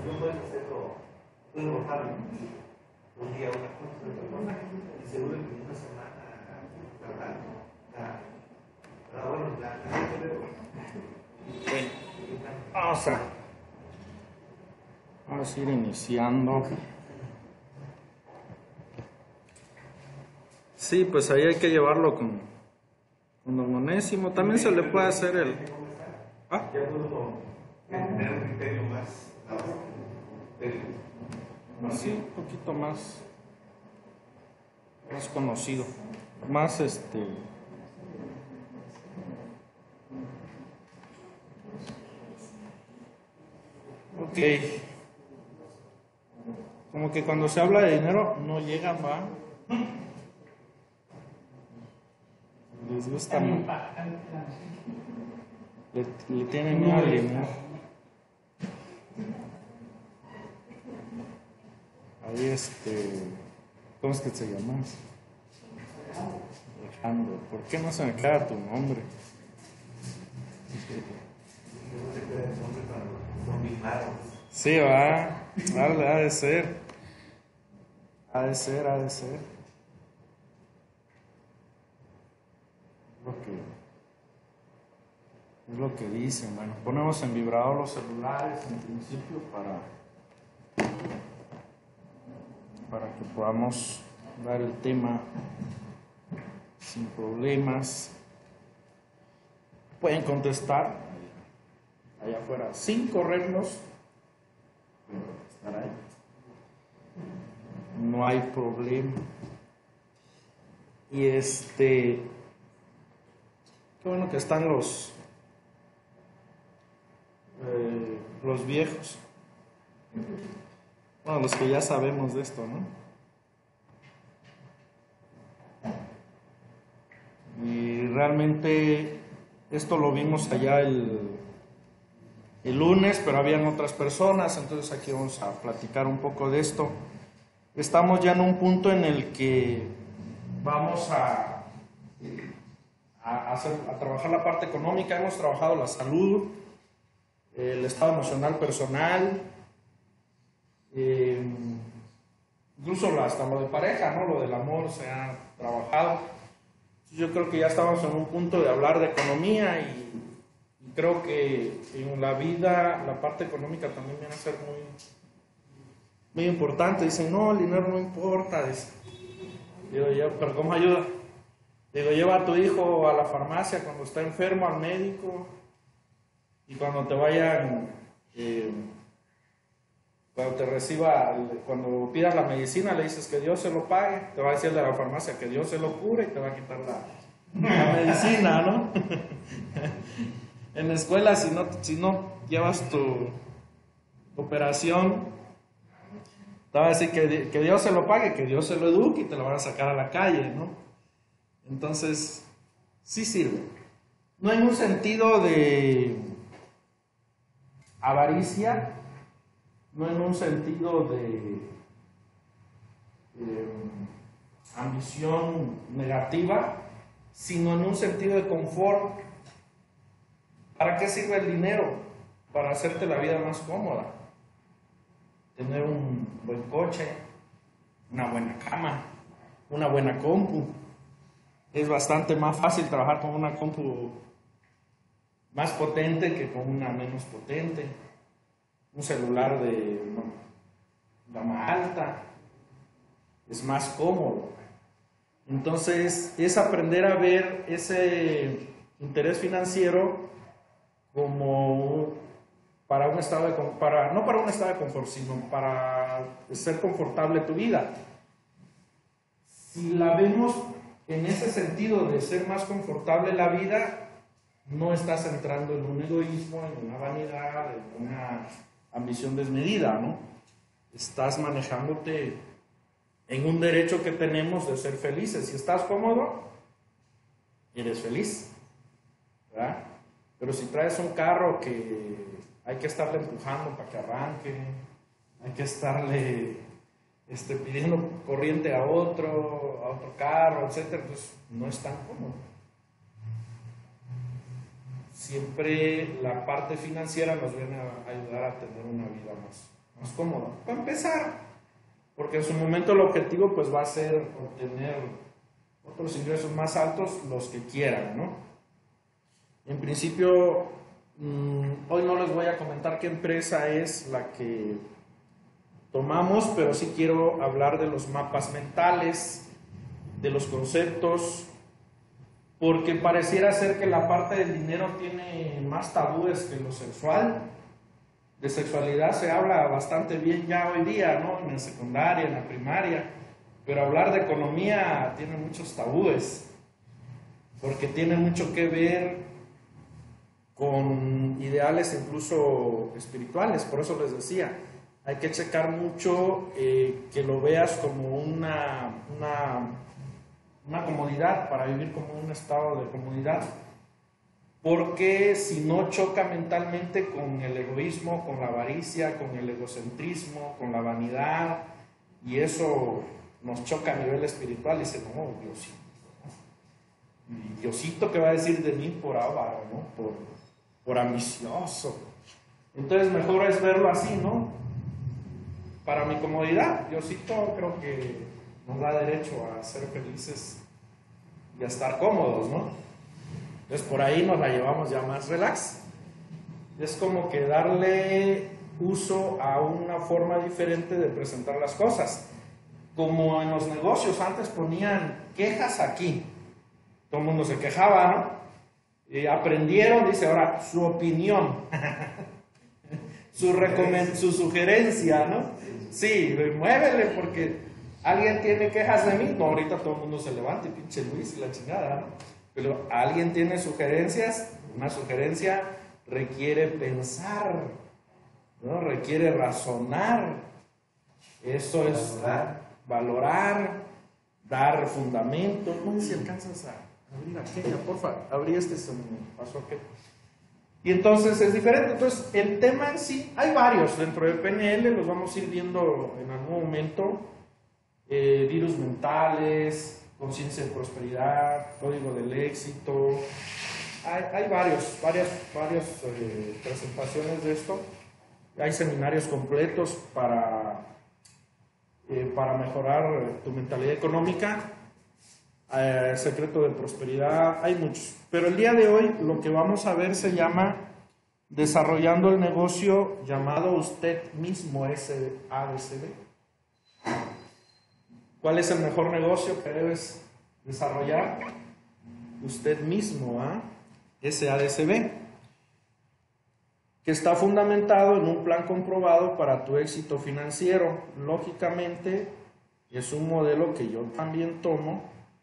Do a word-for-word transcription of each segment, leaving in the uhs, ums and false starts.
tú puedes hacerlo, puedes bajar un día una cosa, otra cosa, y seguro que en una semana, ¿verdad? Pero bueno, la gente bueno, vamos a, vamos a ir iniciando. Sí, pues ahí hay que llevarlo con, con don Onésimo. También se le puede hacer el... ¿Ah? Ya puedo tener un criterio más... Sí, un poquito más... más conocido. Más este... Ok. Como que cuando se habla de dinero no llegan, va. Les gusta, ¿no? Le, le tienen miedo al dinero. Ahí este... ¿Cómo es que te llamas? Alejandro. ¿Por qué no se me queda tu nombre? Sí, va. Ha de ser. Ha de ser, ha de ser. Lo que, es lo que dicen. Bueno, ponemos en vibrador los celulares en principio para, para que podamos dar el tema sin problemas. Pueden contestar allá afuera sin corrernos. Estar ahí. No hay problema. Y este... Qué bueno que están los eh, los viejos. Bueno, los que ya sabemos de esto, ¿no? Y realmente esto lo vimos allá el, el lunes, pero habían otras personas, entonces aquí vamos a platicar un poco de esto. Estamos ya en un punto en el que vamos a A, hacer, a trabajar la parte económica. Hemos trabajado la salud, el estado emocional personal, eh, incluso hasta lo de pareja, ¿no? Lo del amor se ha trabajado. Yo creo que ya estamos en un punto de hablar de economía y, y creo que en la vida la parte económica también viene a ser muy, muy importante. Dicen, no, el dinero no importa. Dice. Digo yo, pero ¿cómo ayuda? Digo, lleva a tu hijo a la farmacia cuando está enfermo, al médico, y cuando te vayan, eh, cuando te reciba, cuando pidas la medicina, le dices que Dios se lo pague, te va a decir el de la farmacia que Dios se lo cure y te va a quitar la, la medicina, ¿no? En la escuela, si no, si no llevas tu operación, te va a decir que, que Dios se lo pague, que Dios se lo eduque y te lo van a sacar a la calle, ¿no? Entonces, sí sirve. No en un sentido de avaricia, no en un sentido de eh, ambición negativa, sino en un sentido de confort. ¿Para qué sirve el dinero? Para hacerte la vida más cómoda. Tener un buen coche, una buena cama, una buena compu. Es bastante más fácil trabajar con una compu más potente que con una menos potente. Un celular de gama alta es más cómodo. Entonces, es aprender a ver ese interés financiero como para un estado de para, no para un estado de confort, sino para ser confortable tu vida. Si la vemos en ese sentido de ser más confortable la vida, no estás entrando en un egoísmo, en una vanidad, en una ambición desmedida, ¿no? Estás manejándote en un derecho que tenemos de ser felices. Si estás cómodo, eres feliz, ¿verdad? Pero si traes un carro que hay que estarle empujando para que arranque, hay que estarle Este, pidiendo corriente a otro, a otro carro, etcétera, pues no es tan cómodo. Siempre la parte financiera nos viene a ayudar a tener una vida más, más cómodo. Para empezar, porque en su momento el objetivo pues va a ser obtener otros ingresos más altos, los que quieran, ¿no? En principio, mmm, hoy no les voy a comentar qué empresa es la que tomamos, pero sí quiero hablar de los mapas mentales, de los conceptos, porque pareciera ser que la parte del dinero tiene más tabúes que lo sexual. De sexualidad se habla bastante bien ya hoy día, ¿no? En la secundaria, en la primaria, pero hablar de economía tiene muchos tabúes, porque tiene mucho que ver con ideales incluso espirituales. Por eso les decía, hay que checar mucho eh, que lo veas como una, una, una comodidad, para vivir como un estado de comodidad, porque si no choca mentalmente con el egoísmo, con la avaricia, con el egocentrismo, con la vanidad, y eso nos choca a nivel espiritual. Y dice, no, Diosito, ¿no? Y Diosito, ¿qué va a decir de mí por avaro, ¿no? Por, por ambicioso. Entonces mejor es verlo así, ¿no? Para mi comodidad, Diosito creo que nos da derecho a ser felices y a estar cómodos, ¿no? Entonces por ahí nos la llevamos ya más relax. Es como que darle uso a una forma diferente de presentar las cosas. Como en los negocios, antes ponían quejas aquí. Todo el mundo se quejaba, ¿no? Y aprendieron, dice ahora, su opinión. su, recomen- su sugerencia, ¿no? Sí, muévele porque alguien tiene quejas de mí. No, ahorita todo el mundo se levanta y pinche Luis y la chingada, ¿no? Pero alguien tiene sugerencias. Una sugerencia requiere pensar, ¿no? Requiere razonar. Eso es valorar, valorar dar fundamento. No sé si alcanzas a abrir aquella, porfa. Abrí este, se me pasó aquel. Y entonces es diferente. Entonces el tema en sí, hay varios dentro de P N L, los vamos a ir viendo en algún momento. Eh, virus mentales, conciencia de prosperidad, código del éxito. Hay, hay varios, varias, varias eh, presentaciones de esto. Hay seminarios completos para, eh, para mejorar tu mentalidad económica. Eh, secreto de prosperidad, hay muchos. Pero el día de hoy lo que vamos a ver se llama desarrollando el negocio llamado usted mismo, S A D C B. ¿Cuál es el mejor negocio que debes desarrollar? Usted mismo, ¿ah? S A D C B, que está fundamentado en un plan comprobado para tu éxito financiero. Lógicamente, es un modelo que yo también tomo,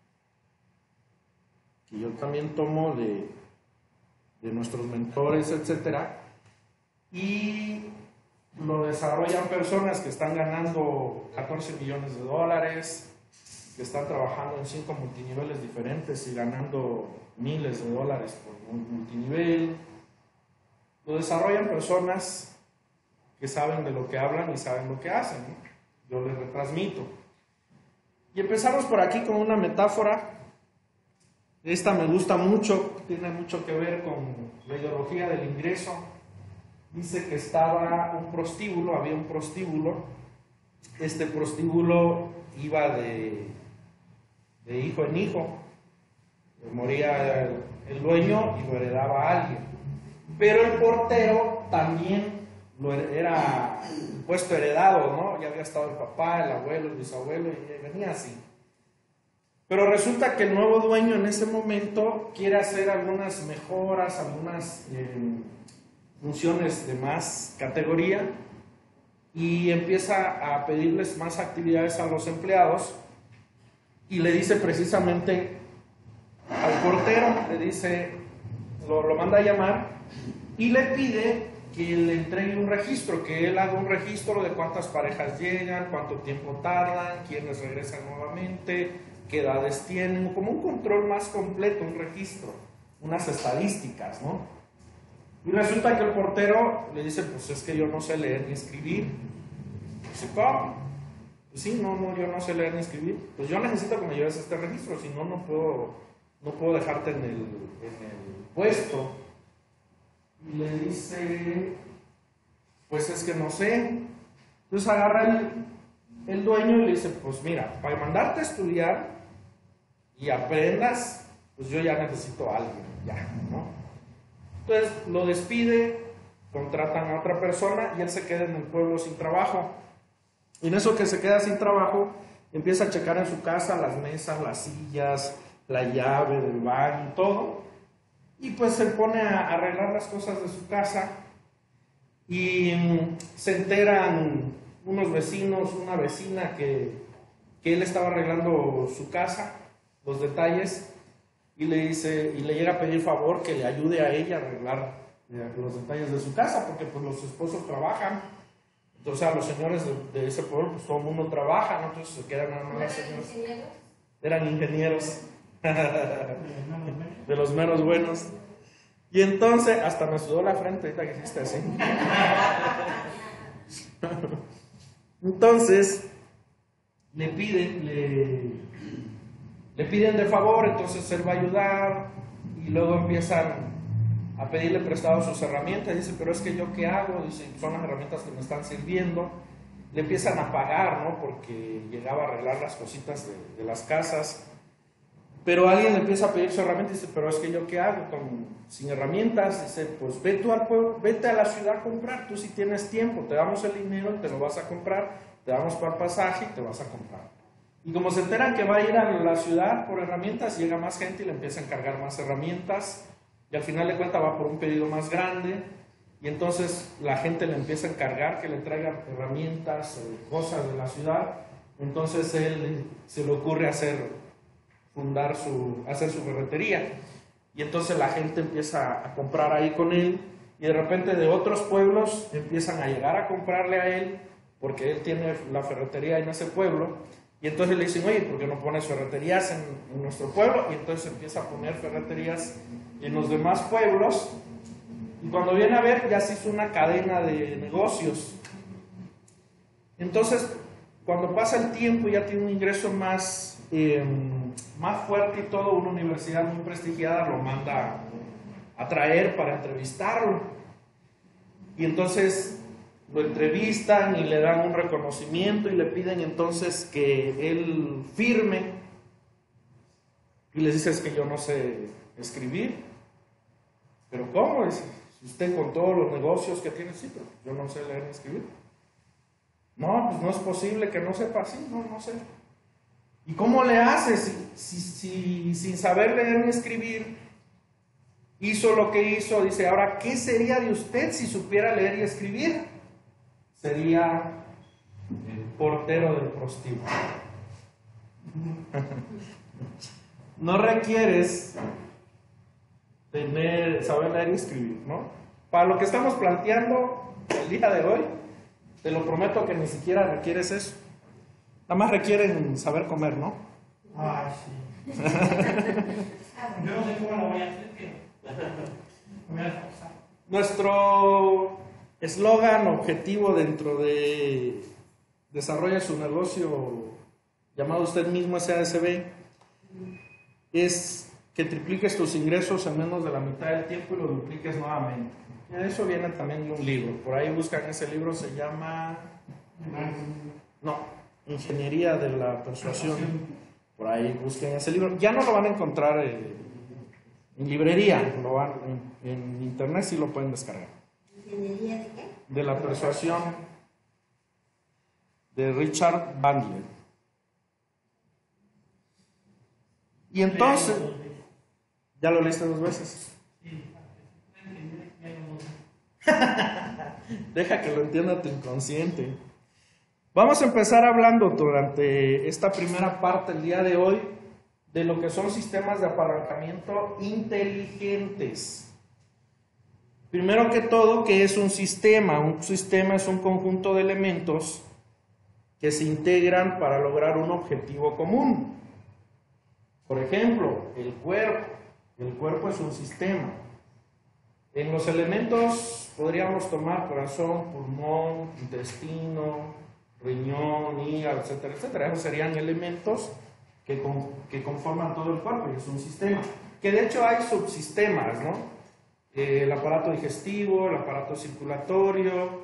que yo también tomo de, de nuestros mentores, etcétera, y lo desarrollan personas que están ganando catorce millones de dólares, que están trabajando en cinco multiniveles diferentes y ganando miles de dólares por un multinivel. Lo desarrollan personas que saben de lo que hablan y saben lo que hacen, ¿no? Yo les retransmito. Y empezamos por aquí con una metáfora. Esta me gusta mucho, tiene mucho que ver con la ideología del ingreso. Dice que estaba un prostíbulo, había un prostíbulo. Este prostíbulo iba de, de hijo en hijo. Moría el, el dueño y lo heredaba a alguien. Pero el portero también lo era el puesto heredado, ¿no? Ya había estado el papá, el abuelo, el bisabuelo, y venía así. Pero resulta que el nuevo dueño en ese momento quiere hacer algunas mejoras, algunas eh, funciones de más categoría, y empieza a pedirles más actividades a los empleados, y le dice precisamente al portero, le dice, lo, lo manda a llamar y le pide que le entregue un registro, que él haga un registro de cuántas parejas llegan, cuánto tiempo tardan, quiénes regresan nuevamente, qué edades tienen, como un control más completo, un registro, unas estadísticas, ¿no? Y resulta que el portero le dice, pues es que yo no sé leer ni escribir. Dice, ¿cómo? Pues sí, no, no, yo no sé leer ni escribir. Pues yo necesito que me lleves este registro, si no, no puedo, no puedo dejarte en el, en el puesto. Y le dice, pues es que no sé. Entonces agarra el, el dueño y le dice, pues mira, para mandarte a estudiar y aprendas, pues yo ya necesito a alguien, ya, ¿no? Entonces lo despide, contratan a otra persona y él se queda en el pueblo sin trabajo. Y en eso que se queda sin trabajo, empieza a checar en su casa las mesas, las sillas, la llave del baño, todo. Y pues se pone a arreglar las cosas de su casa y mm, se enteran unos vecinos, una vecina que, que él estaba arreglando su casa, los detalles, y le dice, y le llega a pedir favor que le ayude a ella a arreglar los detalles de su casa, porque pues los esposos trabajan. Entonces a los señores de, de ese pueblo, pues todo el mundo trabaja, ¿no? Entonces se quedan nada más las señoras. ¿Ingenieros? Eran ingenieros. De los menos buenos. Y entonces, hasta me sudó la frente ahorita que hiciste así. Entonces, le piden, le, le piden de favor, entonces él va a ayudar, y luego empiezan a pedirle prestado sus herramientas. Dice, pero es que yo qué hago, dice, son las herramientas que me están sirviendo. Le empiezan a pagar, ¿no? Porque llegaba a arreglar las cositas de, de las casas. Pero alguien le empieza a pedir su herramienta y dice, pero es que yo qué hago con, sin herramientas. Dice, pues ve tú al pueblo, vete a la ciudad a comprar, tú si tienes tiempo, te damos el dinero, te lo vas a comprar, te damos para el pasaje y te vas a comprar. Y como se enteran que va a ir a la ciudad por herramientas, llega más gente y le empieza a encargar más herramientas. Y al final de cuentas va por un pedido más grande, y entonces la gente le empieza a encargar que le traigan herramientas, cosas de la ciudad. Entonces él se le ocurre hacer, fundar su, hacer su ferretería, y entonces la gente empieza a comprar ahí con él, y de repente de otros pueblos empiezan a llegar a comprarle a él, porque él tiene la ferretería en ese pueblo. Y entonces le dicen, oye, ¿por qué no pones ferreterías en, en nuestro pueblo? Y entonces empieza a poner ferreterías en los demás pueblos. Y cuando viene a ver, ya se hizo una cadena de negocios. Entonces, cuando pasa el tiempo, ya tiene un ingreso más, eh, más fuerte y todo, una universidad muy prestigiada lo manda a traer para entrevistarlo. Y entonces lo entrevistan y le dan un reconocimiento y le piden entonces que él firme, y les dice, es que yo no sé escribir. ¿Pero cómo? Dice, usted con todos los negocios que tiene, sí, pero yo no sé leer ni escribir. No, pues no es posible que no sepa así, no, no sé. ¿Y cómo le hace si, si, si sin saber leer ni escribir hizo lo que hizo? Dice, ahora, ¿qué sería de usted si supiera leer y escribir? Sería el portero del prostíbulo. No requieres tener, saber leer y escribir, ¿no? Para lo que estamos planteando el día de hoy, te lo prometo que ni siquiera requieres eso. Nada más requieren saber comer, ¿no? Ay, sí. Yo no sé cómo lo voy a hacer, pero me voy a esforzar. Nuestro eslogan, objetivo dentro de Desarrolla su negocio llamado usted mismo S A S B, es que tripliques tus ingresos en menos de la mitad del tiempo y lo dupliques nuevamente. Y eso viene también de un libro. Por ahí buscan ese libro, se llama... No, Ingeniería de la Persuasión. Por ahí busquen ese libro. Ya no lo van a encontrar eh, en librería, lo van, en, en internet sí lo pueden descargar. ¿Ingeniería de qué? De la Persuasión, de Richard Bandler. Y entonces, ¿ya lo leíste dos veces? Deja que lo entienda tu inconsciente. Vamos a empezar hablando durante esta primera parte el día de hoy de lo que son sistemas de apalancamiento inteligentes. Primero que todo, ¿qué es un sistema? Un sistema es un conjunto de elementos que se integran para lograr un objetivo común. Por ejemplo, el cuerpo. El cuerpo es un sistema. En los elementos podríamos tomar corazón, pulmón, intestino, riñón, hígado, etcétera, etcétera. Esos serían elementos que, con, que conforman todo el cuerpo y es un sistema. Que de hecho hay subsistemas, ¿no? Eh, el aparato digestivo, el aparato circulatorio,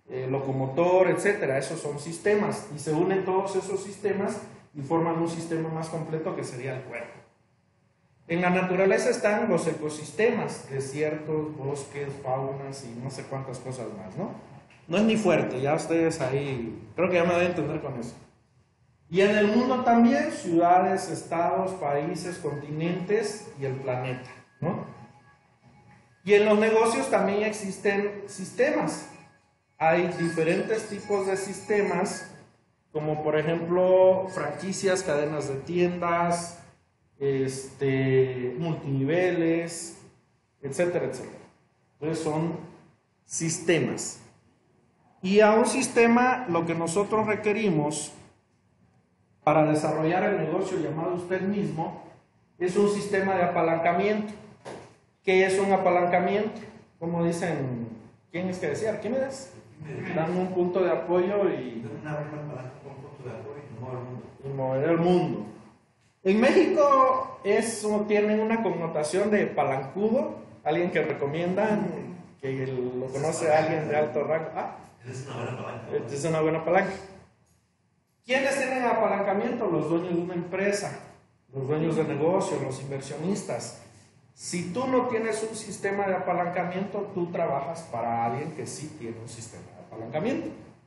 eh, locomotor, etcétera. Esos son sistemas y se unen todos esos sistemas y forman un sistema más completo que sería el cuerpo. En la naturaleza están los ecosistemas, desiertos, bosques, faunas y no sé cuántas cosas más, ¿no? No es ni fuerte, ya ustedes ahí, creo que ya me deben entender con eso. Y en el mundo también, ciudades, estados, países, continentes y el planeta, ¿no? Y en los negocios también existen sistemas. Hay diferentes tipos de sistemas, como por ejemplo franquicias, cadenas de tiendas, este, multiniveles, etcétera, etcétera. Entonces son sistemas. Y a un sistema lo que nosotros requerimos para desarrollar el negocio llamado usted mismo es un sistema de apalancamiento. ¿Qué es un apalancamiento? Como dicen, ¿quién es que decía? ¿Arquímedes? Dan un punto de apoyo y, Una buena palanca con punto de apoyo y mover el mundo. y mover el mundo. En México eso tiene una connotación de palancudo, alguien que recomiendan, que lo conoce alguien de alto rango. Ah, Es una buena palanca. es una buena palanca. ¿Quiénes tienen apalancamiento? Los dueños de una empresa, los dueños de negocio, los inversionistas. Si tú no tienes un sistema de apalancamiento, tú trabajas para alguien que sí tiene un sistema de apalancamiento.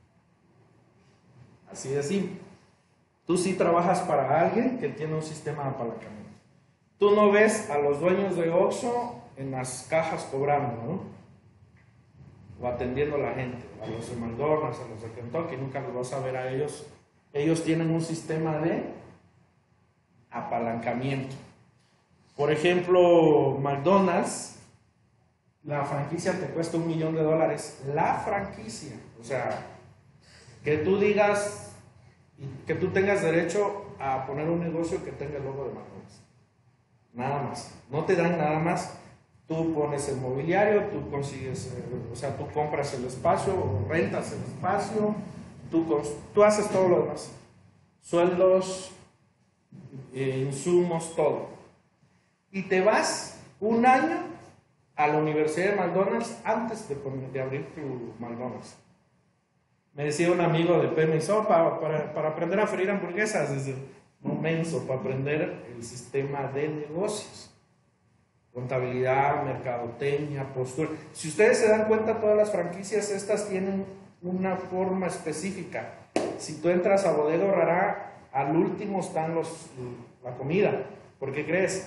Así de simple. Tú sí trabajas para alguien que tiene un sistema de apalancamiento. Tú no ves a los dueños de Oxxo en las cajas cobrando, ¿no? O atendiendo a la gente, a los de McDonald's, a los de Kentucky, nunca los vas a ver a ellos. Ellos tienen un sistema de apalancamiento. Por ejemplo, McDonald's, la franquicia te cuesta un millón de dólares. La franquicia, o sea, que tú digas, que tú tengas derecho a poner un negocio que tenga el logo de McDonald's. Nada más. No te dan nada más. Tú pones el mobiliario, tú consigues, o sea, tú compras el espacio, o rentas el espacio, tú, tú haces todo lo demás. Sueldos, eh, insumos, todo. Y te vas un año a la Universidad de McDonald's antes de, poner, de abrir tu McDonald's. Me decía un amigo de Pemex, oh, para, para, para aprender a freír hamburguesas, desde un menso, para aprender el sistema de negocios. Contabilidad, mercadotecnia, postura. Si ustedes se dan cuenta, todas las franquicias estas tienen una forma específica. Si tú entras a Bodega Aurrerá, al último están los, la comida. ¿Por qué crees?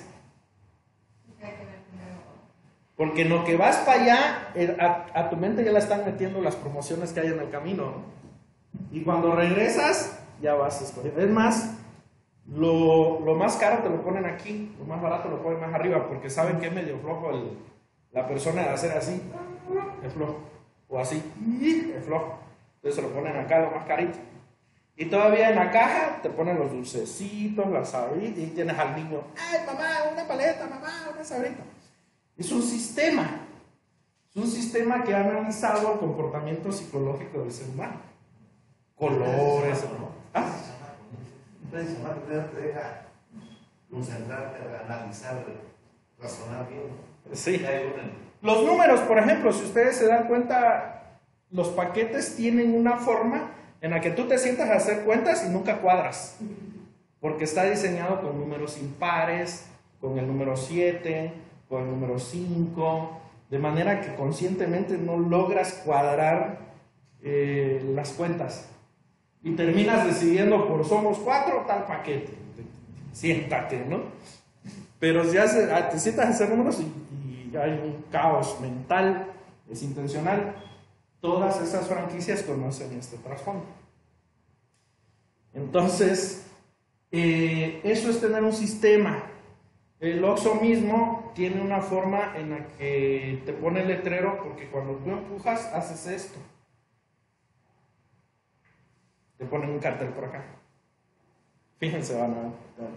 Porque en lo que vas para allá, a, a tu mente ya la están metiendo las promociones que hay en el camino, ¿no? Y cuando regresas, ya vas a escoger. Es más, lo, lo más caro te lo ponen aquí, lo más barato lo ponen más arriba, porque saben que es medio flojo el, la persona de hacer así, es flojo, o así, es flojo. Entonces se lo ponen acá, lo más carito. Y todavía en la caja te ponen los dulcecitos, las sabritas, y tienes al niño, ay mamá, una paleta, mamá, una sabrita. Es un sistema, es un sistema que ha analizado el comportamiento psicológico del ser humano. Colores, ¿no? ¿Ah? Entonces, te deja concentrarte, analizar, razonar bien. Sí. Los números, por ejemplo, si ustedes se dan cuenta, los paquetes tienen una forma en la que tú te sientas a hacer cuentas y nunca cuadras, porque está diseñado con números impares, con el número siete, con el número cinco, de manera que conscientemente no logras cuadrar eh, las cuentas y terminas decidiendo por somos cuatro tal paquete. Siéntate, ¿no? Pero si hace, te sientas a hacer números y, y hay un caos mental, es intencional. Todas esas franquicias conocen este trasfondo. Entonces, eh, eso es tener un sistema. El Oxxo mismo tiene una forma en la que te pone el letrero, porque cuando tú empujas, haces esto. Te ponen un cartel por acá. Fíjense, van a ver.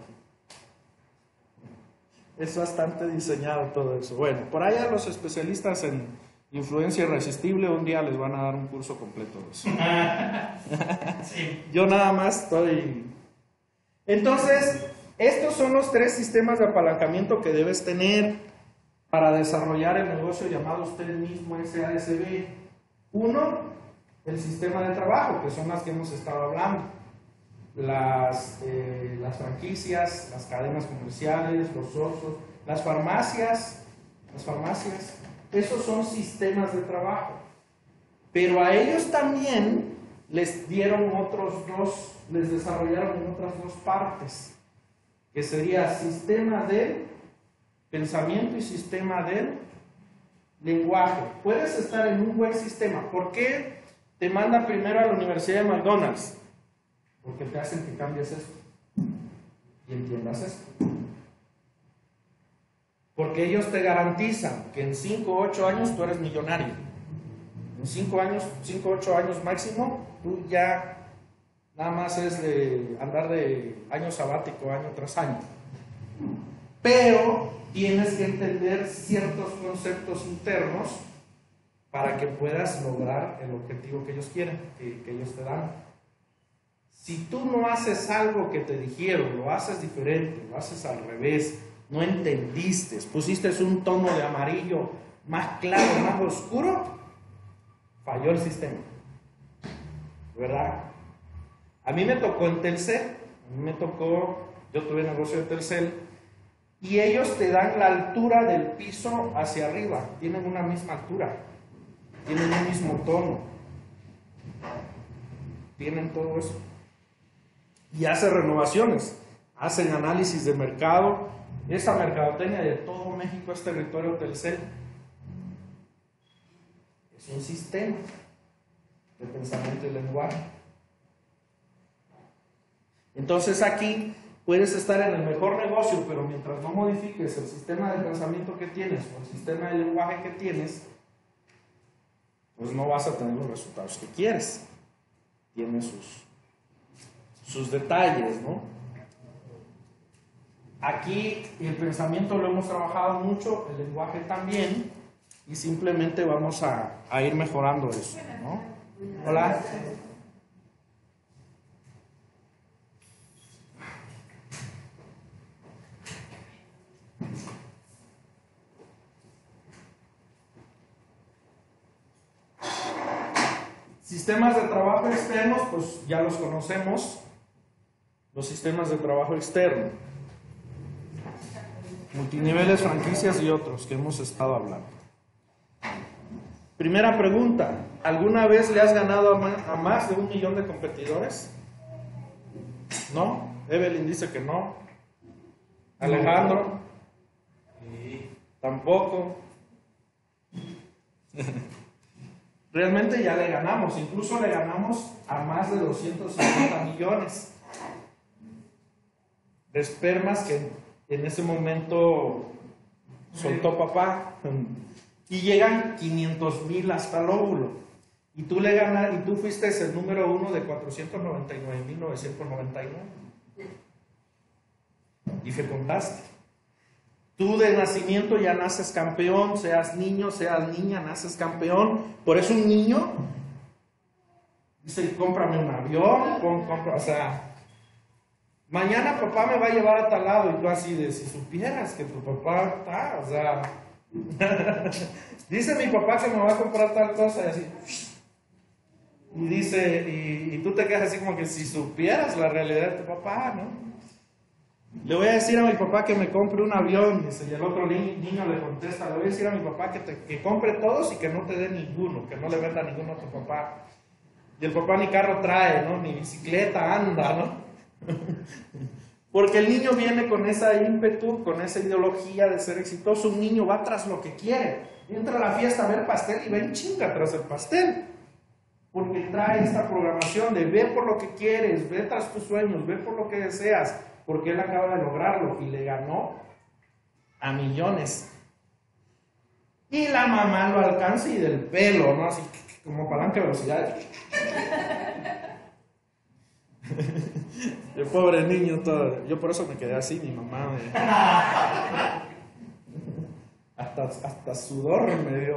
Es bastante diseñado todo eso. Bueno, por allá los especialistas en influencia irresistible un día les van a dar un curso completo de eso. Sí. Yo nada más estoy... Entonces, estos son los tres sistemas de apalancamiento que debes tener para desarrollar el negocio llamado usted mismo S A S B. Uno, el sistema de trabajo, que son las que hemos estado hablando. Las, eh, las franquicias, las cadenas comerciales, los socios, las farmacias, las farmacias, esos son sistemas de trabajo. Pero a ellos también les dieron otros dos, les desarrollaron en otras dos partes, que sería sistema del pensamiento y sistema del lenguaje. Puedes estar en un buen sistema. ¿Por qué te mandan primero a la Universidad de McDonald's? Porque te hacen que cambies esto y entiendas esto. Porque ellos te garantizan que en cinco o ocho años tú eres millonario. En cinco años, cinco o ocho años máximo, tú ya nada más es de andar de año sabático, año tras año. Pero tienes que entender ciertos conceptos internos para que puedas lograr el objetivo que ellos quieren, que, que ellos te dan. Si tú no haces algo que te dijeron, lo haces diferente, lo haces al revés, no entendiste, pusiste un tono de amarillo más claro, más oscuro, falló el sistema, ¿verdad? A mí me tocó en Telcel, a mí me tocó, yo tuve negocio de Telcel, y ellos te dan la altura del piso hacia arriba, tienen una misma altura, tienen un mismo tono, tienen todo eso. Y hacen renovaciones, hacen análisis de mercado. Esa mercadotecnia de todo México es territorio Telcel. Es un sistema de pensamiento y lenguaje. Entonces aquí puedes estar en el mejor negocio, pero mientras no modifiques el sistema de pensamiento que tienes o el sistema de lenguaje que tienes, pues no vas a tener los resultados que quieres. Tiene sus, sus detalles, ¿no? Aquí el pensamiento lo hemos trabajado mucho, el lenguaje también, y simplemente vamos a, a ir mejorando eso, ¿no? Hola. Sistemas de trabajo externos, pues ya los conocemos, los sistemas de trabajo externo, multiniveles, franquicias y otros que hemos estado hablando. Primera pregunta, ¿alguna vez le has ganado a más de un millón de competidores? ¿No? Evelyn dice que no. Alejandro, tampoco. Realmente ya le ganamos, incluso le ganamos a más de doscientos cincuenta millones de espermas que en ese momento soltó papá, y llegan quinientos mil hasta el óvulo, y tú le ganas, y tú fuiste el número uno de cuatrocientos noventa y nueve mil novecientos noventa y nueve y fecundaste. Tú de nacimiento ya naces campeón, seas niño, seas niña, naces campeón. Por eso un niño dice, cómprame un avión, compra, o sea, mañana papá me va a llevar a tal lado, y tú así de, si supieras que tu papá está, o sea, dice mi papá que me va a comprar tal cosa, y así, y dice, y, y tú te quedas así como que si supieras la realidad de tu papá, ¿no? Le voy a decir a mi papá que me compre un avión, dice, y el otro ni, niño le contesta, le voy a decir a mi papá que, te, que compre todos y que no te dé ninguno, que no le venda ninguno a tu papá. Y el papá ni carro trae, ¿no? Ni bicicleta anda, ¿no? Porque el niño viene con esa ímpetu, con esa ideología de ser exitoso. Un niño va tras lo que quiere. Entra a la fiesta a ver pastel y va en chinga tras el pastel. Porque trae esta programación de ve por lo que quieres, ve tras tus sueños, ve por lo que deseas. Porque él acaba de lograrlo y le ganó a millones. Y la mamá lo alcanza y del pelo, ¿no? Así como palanca de velocidad. El pobre niño todo. Yo por eso me quedé así, mi mamá me... hasta, hasta sudor me dio.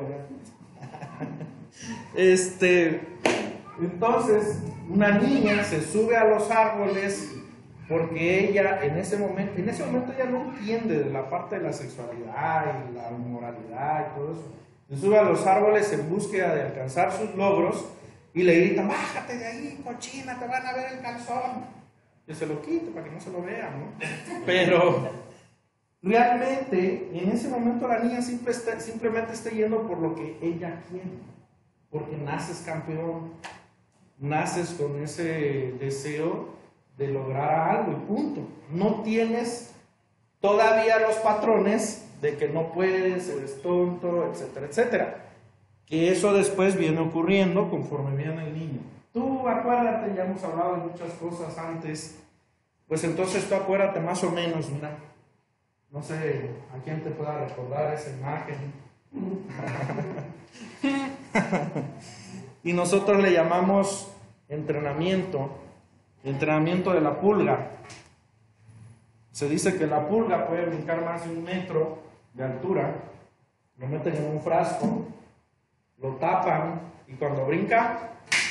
Este, entonces, una niña se sube a los árboles porque ella en ese momento, en ese momento ella no entiende de la parte de la sexualidad y la moralidad y todo eso. Se sube a los árboles en búsqueda de alcanzar sus logros, Y le gritan, bájate de ahí, cochina, te van a ver el calzón. Que se lo quite para que no se lo vean, ¿no? Pero realmente, en ese momento la niña simple está, simplemente está yendo por lo que ella quiere. Porque naces campeón, naces con ese deseo de lograr algo y punto. No tienes todavía los patrones de que no puedes, eres tonto, etcétera, etcétera. Que eso después viene ocurriendo conforme viene el niño. Tú acuérdate, ya hemos hablado de muchas cosas antes, pues entonces tú acuérdate más o menos, mira, no sé a quién te pueda recordar esa imagen. Y nosotros le llamamos entrenamiento, entrenamiento de la pulga. Se dice que la pulga puede brincar más de un metro de altura, lo meten en un frasco, lo tapan y cuando brinca,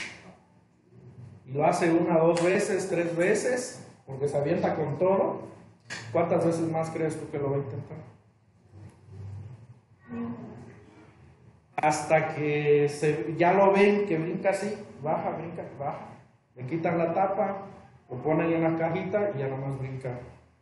y lo hace una, dos veces, tres veces, porque se avienta con todo, ¿cuántas veces más crees tú que lo va a intentar? Hasta que se, ya lo ven que brinca así, baja, brinca, baja, le quitan la tapa, lo ponen en la cajita y ya nomás brinca.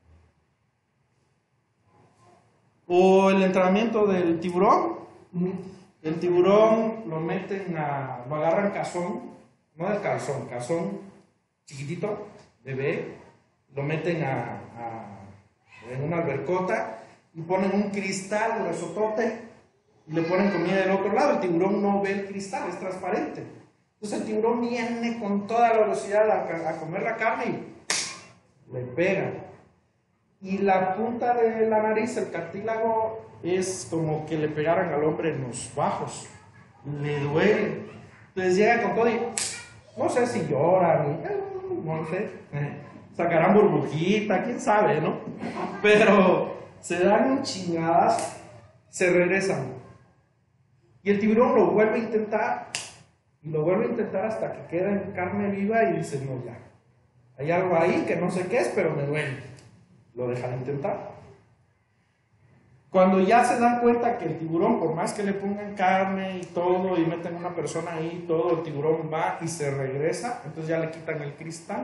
O el entrenamiento del tiburón. El tiburón lo meten a, lo agarran cazón, no del calzón, cazón chiquitito, bebé, lo meten a, a, en una albercota y ponen un cristal resotote y le ponen comida del otro lado. El tiburón no ve el cristal, es transparente. Entonces el tiburón viene con toda la velocidad a, a comer la carne y le pega. Y la punta de la nariz, el cartílago, es como que le pegaran al hombre en los bajos. Le duele. Entonces llega con todo y no sé si llora, ni, no sé, sacarán burbujita, quién sabe, ¿no? Pero se dan un chingadas, se regresan. Y el tiburón lo vuelve a intentar, y lo vuelve a intentar hasta que queda en carne viva y dice, no, ya. Hay algo ahí que no sé qué es, pero me duele. Lo dejan intentar. Cuando ya se dan cuenta que el tiburón, por más que le pongan carne y todo, y meten una persona ahí y todo, el tiburón va y se regresa, entonces ya le quitan el cristal.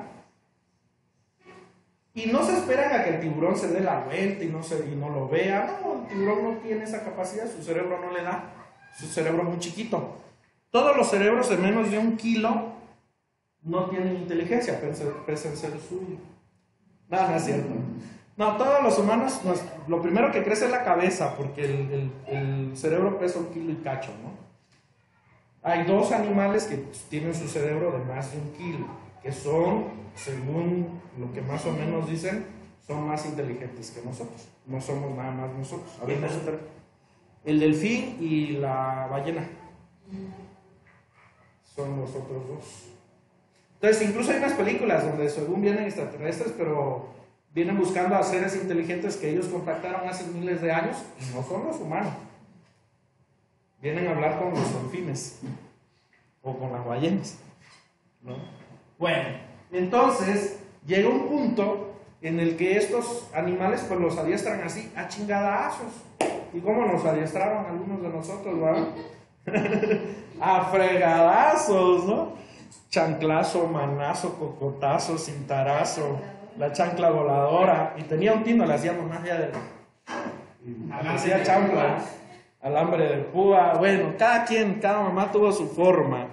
Y no se esperan a que el tiburón se dé la vuelta y no, se, y no lo vea. No, el tiburón no tiene esa capacidad, su cerebro no le da, su cerebro es muy chiquito. Todos los cerebros de menos de un kilo no tienen inteligencia, pese a ser suyo. No, no es cierto. No, todos los humanos, nos, lo primero que crece es la cabeza, porque el, el, el cerebro pesa un kilo y cacho, ¿no? Hay dos animales que tienen su cerebro de más de un kilo, que son, según lo que más o menos dicen, son más inteligentes que nosotros. No somos nada más nosotros. A ver, nosotros, el delfín y la ballena son los otros dos. Entonces, incluso hay unas películas donde según vienen extraterrestres, pero vienen buscando a seres inteligentes que ellos contactaron hace miles de años y no son los humanos. Vienen a hablar con los delfines o con las ballenas, ¿no? Bueno, entonces llega un punto en el que estos animales pues los adiestran así a chingadazos. ¿Y cómo nos adiestraron algunos de nosotros, ¿verdad? A fregadazos, ¿no? Chanclazo, manazo, cocotazo, cintarazo, la chancla voladora. Y tenía un tino, le hacíamos más allá de... Hacía chancla, alambre de púa. Bueno, cada quien, cada mamá tuvo su forma.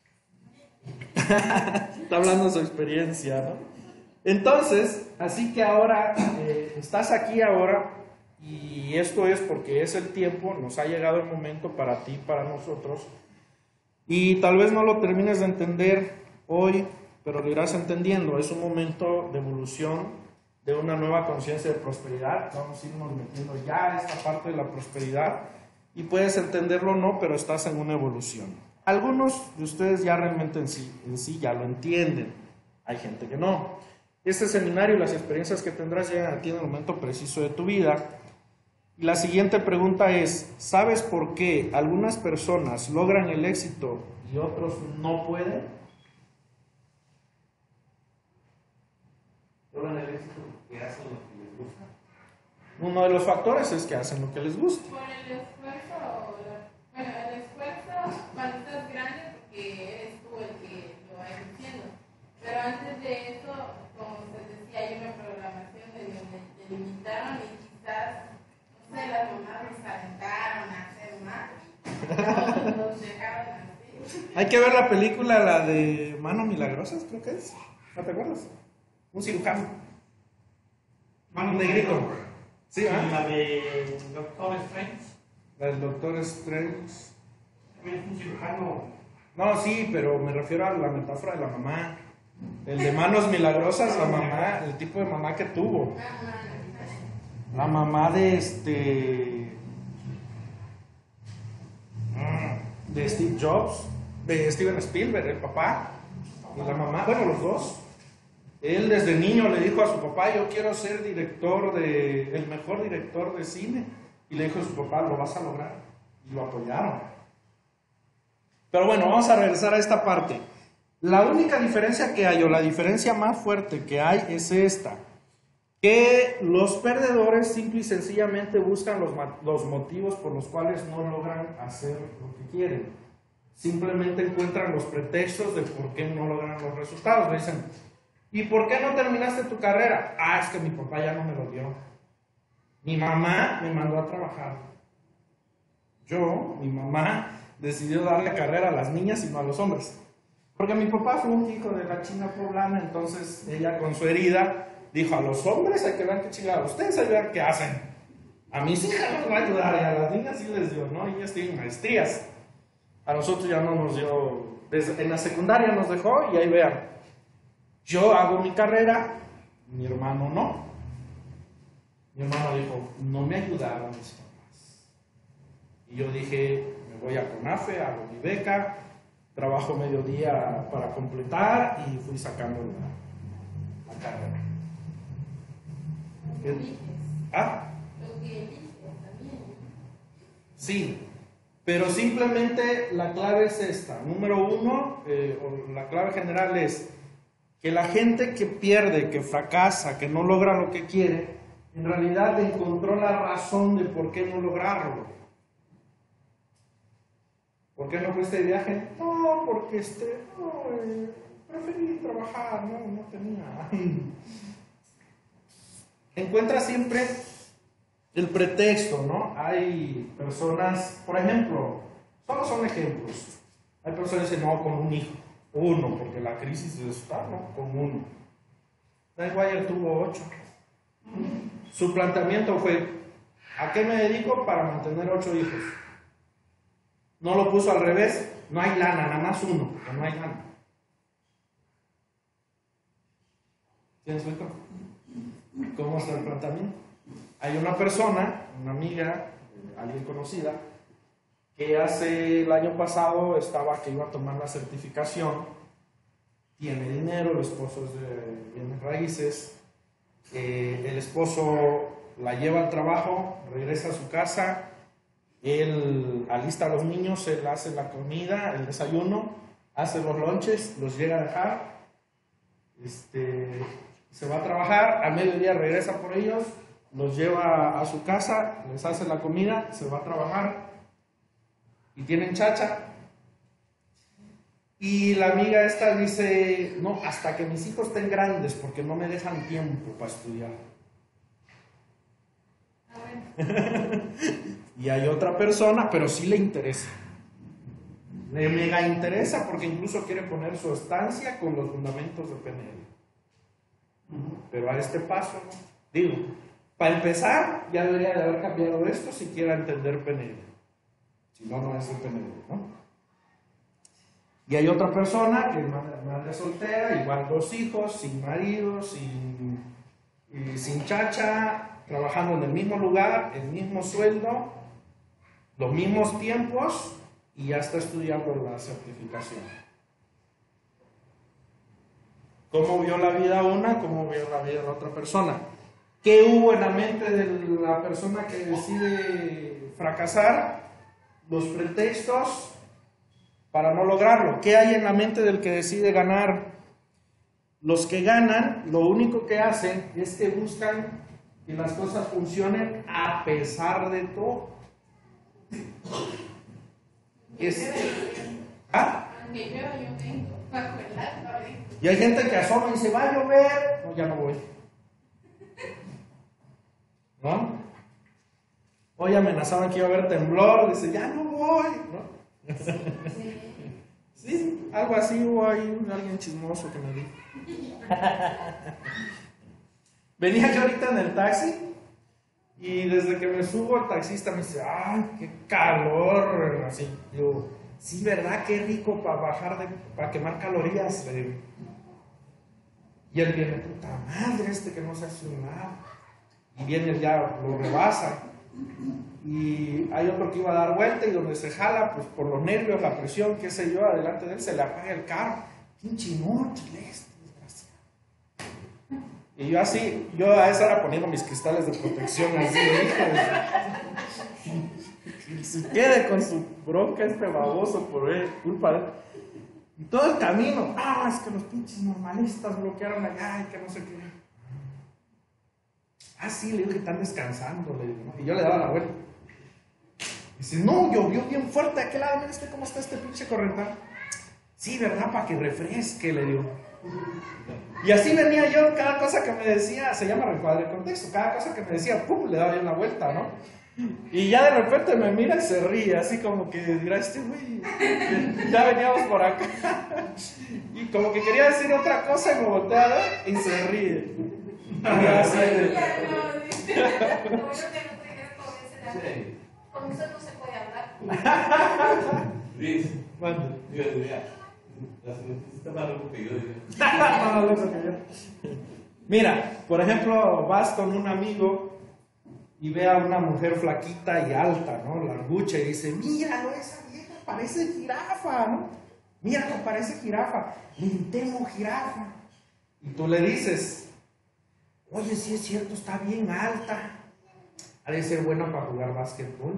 Está hablando de su experiencia, ¿no? Entonces, así que ahora, eh, estás aquí ahora, y esto es porque es el tiempo, nos ha llegado el momento para ti, para nosotros, y tal vez no lo termines de entender hoy, pero lo irás entendiendo. Es un momento de evolución, de una nueva conciencia de prosperidad. Vamos a irnos metiendo ya a esta parte de la prosperidad, y puedes entenderlo o no, pero estás en una evolución. Algunos de ustedes ya realmente en sí, en sí ya lo entienden, hay gente que no. Este seminario y las experiencias que tendrás llegan a ti en el momento preciso de tu vida. Y la siguiente pregunta es, ¿sabes por qué algunas personas logran el éxito y otros no pueden? ¿Logran el éxito porque hacen lo que les gusta? Uno de los factores es que hacen lo que les gusta. Por el esfuerzo, bueno, el esfuerzo cuando estás grande porque eres tú el Hay que ver la película, la de Manos Milagrosas, creo que es. ¿No te acuerdas? Un cirujano. Mano Negrito. Sí, Y ¿ah? la de Doctor Strange. La del Doctor Strange. También es un cirujano. No, sí, pero me refiero a la metáfora de la mamá. El de Manos Milagrosas, la mamá, el tipo de mamá que tuvo. La mamá de este. De Steve Jobs, de Steven Spielberg, el papá. Y la mamá, bueno, los dos. Él desde niño le dijo a su papá: yo quiero ser director de, el mejor director de cine. Y le dijo a su papá: lo vas a lograr. Y lo apoyaron. Pero bueno, vamos a regresar a esta parte. La única diferencia que hay, o la diferencia más fuerte que hay, es esta: que los perdedores simple y sencillamente buscan los, los motivos por los cuales no logran hacer lo que quieren. Simplemente encuentran los pretextos de por qué no logran los resultados. Le dicen: ¿y por qué no terminaste tu carrera? Ah, es que mi papá ya no me lo dio. Mi mamá me mandó a trabajar. Yo, mi mamá, decidió darle carrera a las niñas y no a los hombres. Porque mi papá fue un hijo de la China poblana, entonces ella con su herida dijo: a los hombres hay que ver qué chingados, ustedes hay que ver qué hacen. A mis hijas no les va a ayudar, y a las niñas sí les dio, ¿no? Ellas tienen maestrías. A nosotros ya no nos dio, desde, en la secundaria nos dejó, y ahí vean, yo hago mi carrera, mi hermano no. Mi hermano dijo: no me ayudaron mis papás. Y yo dije: me voy a CONAFE, hago mi beca, trabajo mediodía para completar, y fui sacando la, la carrera. ¿Ah? Sí, pero simplemente la clave es esta. Número uno, eh, o la clave general es que la gente que pierde, que fracasa, que no logra lo que quiere, en realidad encontró la razón de por qué no lograrlo. ¿Por qué no fuiste de viaje? No, porque este, no, eh, preferí trabajar, no, no tenía. Encuentra siempre el pretexto, ¿no? Hay personas, por ejemplo, solo son ejemplos. Hay personas que dicen: no, con un hijo, uno, porque la crisis está, ¿no? Con uno. Dave Wire tuvo ocho. Su planteamiento fue: ¿a qué me dedico? Para mantener ocho hijos. No lo puso al revés: no hay lana, nada más uno, pero no hay lana. ¿Tienes visto cómo está el planteamiento? Hay una persona, una amiga, alguien conocida, que hace el año pasado estaba que iba a tomar la certificación, tiene dinero, el esposo es de bienes raíces, eh, el esposo la lleva al trabajo, regresa a su casa, él alista a los niños, él hace la comida, el desayuno, hace los lonches, los llega a dejar, este, se va a trabajar, al mediodía regresa por ellos, los lleva a su casa, les hace la comida, se va a trabajar y tienen chacha. Y la amiga esta dice: no, hasta que mis hijos estén grandes, porque no me dejan tiempo para estudiar. Y hay otra persona, pero sí le interesa. Le mega interesa, porque incluso quiere poner su estancia con los fundamentos de P N L. Pero a este paso, ¿no? Digo, para empezar, ya debería de haber cambiado esto si quiera entender P N L. Si no, no es el P N L, ¿no? Y hay otra persona que es madre, madre soltera, igual dos hijos, sin marido, sin, y sin chacha, trabajando en el mismo lugar, el mismo sueldo, los mismos tiempos, y ya está estudiando la certificación. ¿Cómo vio la vida una? ¿Cómo vio la vida de la otra persona? ¿Qué hubo en la mente de la persona que decide fracasar? Los pretextos para no lograrlo. ¿Qué hay en la mente del que decide ganar? Los que ganan, lo único que hacen es que buscan que las cosas funcionen a pesar de todo. Es, ¿ah? Y hay gente que asoma y dice: va a llover. No, ya no voy. ¿No? Hoy amenazaban que iba a haber temblor. Dice: ya no voy. ¿No? Sí, algo así, o hay alguien chismoso que me dijo. Venía yo ahorita en el taxi y desde que me subo el taxista me dice, ¡ay, qué calor! Así, digo, sí, ¿verdad? Qué rico para bajar, de, para quemar calorías, le digo. Y él viene, puta madre, este que no se hace nada. Y viene él ya, lo rebasa. Y hay otro que iba a dar vuelta y donde se jala, pues por los nervios, la presión, qué sé yo, adelante de él, se le apaga el carro. Pinche inútil este, desgraciado. Y yo así, yo a esa hora poniendo mis cristales de protección así, hijo de... Y se quede con su bronca este baboso por él, culpa de él. Y todo el camino, ah, es que los pinches normalistas bloquearon allá y que no sé qué. Ah, sí, le digo que están descansando, le digo, ¿no? Y yo le daba la vuelta. Dice, no, llovió bien fuerte de aquel lado, mira este cómo está este pinche corrental. Sí, ¿verdad? Para que refresque, le digo. Y así venía yo, cada cosa que me decía, se llama recuadre de contexto, cada cosa que me decía, pum, le daba yo la vuelta, ¿no? Y ya de repente me mira y se ríe, así como que dirá, este güey, ya veníamos por acá. Y como que quería decir otra cosa y me voltea a ver y se ríe. Y así de... Con usted no se puede hablar. Luis, ¿Cuándo? yo diría, la señorita está más loco que yo. Más loco que yo. Mira, por ejemplo, vas con un amigo y ve a una mujer flaquita y alta, ¿no? Largucha, y dice, míralo, esa vieja parece jirafa, ¿no? Míralo, parece jirafa. Le temo jirafa. Y tú le dices, oye, sí es cierto, está bien alta. Ha de ser buena para jugar básquetbol.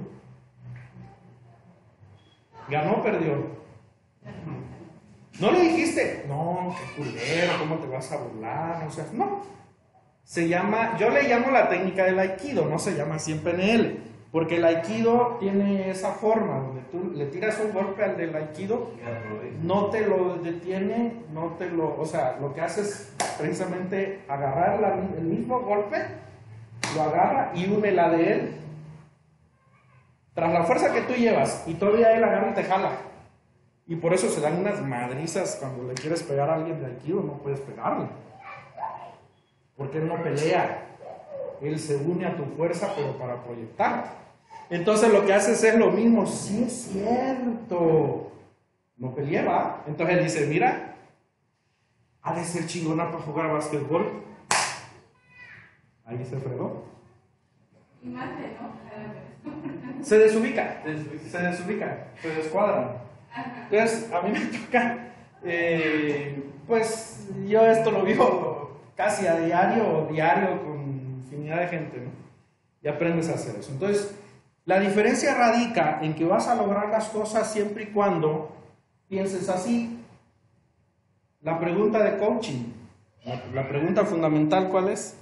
¿Ganó o perdió? ¿No le dijiste? No, qué culero, ¿cómo te vas a burlar? O sea, no. Se llama, yo le llamo la técnica del aikido, no se llama así en P N L. Porque el aikido tiene esa forma, donde tú le tiras un golpe al del aikido, no te lo detiene, no te lo, o sea, lo que hace es precisamente agarrar la, el mismo golpe, lo agarra y une la de él. Tras la fuerza que tú llevas, y todavía él agarra y te jala. Y por eso se dan unas madrizas cuando le quieres pegar a alguien de aikido, no puedes pegarle. Porque él no pelea. Él se une a tu fuerza, pero para proyectar. Entonces lo que haces es lo mismo. Sí es cierto. No peleé, ¿va? Entonces él dice, mira, ha de ser chingona para jugar a básquetbol. Ahí se fregó. Y mate, ¿no? Se desubica, se desubica, se descuadran. Entonces, a mí me toca, eh, pues yo esto lo vivo casi a diario o diario con infinidad de gente, ¿no? Y aprendes a hacer eso. Entonces, la diferencia radica en que vas a lograr las cosas siempre y cuando pienses así. La pregunta de coaching, la, la pregunta fundamental, ¿cuál es?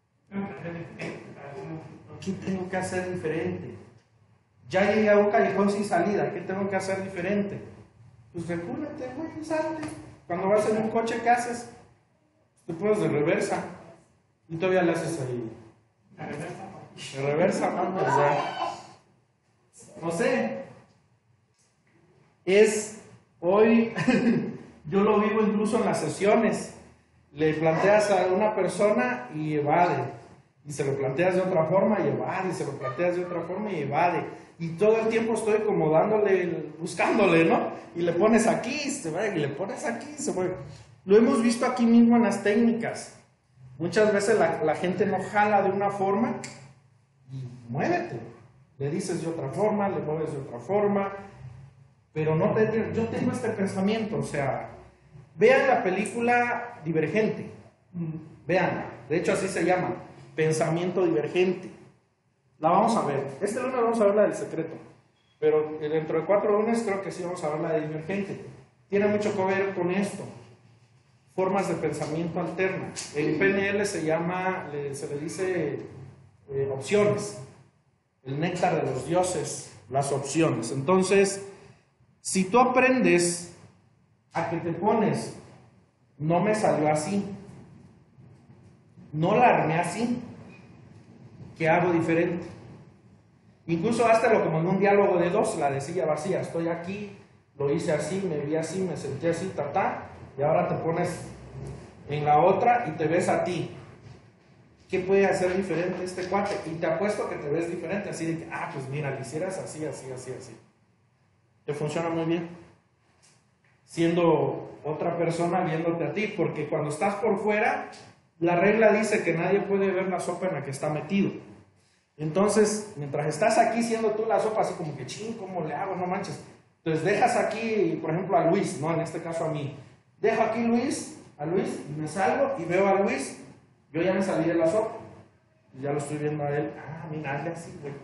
¿Qué tengo que hacer diferente? Ya llegué a un callejón sin salida, ¿qué tengo que hacer diferente? Pues recúlate, güey, salte. Cuando vas en un coche, ¿qué haces? Te pones de reversa y todavía le haces ahí. De reversa, mano, o sea, no sé. Es hoy, yo lo vivo incluso en las sesiones. Le planteas a una persona y evade. Y se lo planteas de otra forma y evade. Y se lo planteas de otra forma y evade. Y todo el tiempo estoy como dándole, buscándole, ¿no? Y le pones aquí, se va, y le pones aquí, se va. Lo hemos visto aquí mismo en las técnicas. Muchas veces la, la gente no jala de una forma y muévete. Le dices de otra forma, le mueves de otra forma. Pero no te, yo tengo este pensamiento, o sea, vean la película Divergente. Veanla. De hecho, así se llama. Pensamiento divergente. La vamos a ver. Este lunes vamos a ver la del secreto. Pero dentro de cuatro lunes creo que sí vamos a ver la de divergente. Tiene mucho que ver con esto. Formas de pensamiento alternas. En P N L se llama, se le dice eh, opciones. El néctar de los dioses, las opciones. Entonces, si tú aprendes a que te pones, no me salió así, no la armé así, ¿qué hago diferente? Incluso háztelo como en un diálogo de dos, la de silla vacía. Estoy aquí, lo hice así, me vi así, me sentí así, ta, ta, y ahora te pones en la otra y te ves a ti. ¿Qué puede hacer diferente este cuate? Y te apuesto que te ves diferente, así de que, ah, pues mira, le hicieras así, así, así, así. Te funciona muy bien. Siendo otra persona viéndote a ti, porque cuando estás por fuera, la regla dice que nadie puede ver la sopa en la que está metido. Entonces, mientras estás aquí siendo tú la sopa, así como que, ching, ¿cómo le hago? No manches. Entonces dejas aquí, por ejemplo, a Luis, no, en este caso a mí. Dejo aquí Luis, a Luis, y me salgo y veo a Luis. Yo ya me salí de la sopa. Y ya lo estoy viendo a él. Ah, mira, hazle así, güey.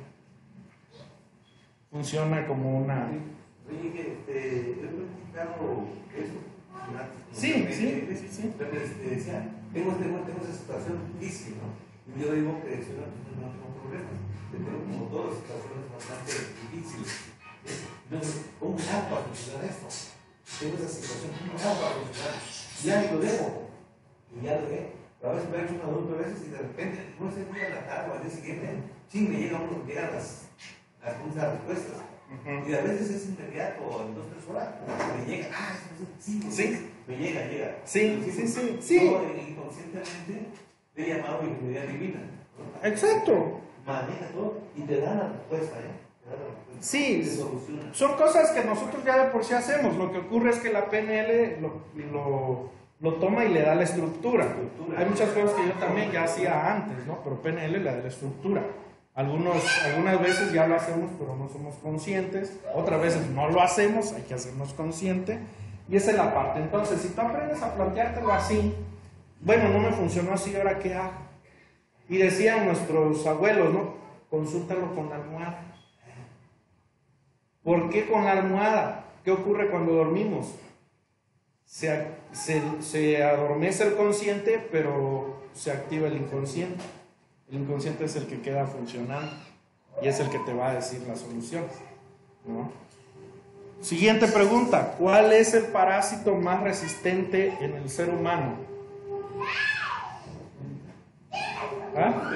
Funciona como una... Oye, que este, yo he practicado eso. Sí, sí, sí, sí. Pero este, decía, tengo, tengo, tengo esa situación difícil, ¿no? Y yo digo que eso no, no tengo problemas. Yo tengo como todas situaciones bastante difíciles. Entonces, ¿cómo hago para solucionar esto? Tengo esa situación, ¿cómo hago para solucionar? Ya lo dejo. Y ya lo dejo. A veces me he hecho una o dos veces y de repente, no sé, día en la tarde o al día siguiente, sí, me llegan, uno, me llegan las, las, las respuestas. Uh-huh. Y a veces es inmediato, en dos o tres horas, me llega, ah, sí, sí, sí, me llega, llega. Sí, sí, sí, sí. sí. Yo inconscientemente te he llamado mi inmunidad divina, ¿no? Exacto. Maneja todo y te da la respuesta, ¿eh? Te da la respuesta. Sí, te soluciona. Son cosas que nosotros ya de por sí hacemos. Lo que ocurre es que la P N L lo, lo, lo toma y le da la estructura. estructura. Hay muchas cosas que yo también ya hacía antes, ¿no? Pero P N L le da la estructura. Algunos, algunas veces ya lo hacemos, pero no somos conscientes. Otras veces no lo hacemos, hay que hacernos consciente. Y esa es la parte. Entonces, si tú aprendes a planteártelo así, bueno, no me funcionó así, ¿ahora qué hago? Y decían nuestros abuelos, ¿no? Consúltalo con la almohada. ¿Por qué con la almohada? ¿Qué ocurre cuando dormimos? Se, se, se adormece el consciente, pero se activa el inconsciente. El inconsciente es el que queda funcionando y es el que te va a decir las soluciones, ¿no? Siguiente pregunta: ¿cuál es el parásito más resistente en el ser humano? ¿Ah?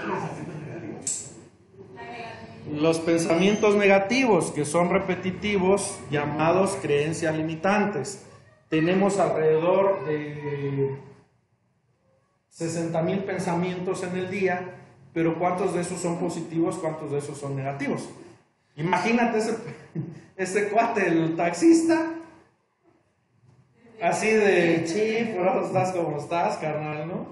Los pensamientos negativos, que son repetitivos, llamados creencias limitantes. Tenemos alrededor de sesenta mil pensamientos en el día, pero ¿cuántos de esos son positivos? ¿Cuántos de esos son negativos? Imagínate ese, ese cuate, el taxista, así de, sí, por eso estás como estás, carnal, ¿no?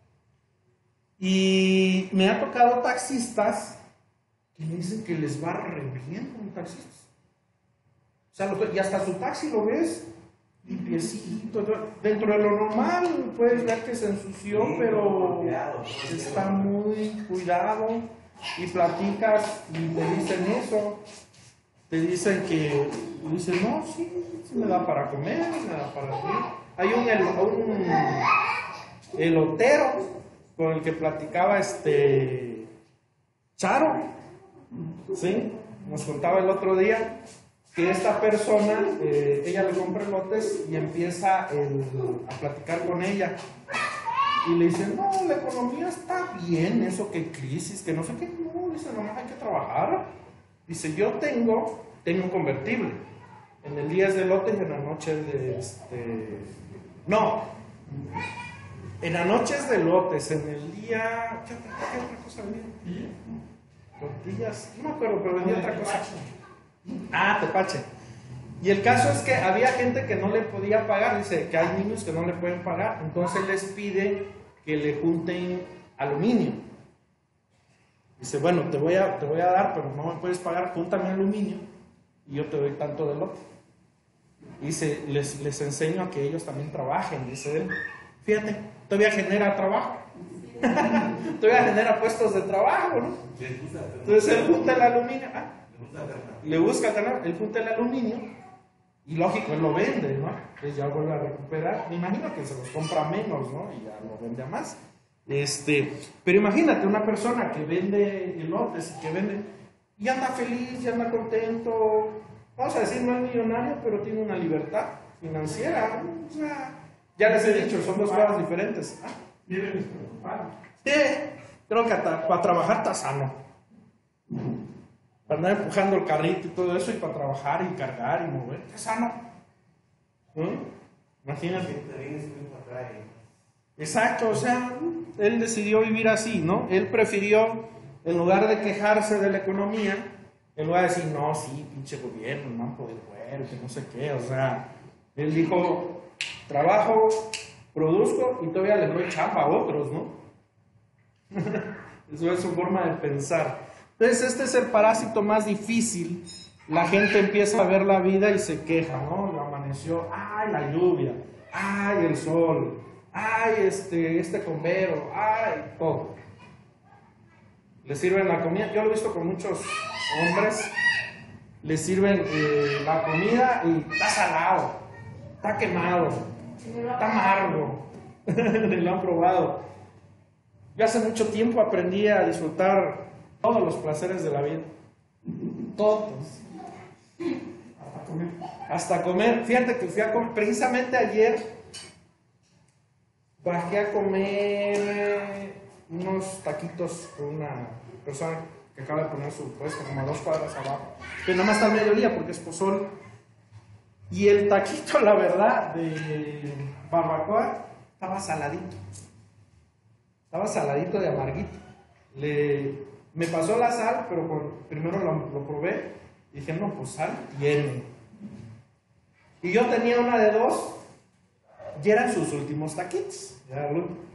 Y me ha tocado taxistas que me dicen que les va re bien como taxistas. O sea, y hasta su taxi lo ves limpiecito, dentro de lo normal, puedes ver que se ensució, sí, pero está muy cuidado, y platicas y te dicen eso, te dicen que, dicen, no, sí, sí me da para comer, me da para vivir. Hay un, un elotero con el que platicaba este Charo, ¿sí? Nos contaba el otro día que esta persona, eh, ella le compra elotes y empieza el, a platicar con ella. Y le dice, no, la economía está bien, eso que crisis, que no sé qué. No, dice, nomás hay que trabajar. Dice, yo tengo, tengo un convertible. En el día es de elotes y en la noche es de, este... No, en la noche es de elotes, en el día... ¿Qué otra, qué otra cosa vendía? Tortillas, no me acuerdo, pero vendía otra cosa. Ah, tepache. Y el caso es que había gente que no le podía pagar, dice que hay niños que no le pueden pagar, entonces les pide que le junten aluminio. Dice, bueno, te voy a, te voy a dar, pero no me puedes pagar, júntame aluminio y yo te doy tanto de lote. Dice, les, les enseño a que ellos también trabajen, dice él. Fíjate, todavía genera trabajo. Todavía genera puestos de trabajo, ¿no? Entonces él junta el aluminio. Ah, le busca tener, él junta el aluminio y lógico, él lo vende, ¿no? Entonces ya vuelve a recuperar. Me imagino que se los compra menos, ¿no? Y ya lo vende a más. Este, pero imagínate una persona que vende elotes y que vende y anda feliz, y anda contento. Vamos a decir, no es millonario, pero tiene una libertad financiera, ¿no? O sea, ya les he dicho, son dos cosas diferentes. ¿Ah? Vive despreocupado. Sí, creo que hasta para trabajar está sano. Para andar empujando el carrito y todo eso, y para trabajar y cargar y mover, está sano. ¿Mm? Imagínate. También es muy atrae. Exacto, o sea, él decidió vivir así, ¿no? Él prefirió, en lugar de quejarse de la economía, en lugar de decir, no, sí, pinche gobierno, manco del güero, que no sé qué, o sea, él dijo, trabajo, produzco y todavía le doy chamba a otros, ¿no? Eso es su forma de pensar. Entonces, este es el parásito más difícil. La gente empieza a ver la vida y se queja, ¿no? Le amaneció, ay, la lluvia, ay, el sol, ay, este, este convero, ay, todo. Le sirven la comida, yo lo he visto con muchos hombres, le sirven eh, la comida y está salado, está quemado, está amargo, lo han probado. Yo hace mucho tiempo aprendí a disfrutar todos los placeres de la vida, todos. Hasta comer. Hasta comer, fíjate que fui a comer, precisamente ayer bajé a comer unos taquitos con una persona que acaba de poner su puesto como a dos cuadras abajo, pero nada más está al mediodía porque es pozol. Y el taquito, la verdad, de barbacoa estaba saladito, estaba saladito de amarguito. Le, me pasó la sal, pero con, primero lo, lo probé y dije, no, pues sal tiene. Y yo tenía una de dos y eran sus últimos taquitos. Era el último.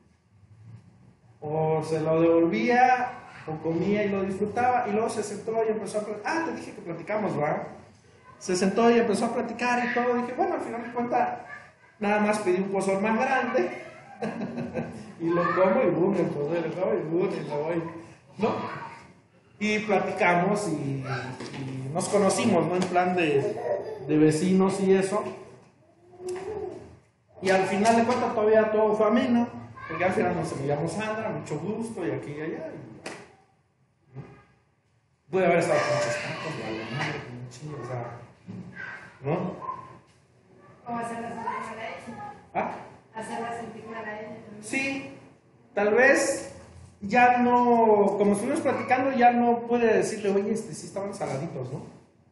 O se lo devolvía, o comía y lo disfrutaba, y luego se sentó y empezó a platicar. Ah, te dije que platicamos, ¿verdad? Se sentó y empezó a platicar y todo. Dije, bueno, al final de cuentas, nada más pedí un pozol más grande. Y lo como y boom, el pozol, lo como y boom, y lo voy. ¿No? Y platicamos y, y nos conocimos, ¿no? En plan de, de vecinos y eso. Y al final de cuentas todavía todo fue ameno, porque al final nos enviamos Sandra, mucho gusto, y aquí y allá. Y, ¿no? Pude haber estado con muchos tacos, la madre, con un chingo, o sea, ¿no? ¿Cómo hacerla sentir mal a ella? ¿Ah? Hacerla sentir mal a ella también. Sí, tal vez ya no, como estuvimos platicando, ya no puede decirle, oye, este sí estaban saladitos, ¿no?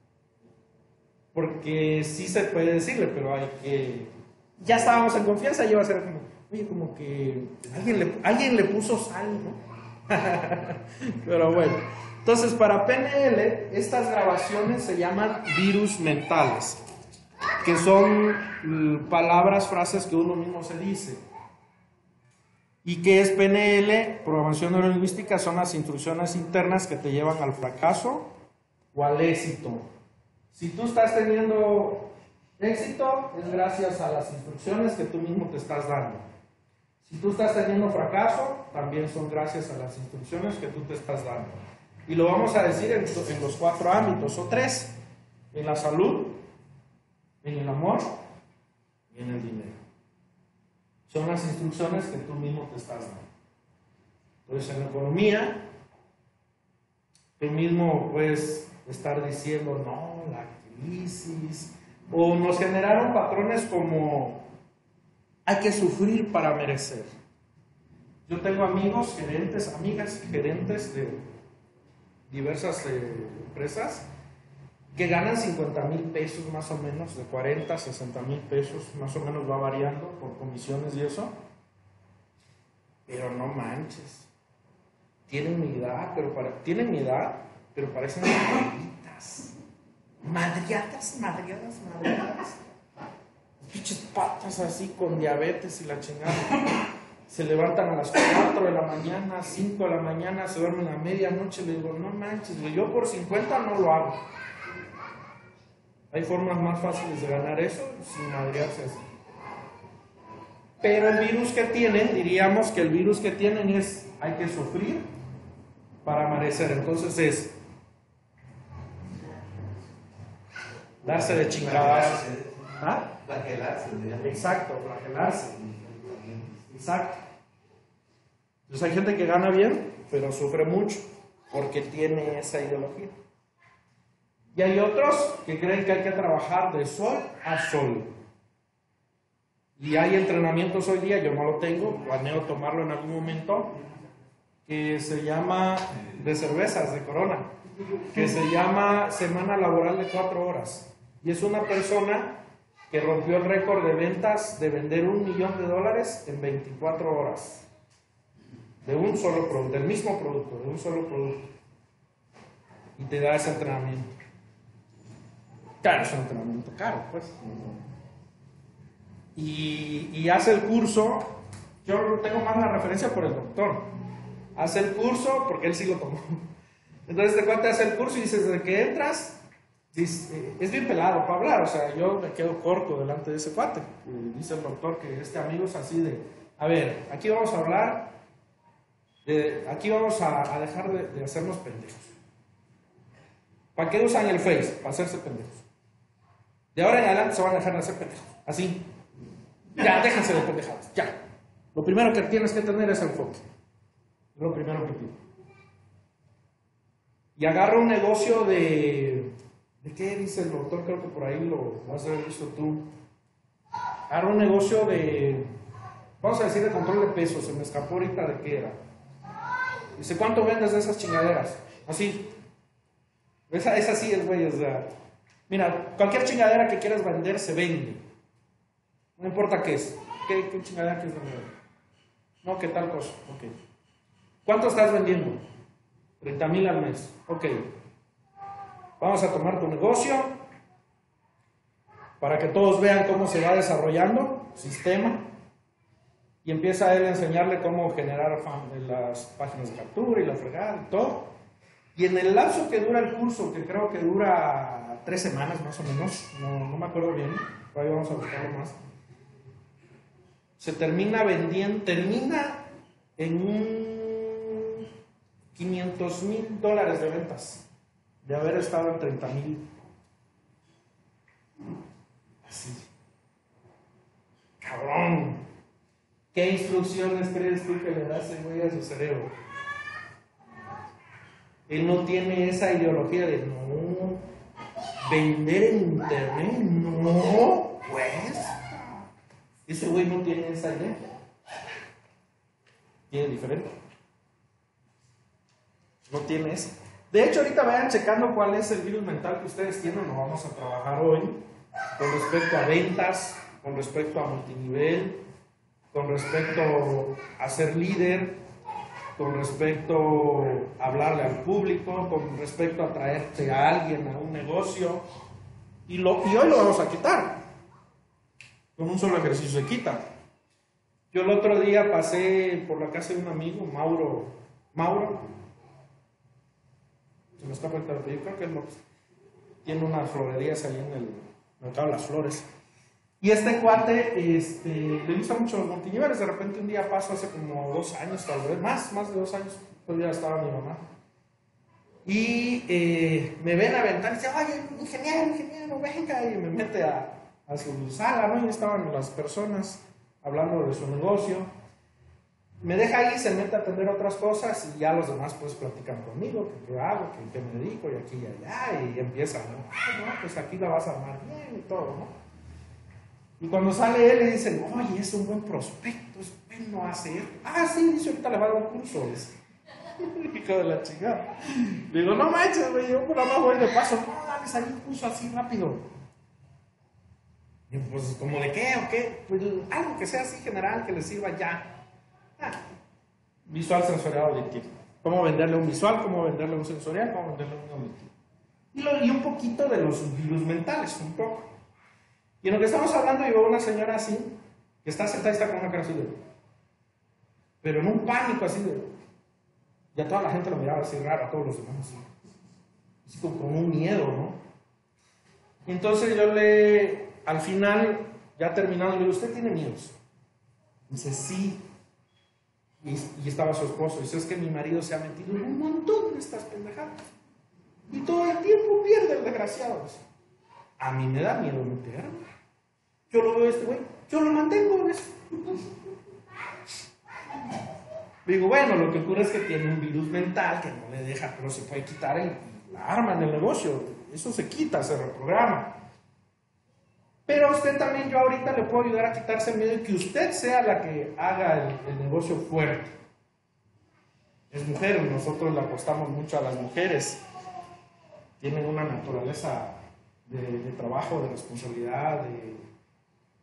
Porque sí se puede decirle, pero hay que... Ya estábamos en confianza y iba a ser como, oye, como que alguien le, alguien le puso sal, ¿no? Pero bueno, entonces para P N L estas grabaciones se llaman virus mentales, que son mm, palabras, frases que uno mismo se dice. ¿Y qué es P N L? Programación neurolingüística son las instrucciones internas que te llevan al fracaso o al éxito. Si tú estás teniendo éxito, es gracias a las instrucciones que tú mismo te estás dando. Si tú estás teniendo fracaso, también son gracias a las instrucciones que tú te estás dando. Y lo vamos a decir en, en los cuatro ámbitos, o tres: en la salud, en el amor y en el dinero. Son las instrucciones que tú mismo te estás dando. Entonces, en la economía, tú mismo puedes estar diciendo, no, la crisis, o nos generaron patrones como, hay que sufrir para merecer. Yo tengo amigos, gerentes, amigas, gerentes de diversas eh, empresas, que ganan cincuenta mil pesos más o menos, de cuarenta, sesenta mil pesos, más o menos va variando por comisiones y eso. Pero no manches, tienen mi edad, pero para, tienen mi edad, pero parecen madriatas, madriatas, madriatas, madriatas. Pinches patas así con diabetes y la chingada. Se levantan a las cuatro de la mañana, cinco de la mañana, se duermen a medianoche. Le digo, no manches, yo por cincuenta no lo hago. Hay formas más fáciles de ganar eso sin madrearse así. Pero el virus que tienen, diríamos que el virus que tienen es, hay que sufrir para merecer. Entonces es darse de chingadas. ¿Ah? Flagelarse, digamos. Exacto, flagelarse. Exacto. Entonces hay gente que gana bien, pero sufre mucho porque tiene esa ideología. Y hay otros que creen que hay que trabajar de sol a sol. Y hay entrenamientos hoy día, yo no lo tengo, planeo tomarlo en algún momento, que se llama, de cervezas, de Corona, que se llama semana laboral de cuatro horas. Y es una persona que rompió el récord de ventas de vender un millón de dólares en veinticuatro horas. De un solo producto, del mismo producto, de un solo producto. Y te da ese entrenamiento. Claro, es un entrenamiento caro, pues. Y, y hace el curso, yo tengo más la referencia por el doctor. Hace el curso porque él sí lo tomó. Entonces te cuenta, hace el curso y dices, desde que entras, dice, es bien pelado para hablar, o sea, yo me quedo corto delante de ese cuate. Y dice el doctor que este amigo es así de, a ver, aquí vamos a hablar, de, aquí vamos a, a dejar de, de hacernos pendejos. ¿Para qué usan el Face? Para hacerse pendejos. De ahora en adelante se van a dejar de hacer pendejos, así. Ya, déjense de pendejadas, ya. Lo primero que tienes que tener es enfoque. Es lo primero que pido. Y agarra un negocio de... ¿De qué dice el doctor? Creo que por ahí lo vas a haber visto tú. Agarra un negocio de... Vamos a decir de control de peso. Se me escapó ahorita de qué era. Dice, ¿cuánto vendes de esas chingaderas? Así. Esa, esa sí es, güey, o sea... Mira, cualquier chingadera que quieras vender se vende. No importa qué es. ¿Qué, qué chingadera quieres vender? No, ¿qué tal cosa? Ok. ¿Cuánto estás vendiendo? treinta mil al mes. Ok. Vamos a tomar tu negocio para que todos vean cómo se va desarrollando el sistema y empieza él a enseñarle cómo generar las páginas de captura y la fregada y todo. Y en el lapso que dura el curso, que creo que dura tres semanas más o menos, no, no me acuerdo bien, por ahí vamos a buscarlo más, se termina vendiendo, termina en un quinientos mil dólares de ventas, de haber estado en treinta mil. Así. Cabrón. ¿Qué instrucciones crees tú que le das ese güey a su cerebro? Él no tiene esa ideología de no, vender en internet, no, pues. Ese güey no tiene esa idea. Tiene diferente. No tiene eso. De hecho, ahorita vayan checando cuál es el virus mental que ustedes tienen. Lo vamos a trabajar hoy con respecto a ventas, con respecto a multinivel, con respecto a ser líder, con respecto a hablarle al público, con respecto a traerte a alguien a un negocio. Y, lo, y hoy lo vamos a quitar. Con un solo ejercicio se quita. Yo el otro día pasé por la casa de un amigo, Mauro, Mauro, se me escapa el cartel, creo que es lo, tiene unas florerías ahí en el mercado de las flores. Y este cuate, este, le gusta mucho los multiniveles. De repente un día paso hace como dos años, tal vez, más, más de dos años, todavía estaba mi mamá. Y eh, me ven a aventar y dice, oye, ingeniero, ingeniero, venga, y me mete a, a su sala, ¿no? Y estaban las personas hablando de su negocio. Me deja ahí, se mete a atender otras cosas y ya los demás pues platican conmigo, que qué hago, que qué me dedico y aquí y allá, y empiezan, ¿no? Ah, no, pues aquí la vas a armar bien y todo, ¿no? Y cuando sale él le dicen, oye, es un buen prospecto, es bueno hacer. Ah, sí, dice, ahorita le va a dar un curso. Hijo de la chingada. Digo, no manches, güey, yo por la más voy de paso. No, dale, salí un curso así rápido. Y pues, ¿como de qué o qué? Pues algo que sea así general, que le sirva ya. Ah, visual, sensorial, auditivo. ¿Cómo venderle un visual? ¿Cómo venderle un sensorial? ¿Cómo venderle un auditivo? Y, lo, y un poquito de los virus mentales, un poco. Y en lo que estamos hablando, yo veo una señora así, que está sentada y está con una cara así de... Pero en un pánico así de... Ya toda la gente lo miraba así raro, a todos los demás así. Así como con un miedo, ¿no? Y entonces yo le... Al final, ya terminando, le digo, ¿usted tiene miedos? Dice, sí. Y, y estaba su esposo. Dice, es que mi marido se ha metido en un montón de estas pendejadas. Y todo el tiempo pierde el desgraciado. Dice, a mí me da miedo meterme. Yo lo veo a este güey, yo lo mantengo en eso. Digo, bueno, lo que ocurre es que tiene un virus mental que no le deja, pero se puede quitar el, la arma en el negocio. Eso se quita, se reprograma. Pero a usted también, yo ahorita le puedo ayudar a quitarse el miedo y que usted sea la que haga el, el negocio fuerte. Es mujer, nosotros le apostamos mucho a las mujeres. Tienen una naturaleza de, de trabajo, de responsabilidad, de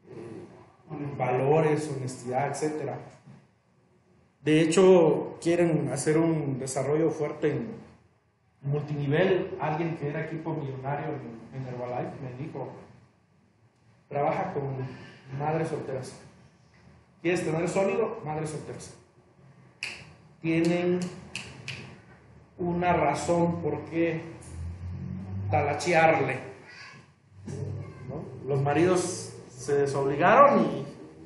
eh, valores, honestidad, etcétera. De hecho, quieren hacer un desarrollo fuerte en multinivel. Alguien que era equipo millonario en, en Herbalife me dijo, trabaja con madres solteras. ¿Quieres tener sólido? Madres solteras. Tienen una razón por qué talachearle, ¿no? Los maridos se desobligaron y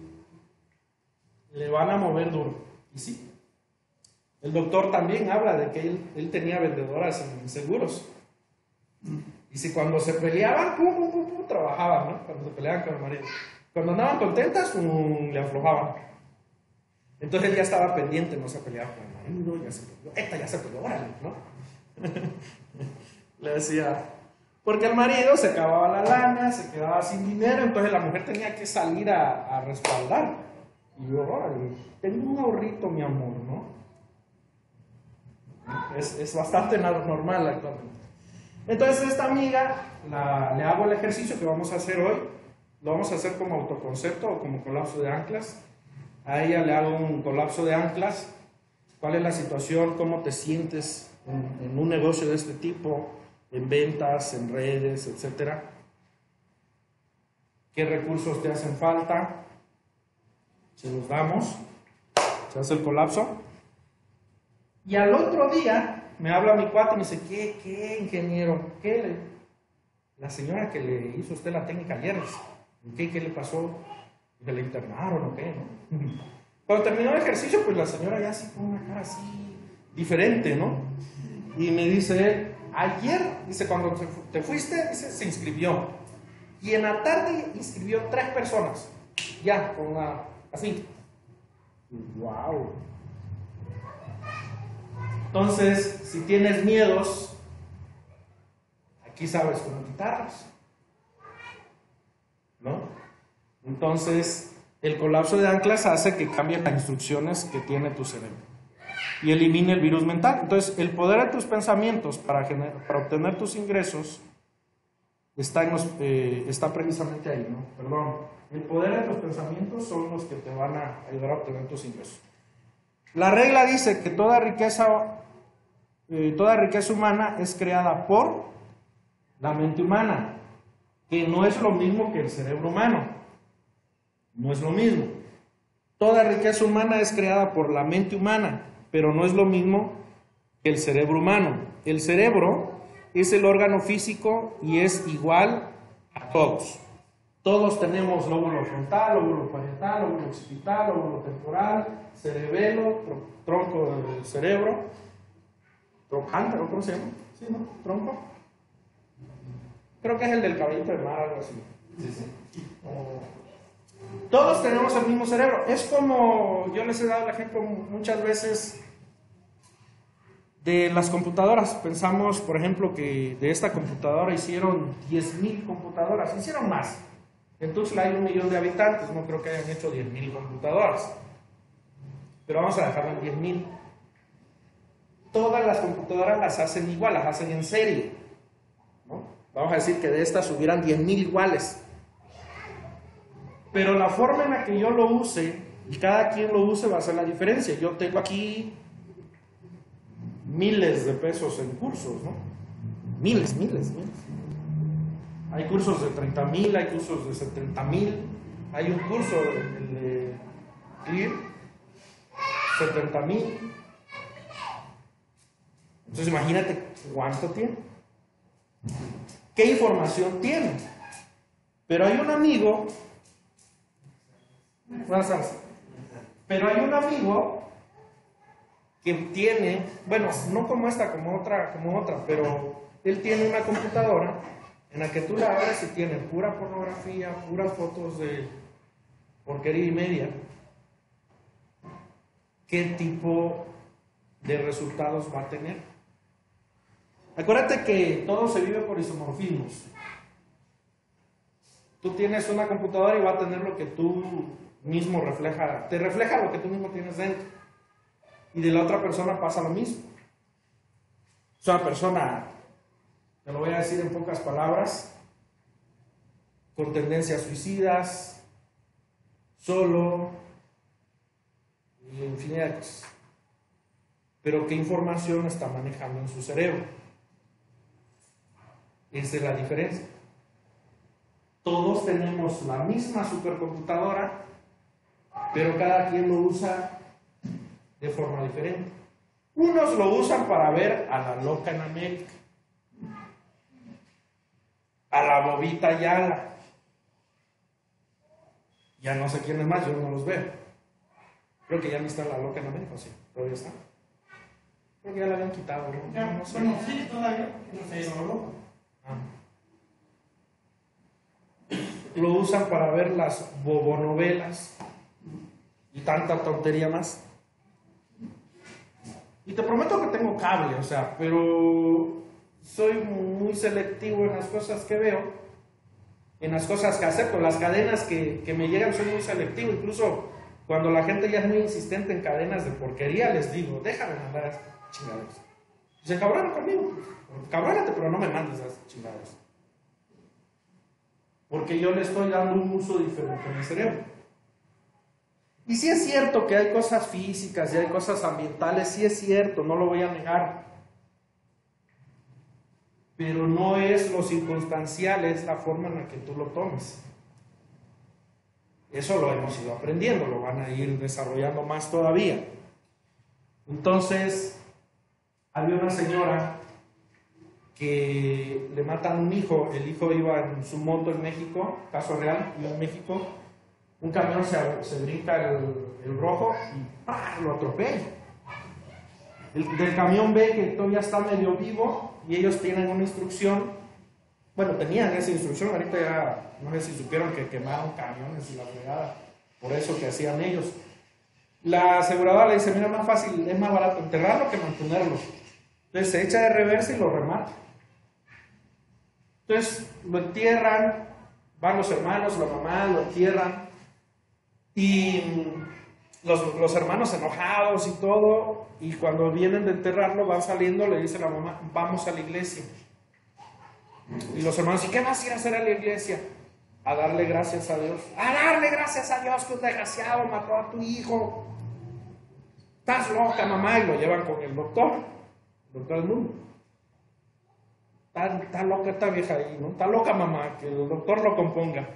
le van a mover duro. Y sí, el doctor también habla de que él, él tenía vendedoras en seguros. Y si cuando se peleaban, pum, pum, pum, pum, trabajaban, ¿no? Cuando se peleaban con el marido. Cuando andaban contentas, pum, le aflojaban. Entonces él ya estaba pendiente, no se peleaba con el marido, ya se peleó, esta ya se peleó, órale, ¿no? Le decía, porque el marido se acababa la lana, se quedaba sin dinero, entonces la mujer tenía que salir a, a respaldar. Y yo, órale, tengo un ahorrito, mi amor, ¿no? Es, es bastante normal actualmente. Entonces esta amiga, la, le hago el ejercicio que vamos a hacer hoy, lo vamos a hacer como autoconcepto o como colapso de anclas. A ella le hago un colapso de anclas. ¿Cuál es la situación? ¿Cómo te sientes en, en un negocio de este tipo? En ventas, en redes, etcétera. ¿Qué recursos te hacen falta? Se los damos, se hace el colapso. Y al otro día me habla mi cuate y me dice, ¿qué, qué ingeniero? ¿Qué? La señora que le hizo usted la técnica ayer, ¿qué, qué le pasó? ¿Que le internaron o qué? ¿No? Cuando terminó el ejercicio, pues la señora ya así con una cara así diferente, ¿no? Y me dice, ayer, dice, cuando te fuiste, dice, se inscribió. Y en la tarde inscribió tres personas, ya, con la... así. Wow. Entonces, si tienes miedos, aquí sabes cómo quitarlos, ¿no? Entonces, el colapso de anclas hace que cambie las instrucciones que tiene tu cerebro y elimine el virus mental. Entonces, el poder de tus pensamientos para, gener- para obtener tus ingresos está, en los, eh, está precisamente ahí, ¿no? Perdón. El poder de tus pensamientos son los que te van a ayudar a obtener tus ingresos. La regla dice que toda riqueza, eh, toda riqueza humana es creada por la mente humana, que no es lo mismo que el cerebro humano. No es lo mismo. Toda riqueza humana es creada por la mente humana, pero no es lo mismo que el cerebro humano. El cerebro es el órgano físico y es igual a todos. Todos tenemos lóbulo frontal, lóbulo parietal, lóbulo occipital, lóbulo temporal, cerebelo, tr- tronco del cerebro, trocante, ¿o cómo se llama? ¿Sí, no? ¿Tronco? Creo que es el del caballito de mar, algo así. Sí, sí. O- Todos tenemos el mismo cerebro. Es como, yo les he dado el ejemplo muchas veces de las computadoras. Pensamos, por ejemplo, que de esta computadora hicieron diez mil computadoras, hicieron más. En Tuxtla hay un millón de habitantes, no creo que hayan hecho diez mil computadoras, pero vamos a dejarlo en diez mil. Todas las computadoras las hacen igual, las hacen en serie, ¿no? Vamos a decir que de estas hubieran diez mil iguales, pero la forma en la que yo lo use y cada quien lo use va a hacer la diferencia. Yo tengo aquí miles de pesos en cursos, ¿no? Miles, miles, miles. Hay cursos de treinta mil, hay cursos de setenta mil, hay un curso de, de Clear, setenta mil. Entonces imagínate cuánto tiene, qué información tiene. Pero hay un amigo, buenas tardes, pero hay un amigo que tiene, bueno, no como esta, como otra, como otra, pero él tiene una computadora en la que tú la abres y tiene pura pornografía, puras fotos de porquería y media. ¿Qué tipo de resultados va a tener? Acuérdate que todo se vive por isomorfismos. Tú tienes una computadora y va a tener lo que tú mismo refleja, te refleja lo que tú mismo tienes dentro. Y de la otra persona pasa lo mismo. Es una persona, te lo voy a decir en pocas palabras, con tendencias suicidas, solo, y infinidad de cosas. Pero ¿qué información está manejando en su cerebro? Esa es la diferencia. Todos tenemos la misma supercomputadora, pero cada quien lo usa de forma diferente. Unos lo usan para ver a la loca en América, a la bobita Ayala. Ya no sé quiénes más, yo no los veo. Creo que ya no está la loca en América, sí, todavía está. Creo que ya la habían quitado, ¿no? Ya, No sé. bueno, sí, todavía, no sé, no lo Ah. Lo usan para ver las bobonovelas y tanta tontería más. Y te prometo que tengo cable, o sea, pero soy muy selectivo en las cosas que veo, en las cosas que acepto, las cadenas que, que me llegan, soy muy selectivo. Incluso cuando la gente ya es muy insistente en cadenas de porquería, les digo, déjame mandar esas chingaderas. Y se cabronan conmigo, cabrónate, pero no me mandes esas chingaderas. Porque yo le estoy dando un uso diferente a mi cerebro. Y sí es cierto que hay cosas físicas y hay cosas ambientales, sí es cierto, no lo voy a negar. Pero no es lo circunstancial, es la forma en la que tú lo tomes. Eso lo hemos ido aprendiendo, lo van a ir desarrollando más todavía. Entonces, había una señora que le matan un hijo, el hijo iba en su moto en México, caso real, iba en México, un camión se, se brinca el, el rojo y ¡pah!, lo atropella. El del camión ve que todavía está medio vivo y ellos tienen una instrucción, bueno, tenían esa instrucción, ahorita ya no sé si supieron que quemaron camiones y la fregada, por eso que hacían ellos. La aseguradora le dice, mira, más fácil, es más barato enterrarlo que mantenerlo. Entonces se echa de reversa y lo remata. Entonces lo entierran, van los hermanos, la mamá, lo entierran y los, los hermanos enojados y todo, y cuando vienen de enterrarlo van saliendo, le dice la mamá, vamos a la iglesia. Y los hermanos, ¿y qué vas a ir a hacer a la iglesia? A darle gracias a Dios. A darle gracias a Dios que un desgraciado mató a tu hijo. Estás loca, mamá. Y lo llevan con el doctor, el doctor del mundo. Está, está loca esta vieja ahí, ¿no? Está loca, mamá, que el doctor lo componga.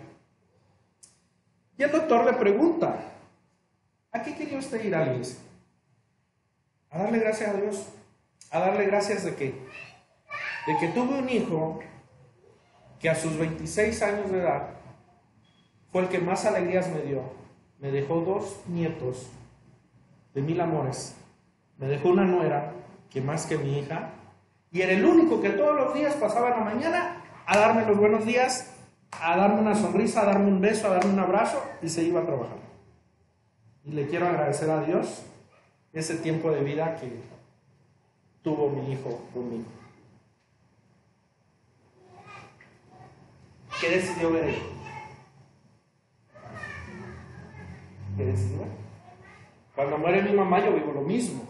Y el doctor le pregunta, ¿a qué quería usted ir a la iglesia? A darle gracias a Dios. A darle gracias de que, de que tuve un hijo que a sus veintiséis años de edad fue el que más alegrías me dio. Me dejó dos nietos de mil amores. Me dejó una nuera que más que mi hija, y era el único que todos los días pasaba en la mañana a darme los buenos días, a darme una sonrisa, a darme un beso, a darme un abrazo, y se iba a trabajar. Y le quiero agradecer a Dios ese tiempo de vida que tuvo mi hijo conmigo. ¿Qué decidió ver él? ¿Qué decidió? Cuando muere mi mamá yo vivo lo mismo.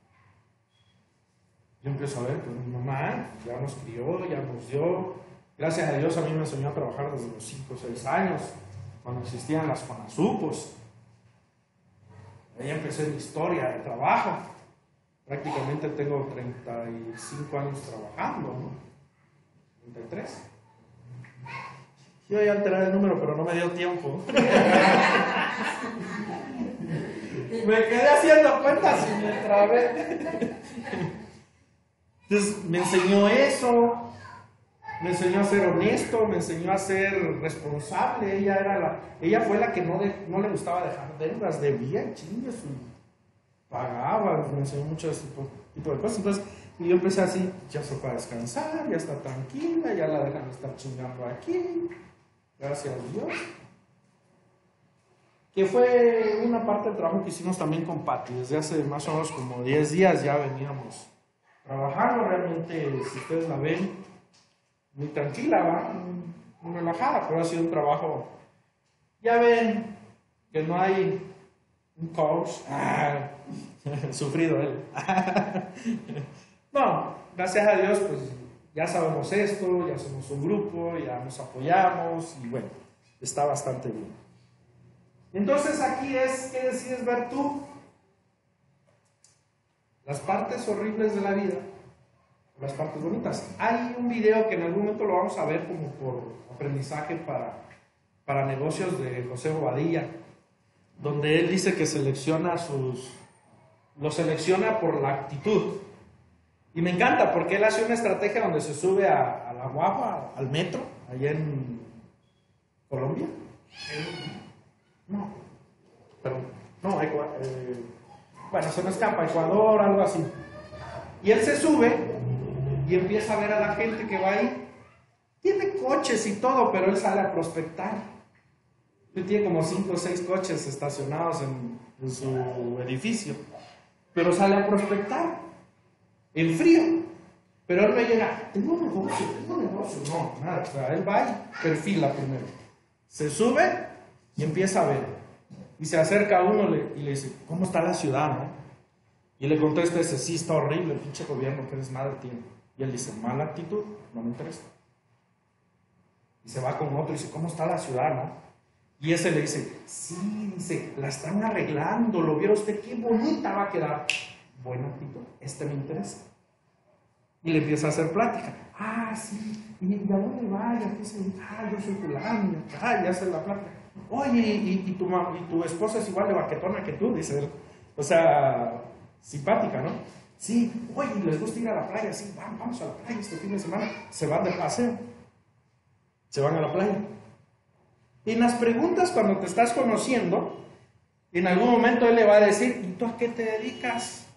Yo empiezo a ver que mi mamá ya nos crió, ya nos dio. Gracias a Dios a mí me enseñó a trabajar desde los cinco o seis años, cuando existían las CONASUPOS. Ahí empecé mi historia de trabajo. Prácticamente tengo treinta y cinco años trabajando, ¿no? treinta y tres. Yo ya alteré el número, pero no me dio tiempo. Me quedé haciendo cuentas y me trabé. Entonces me enseñó eso, me enseñó a ser honesto, me enseñó a ser responsable. Ella era la, ella fue la que no, de, no le gustaba dejar deudas, debía, chingas, pagaba, me enseñó muchos tipos tipo de cosas. Entonces y yo empecé así, ya se fue a descansar, ya está tranquila, ya la dejan estar chingando aquí, gracias a Dios. Que fue una parte del trabajo que hicimos también con Pati. Desde hace más o menos como diez días ya veníamos trabajando. Realmente, si ustedes la ven, muy tranquila, ¿va? Muy relajada, pero ha sido un trabajo. Ya ven que no hay un coach. Ah, sufrido él. No, gracias a Dios, pues ya sabemos esto, ya somos un grupo, ya nos apoyamos y bueno, está bastante bien. Entonces aquí es, ¿qué decides ver tú? Las partes horribles de la vida, las partes bonitas. Hay un video que en algún momento lo vamos a ver como por aprendizaje para, para negocios de José Bobadilla, donde él dice que selecciona sus, lo selecciona por la actitud. Y me encanta porque él hace una estrategia donde se sube a, a la guagua, al metro, allá en Colombia. No, perdón, no, Ecua- eh, bueno, se me escapa, Ecuador, algo así. Y él se sube y empieza a ver a la gente que va ahí. Tiene coches y todo, pero él sale a prospectar. Él tiene como cinco o seis coches estacionados en, en su edificio, pero sale a prospectar en frío. Pero él no llega, tengo un negocio, tengo un negocio. No, nada, o sea, él va y perfila primero. Se sube y empieza a ver. Y se acerca a uno le- y le dice, ¿cómo está la ciudad, no? Y le contesta ese, sí, está horrible, el pinche gobierno, que desmadre tiene. Y él dice, mala actitud, no me interesa. Y se va con otro y dice, ¿cómo está la ciudad, no? Y ese le dice, sí, dice, la están arreglando, ¿lo vieron usted? Qué bonita va a quedar. Buena actitud, este me interesa. Y le empieza a hacer plática. Ah, sí, ¿y a dónde va? ¿Y a qué se dedica? Ah, yo soy fulano, y acá, y hace la plática. Oye, ¿y, y, tu, ma- y tu esposa es igual de baquetona que tú? Dice él. O sea, simpática, ¿no? Sí, oye, ¿les gusta ir a la playa? Sí, vamos, vamos a la playa este fin de semana. Se van de paseo. Se van a la playa. Y en las preguntas, cuando te estás conociendo, en algún momento él le va a decir, ¿y tú a qué te dedicas?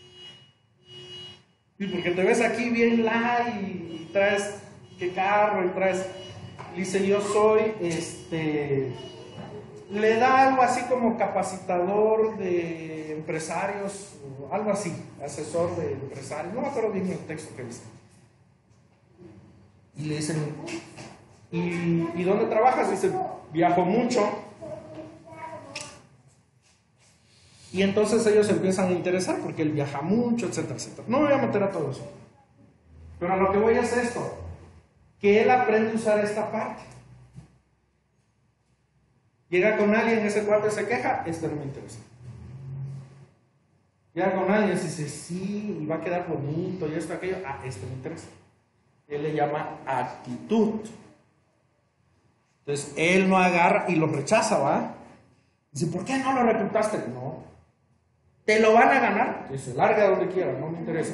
Y porque te ves aquí bien light y traes qué carro y traes. Dice, yo soy, este, le da algo así como capacitador de empresarios, o algo así, asesor de empresarios, no me acuerdo bien el texto que dice. Y le dicen, ¿y, ¿y dónde trabajas? Dice, viajo mucho. Y entonces ellos se empiezan a interesar porque él viaja mucho, etcétera, etcétera. No me voy a meter a todo eso. Pero a lo que voy es esto, que él aprende a usar esta parte. Llega con alguien, ese cuate se queja, este no me interesa. Llega con alguien y dice, sí, y va a quedar bonito y esto, aquello, ah, este me interesa. Él le llama actitud. Entonces, él no agarra y lo rechaza, ¿va? Dice, ¿por qué no lo reclutaste? No. ¿Te lo van a ganar? Dice, larga donde quiera, no me interesa.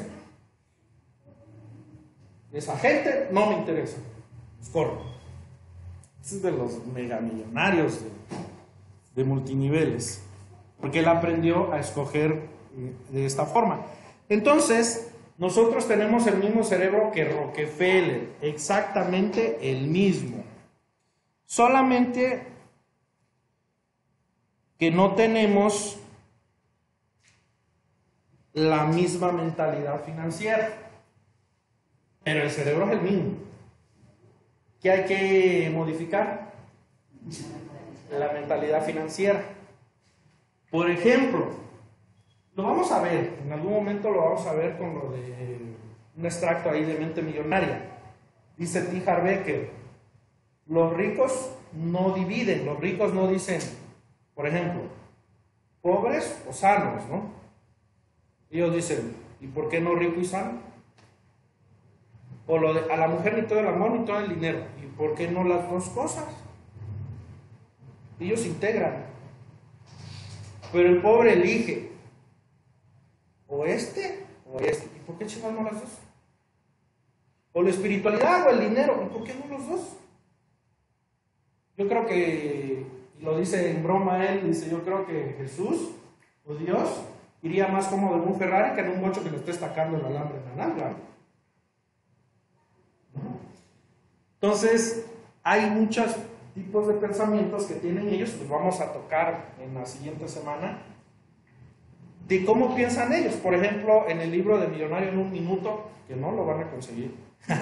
Esa gente no me interesa. Pues corre. Ese es de los megamillonarios de, de multiniveles. Porque él aprendió a escoger eh, de esta forma. Entonces, nosotros tenemos el mismo cerebro que Rockefeller. Exactamente el mismo. Solamente que no tenemos la misma mentalidad financiera, pero el cerebro es el mismo. ¿Qué hay que modificar? La mentalidad financiera. Por ejemplo, lo vamos a ver, en algún momento lo vamos a ver con lo de un extracto ahí de Mente Millonaria. Dice T. Harv Eker, los ricos no dividen, los ricos no dicen, por ejemplo, pobres o sanos, ¿no? Ellos dicen, ¿y por qué no rico y sano? O lo de, a la mujer ni todo el amor ni todo el dinero. ¿Y por qué no las dos cosas? Ellos integran. Pero el pobre elige, o este o este. ¿Y por qué chingados no las dos? O la espiritualidad o el dinero. ¿Y por qué no los dos? Yo creo que, y lo dice en broma él, dice, yo creo que Jesús o Dios iría más cómodo en un Ferrari que en un bocho que le esté estacando el alambre en la nalga. Entonces, hay muchos tipos de pensamientos que tienen ellos, pues vamos a tocar en la siguiente semana, de cómo piensan ellos. Por ejemplo, en el libro de Millonario en un Minuto, que no lo van a conseguir.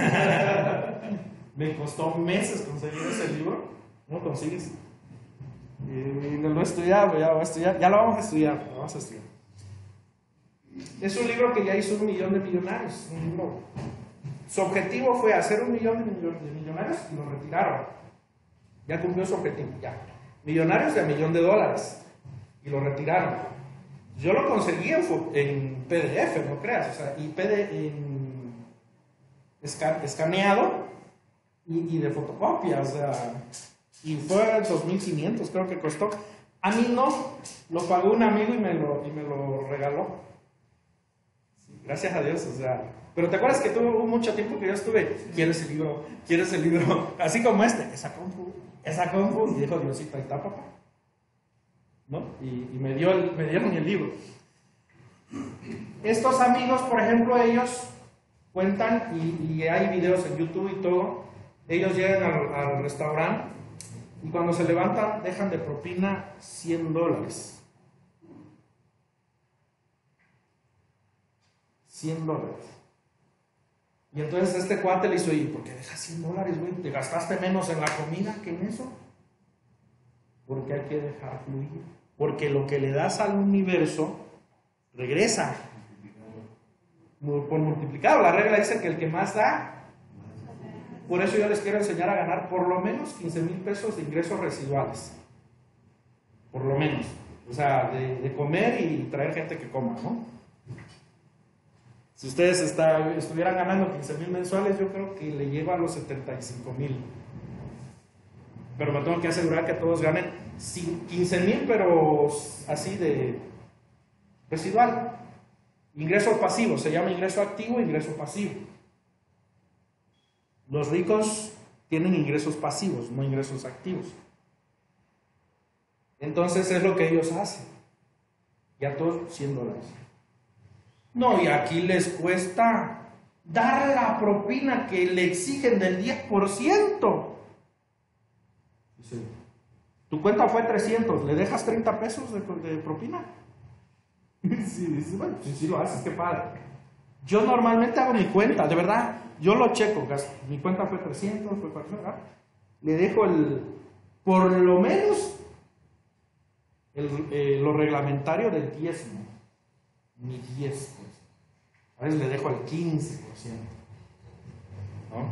Me costó meses conseguir ese libro. ¿No lo consigues? Y lo he estudiado, ya lo voy a estudiar, ya lo vamos a estudiar, lo vamos a estudiar. Es un libro que ya hizo un millón de millonarios. Un libro. Su objetivo fue hacer un millón de millonarios y lo retiraron. Ya cumplió su objetivo, ya. Millonarios de a millón de dólares. Y lo retiraron. Yo lo conseguí en, en P D F, no creas. O sea, y P D F en esca, escaneado y, y de fotocopia. O sea, y fue dos mil quinientos, creo que costó. A mí no, lo pagó un amigo y me lo, y me lo regaló. Sí, gracias a Dios, o sea. Pero te acuerdas que tuvo mucho tiempo que yo estuve, ¿quieres el libro? ¿Quieres el libro? Así como este, esa compu, esa compu. Y dijo Diosito, ahí está, papá. ¿No? Y, y me, dio el, me dieron el libro. Estos amigos, por ejemplo, ellos cuentan, y, y hay videos en YouTube y todo, ellos llegan al, al restaurante y cuando se levantan dejan de propina cien dólares. cien dólares. Y entonces este cuate le hizo, ¿y por qué dejas cien dólares, güey? ¿Te gastaste menos en la comida que en eso? Porque hay que dejar fluir. Porque lo que le das al universo regresa por multiplicado. La regla dice que el que más da. Por eso yo les quiero enseñar a ganar por lo menos quince mil pesos de ingresos residuales. Por lo menos. O sea, de, de comer y traer gente que coma, ¿no? Si ustedes está, estuvieran ganando quince mil mensuales, yo creo que le lleva a los setenta y cinco mil. Pero me tengo que asegurar que todos ganen quince mil, pero así de residual. Ingresos pasivos, se llama ingreso activo e ingreso pasivo. Los ricos tienen ingresos pasivos, no ingresos activos. Entonces es lo que ellos hacen. Ya todos cien dólares. No, y aquí les cuesta dar la propina que le exigen del diez por ciento. Dice, tu cuenta fue trescientos, ¿le dejas treinta pesos de, de propina? Sí, dice, bueno, si sí, lo haces, qué padre. Yo normalmente hago mi cuenta, de verdad, yo lo checo, mi cuenta fue trescientos, fue cuatrocientos, ¿verdad? Le dejo el, por lo menos, el, eh, lo reglamentario del diezmo. Ni diez, pues. A veces le dejo al quince por ciento. ¿No?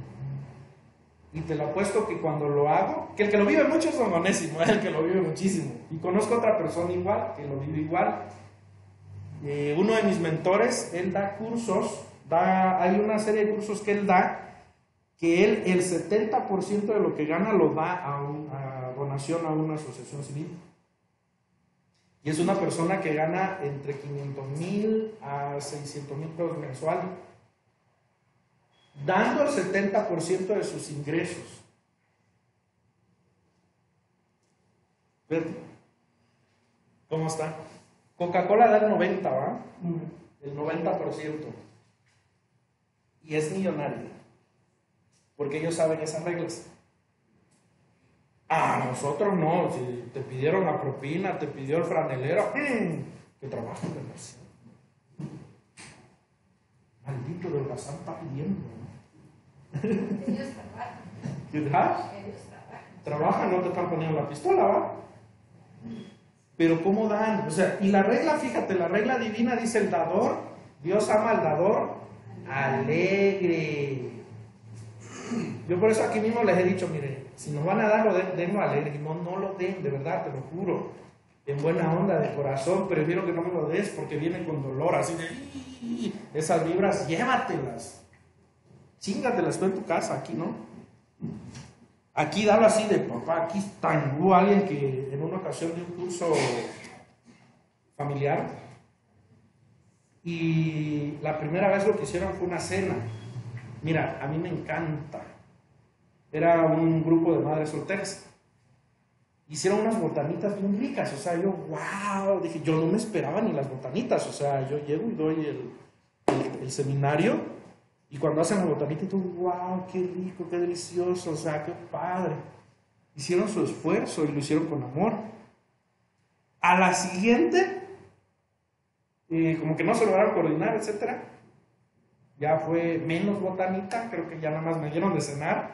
Y te lo apuesto que cuando lo hago, que el que lo vive mucho es don Onésimo, es el que lo vive muchísimo. Y conozco a otra persona igual, que lo vive igual. Eh, uno de mis mentores, él da cursos, da, hay una serie de cursos que él da, que él el setenta por ciento de lo que gana lo da a, un, a donación a una asociación civil. Y es una persona que gana entre quinientos mil a seiscientos mil pesos mensuales, dando el setenta por ciento de sus ingresos. ¿Ven? ¿Cómo está? Coca-Cola da el noventa, ¿va? El noventa por ciento. Y es millonario. Porque ellos saben esas reglas. A nosotros no, si te pidieron la propina, te pidió el franelero, mmm, que trabaja en la inversión. Maldito de holgazán está pidiendo. Ellos trabajan. ¿Ah? Ellos trabajan. Trabajan, no te están poniendo la pistola, ¿va? Pero ¿cómo dan? O sea, y la regla, fíjate, la regla divina dice el dador, Dios ama al dador alegre. Yo por eso aquí mismo les he dicho, miren, si nos van a dar, lo den, denlo alegre, no, no lo den, de verdad, te lo juro, en buena onda, de corazón, prefiero que no me lo des porque viene con dolor, así de, esas vibras, llévatelas, chíngatelas tú en tu casa, aquí no. Aquí dalo así de, papá, aquí está. Hubo alguien que en una ocasión de un curso familiar y la primera vez lo que hicieron fue una cena. Mira, a mí me encanta. Era un grupo de madres solteras. Hicieron unas botanitas bien ricas, o sea, yo, wow, dije, yo no me esperaba ni las botanitas, o sea, yo llego y doy el, el, el seminario. Y cuando hacen la botanita, tú, wow, qué rico, qué delicioso, o sea, qué padre. Hicieron su esfuerzo y lo hicieron con amor. A la siguiente, eh, como que no se lograron coordinar, etcétera. Ya fue menos botanita, creo que ya nada más me dieron de cenar.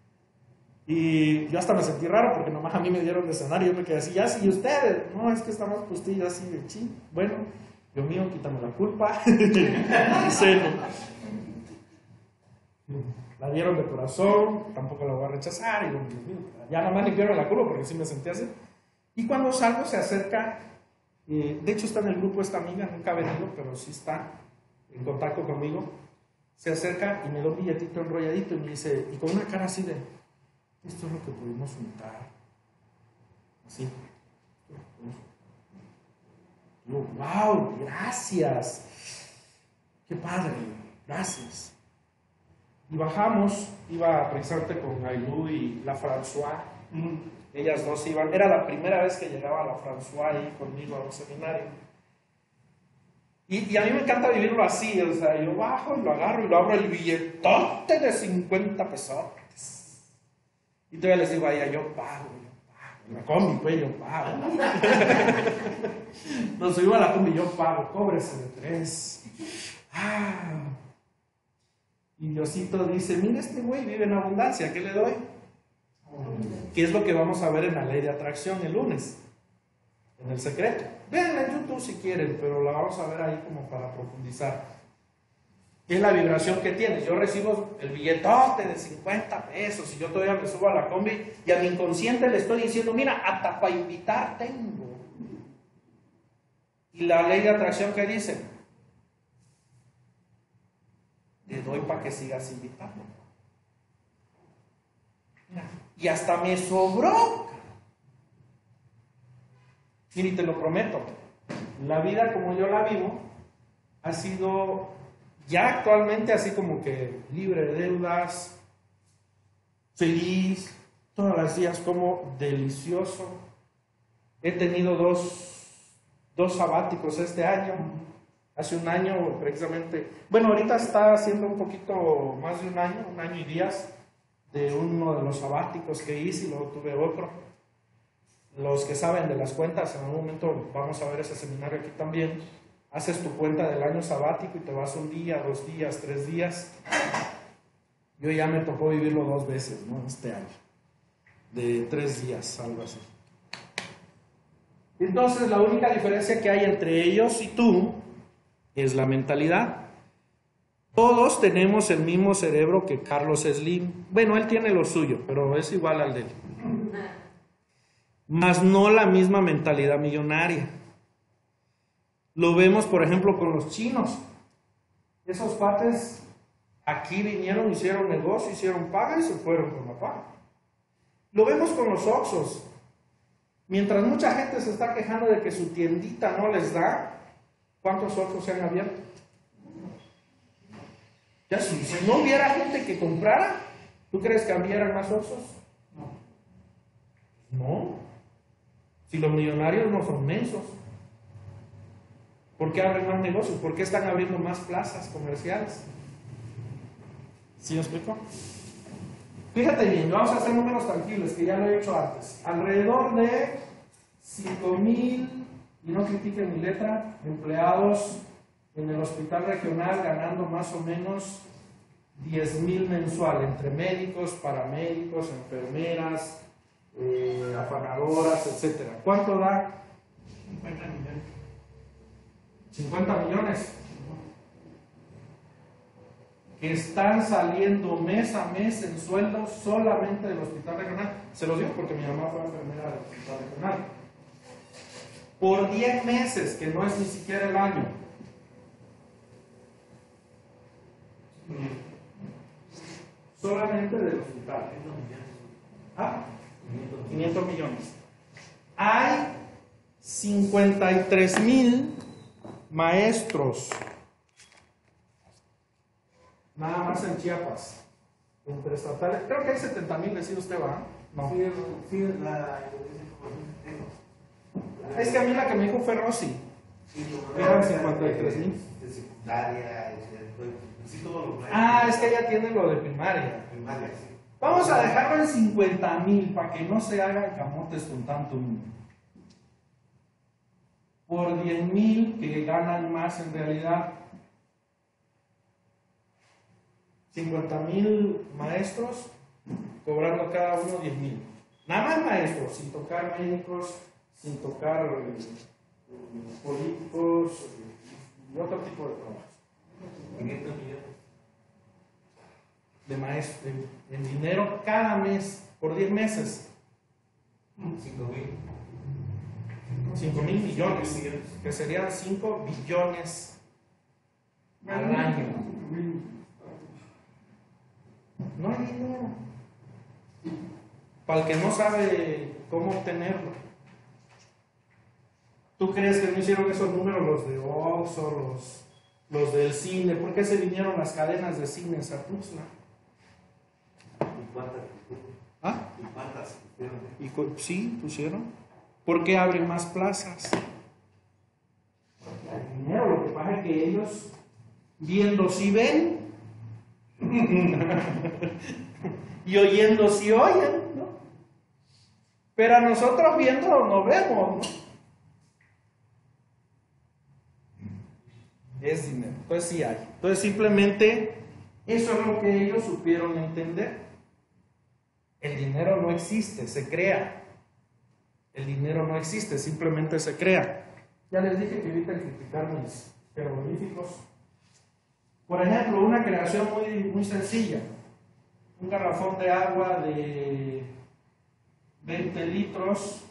Y yo hasta me sentí raro porque nomás a mí me dieron de cenar y yo me quedé así, ya, sí, ¿y ustedes? No, es que estamos postillos así de ching. Bueno, Dios mío, quítame la culpa. Y ceno. La dieron de corazón, tampoco la voy a rechazar. Y bueno, Dios mío, ya nada más limpiaron la culo porque sí me sentí así. Y cuando salgo se acerca, eh, de hecho está en el grupo esta amiga, nunca ha venido, pero sí está en contacto conmigo. Se acerca y me da un billetito enrolladito y me dice, y con una cara así de, esto es lo que pudimos juntar. Así. Yo, wow, gracias. Qué padre, gracias. Y bajamos, iba precisamente con Ailú y la François. Mm. Ellas dos iban, era la primera vez que llegaba la François ahí conmigo a un seminario. Y, y a mí me encanta vivirlo así, o sea, yo bajo y lo agarro y lo abro el billetote de cincuenta pesos. Y todavía les digo a ella, yo pago, yo pago. La combi, pues, yo pago. Nos subimos a la combi, yo pago, cóbrese de tres. Ah. Y Diosito dice, mira este güey vive en abundancia, ¿qué le doy? ¿Qué es lo que vamos a ver en la ley de atracción el lunes? En el secreto. Véanla en YouTube si quieren, pero la vamos a ver ahí como para profundizar. ¿Qué es la vibración que tienes? Yo recibo el billetote de cincuenta pesos y yo todavía me subo a la combi y a mi inconsciente le estoy diciendo, mira, hasta para invitar tengo. Y la ley de atracción, ¿qué dice? Te doy para que sigas invitando. Y hasta me sobró. Y te lo prometo, la vida como yo la vivo ha sido ya actualmente así como que libre de deudas, feliz, todos los días como delicioso. He tenido dos, dos sabáticos este año, hace un año precisamente, bueno, ahorita está haciendo un poquito más de un año, un año y días de uno de los sabáticos que hice y luego tuve otro. Los que saben de las cuentas, en algún momento vamos a ver ese seminario aquí también. Haces tu cuenta del año sabático y te vas un día, dos días, tres días. Yo ya me tocó vivirlo dos veces, ¿no? Este año, de tres días, algo así. Entonces, la única diferencia que hay entre ellos y tú es la mentalidad. Todos tenemos el mismo cerebro que Carlos Slim. Bueno, él tiene lo suyo, pero es igual al de él. Mas no la misma mentalidad millonaria. Lo vemos, por ejemplo, con los chinos. Esos pates aquí vinieron, hicieron negocio, hicieron paga y se fueron con la paga. Lo vemos con los Oxxos. Mientras mucha gente se está quejando de que su tiendita no les da, ¿cuántos Oxxos se han abierto? Ya, si, si no hubiera gente que comprara, ¿tú crees que abrieran más Oxxos? No. No. Si los millonarios no son mensos, ¿por qué abren más negocios? ¿Por qué están abriendo más plazas comerciales? ¿Sí me explico? Fíjate bien, vamos a hacer números tranquilos, que ya lo he hecho antes. Alrededor de cinco mil, y no critiquen mi letra, empleados en el hospital regional ganando más o menos diez mil mensual, entre médicos, paramédicos, enfermeras, Eh, afanadoras, etcétera. ¿Cuánto da? cincuenta millones. cincuenta millones. Que están saliendo mes a mes en sueldos solamente del hospital regional. Se los digo porque mi mamá fue enfermera del hospital regional. Por diez meses, que no es ni siquiera el año. Solamente del hospital. ¿Ah? quinientos millones. Hay cincuenta y tres mil maestros nada más en Chiapas, entre estatales. Creo que hay setenta mil, decía usted, ¿va? No. Sí, sí, la, Es que a mí la que me dijo fue Rosy. Eran cincuenta y tres mil. De secundaria, sí, todos los maestros. Ah, es que ella tiene lo de primaria. Primaria, sí. Vamos a dejarlo en cincuenta mil para que no se hagan camotes con tanto número. Por diez mil que ganan más en realidad. cincuenta mil maestros cobrando cada uno diez mil. Nada más maestros, sin tocar médicos, sin tocar eh, políticos y otro tipo de trabajos. quinientos millones. de maestro, en, en dinero cada mes, por diez meses. Cinco mil. cinco mil millones, que serían cinco billones al año. No hay dinero. Para el que no sabe cómo obtenerlo. ¿Tú crees que no hicieron esos números los de Oxxo, los, los del cine? ¿Por qué se vinieron las cadenas de cines a Tuxtla? ¿Y cuántas? ¿Ah? ¿Y cuántas? ¿Y cu- sí, pusieron? ¿Por qué abren más plazas? Porque hay dinero, lo que pasa es que ellos, viendo si ven, y oyendo si oyen, ¿no? Pero a nosotros viendo no vemos, ¿no? Es dinero, entonces sí hay. Entonces simplemente eso es lo que ellos supieron entender. El dinero no existe, se crea. El dinero no existe, simplemente se crea. Ya les dije que evitan criticar mis jeroglíficos. Por ejemplo, una creación muy, muy sencilla. Un garrafón de agua de veinte litros.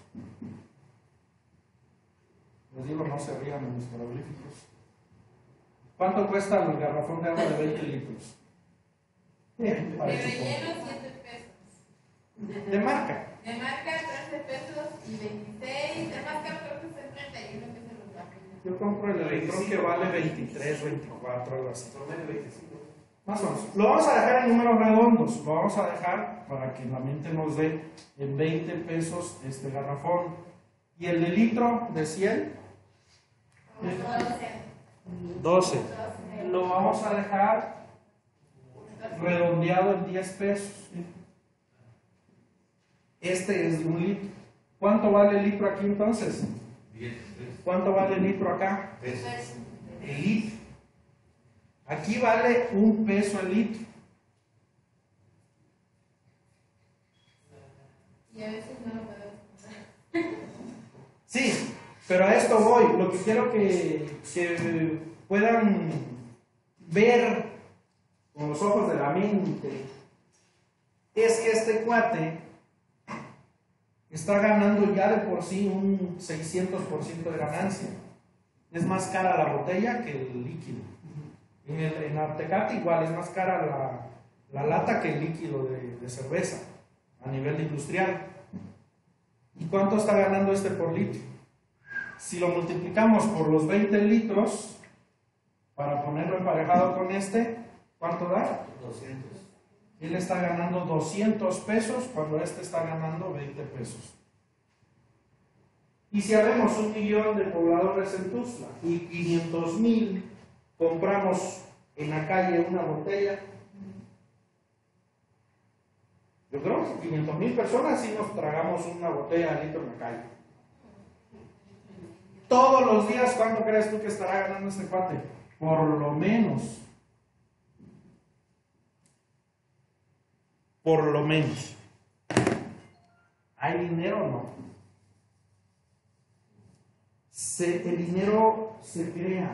Les digo, no se rían de mis jeroglíficos. ¿Cuánto cuesta el garrafón de agua de veinte litros? Bien, De parece relleno, siete pesos. poco. De marca. De marca, trece pesos y veintiséis. De más caro creo que está en treinta y uno, que se los bajo. Yo compro el electrón que vale veintitrés, veinticuatro, algo así. Promedio veinticinco. Más o menos. Lo vamos a dejar en números redondos. Lo vamos a dejar para que la mente nos dé en veinte pesos este garrafón. ¿Y el de litro de cien? doce. Lo vamos a dejar redondeado en diez pesos. Este es de un litro. ¿Cuánto vale el litro aquí entonces? diez ¿Cuánto vale el litro acá? pesos. El litro. Aquí vale un peso el litro. Y a veces no lo puedo. Sí, pero a esto voy. Lo que quiero que, que puedan ver con los ojos de la mente es que este cuate está ganando ya de por sí un seiscientos por ciento de ganancia. Es más cara la botella que el líquido. En, el, en Artecate igual es más cara la, la lata que el líquido de, de cerveza a nivel industrial. ¿Y cuánto está ganando este por litro? Si lo multiplicamos por los veinte litros, para ponerlo emparejado con este, ¿cuánto da? doscientos. Él está ganando doscientos pesos cuando este está ganando veinte pesos. Y si habemos un millón de pobladores en Tuxtla y quinientos mil compramos en la calle una botella, yo creo que quinientos mil personas sí nos tragamos una botella de litro en la calle. Todos los días, ¿cuánto crees tú que estará ganando este cuate? Por lo menos. Por lo menos. ¿Hay dinero o no? Se, el dinero se crea.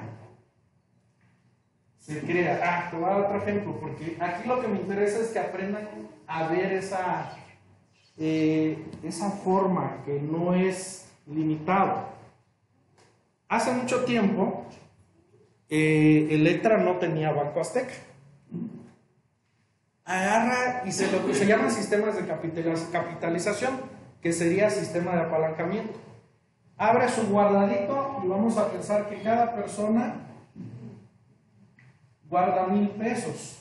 Se crea. Ah, te voy a dar otro ejemplo, porque aquí lo que me interesa es que aprendan a ver esa, eh, esa forma que no es limitado. Hace mucho tiempo, eh, Electra no tenía Banco Azteca. Agarra y se lo que se llaman sistemas de capitalización, que sería sistema de apalancamiento. Abre su guardadito y vamos a pensar que cada persona guarda mil pesos.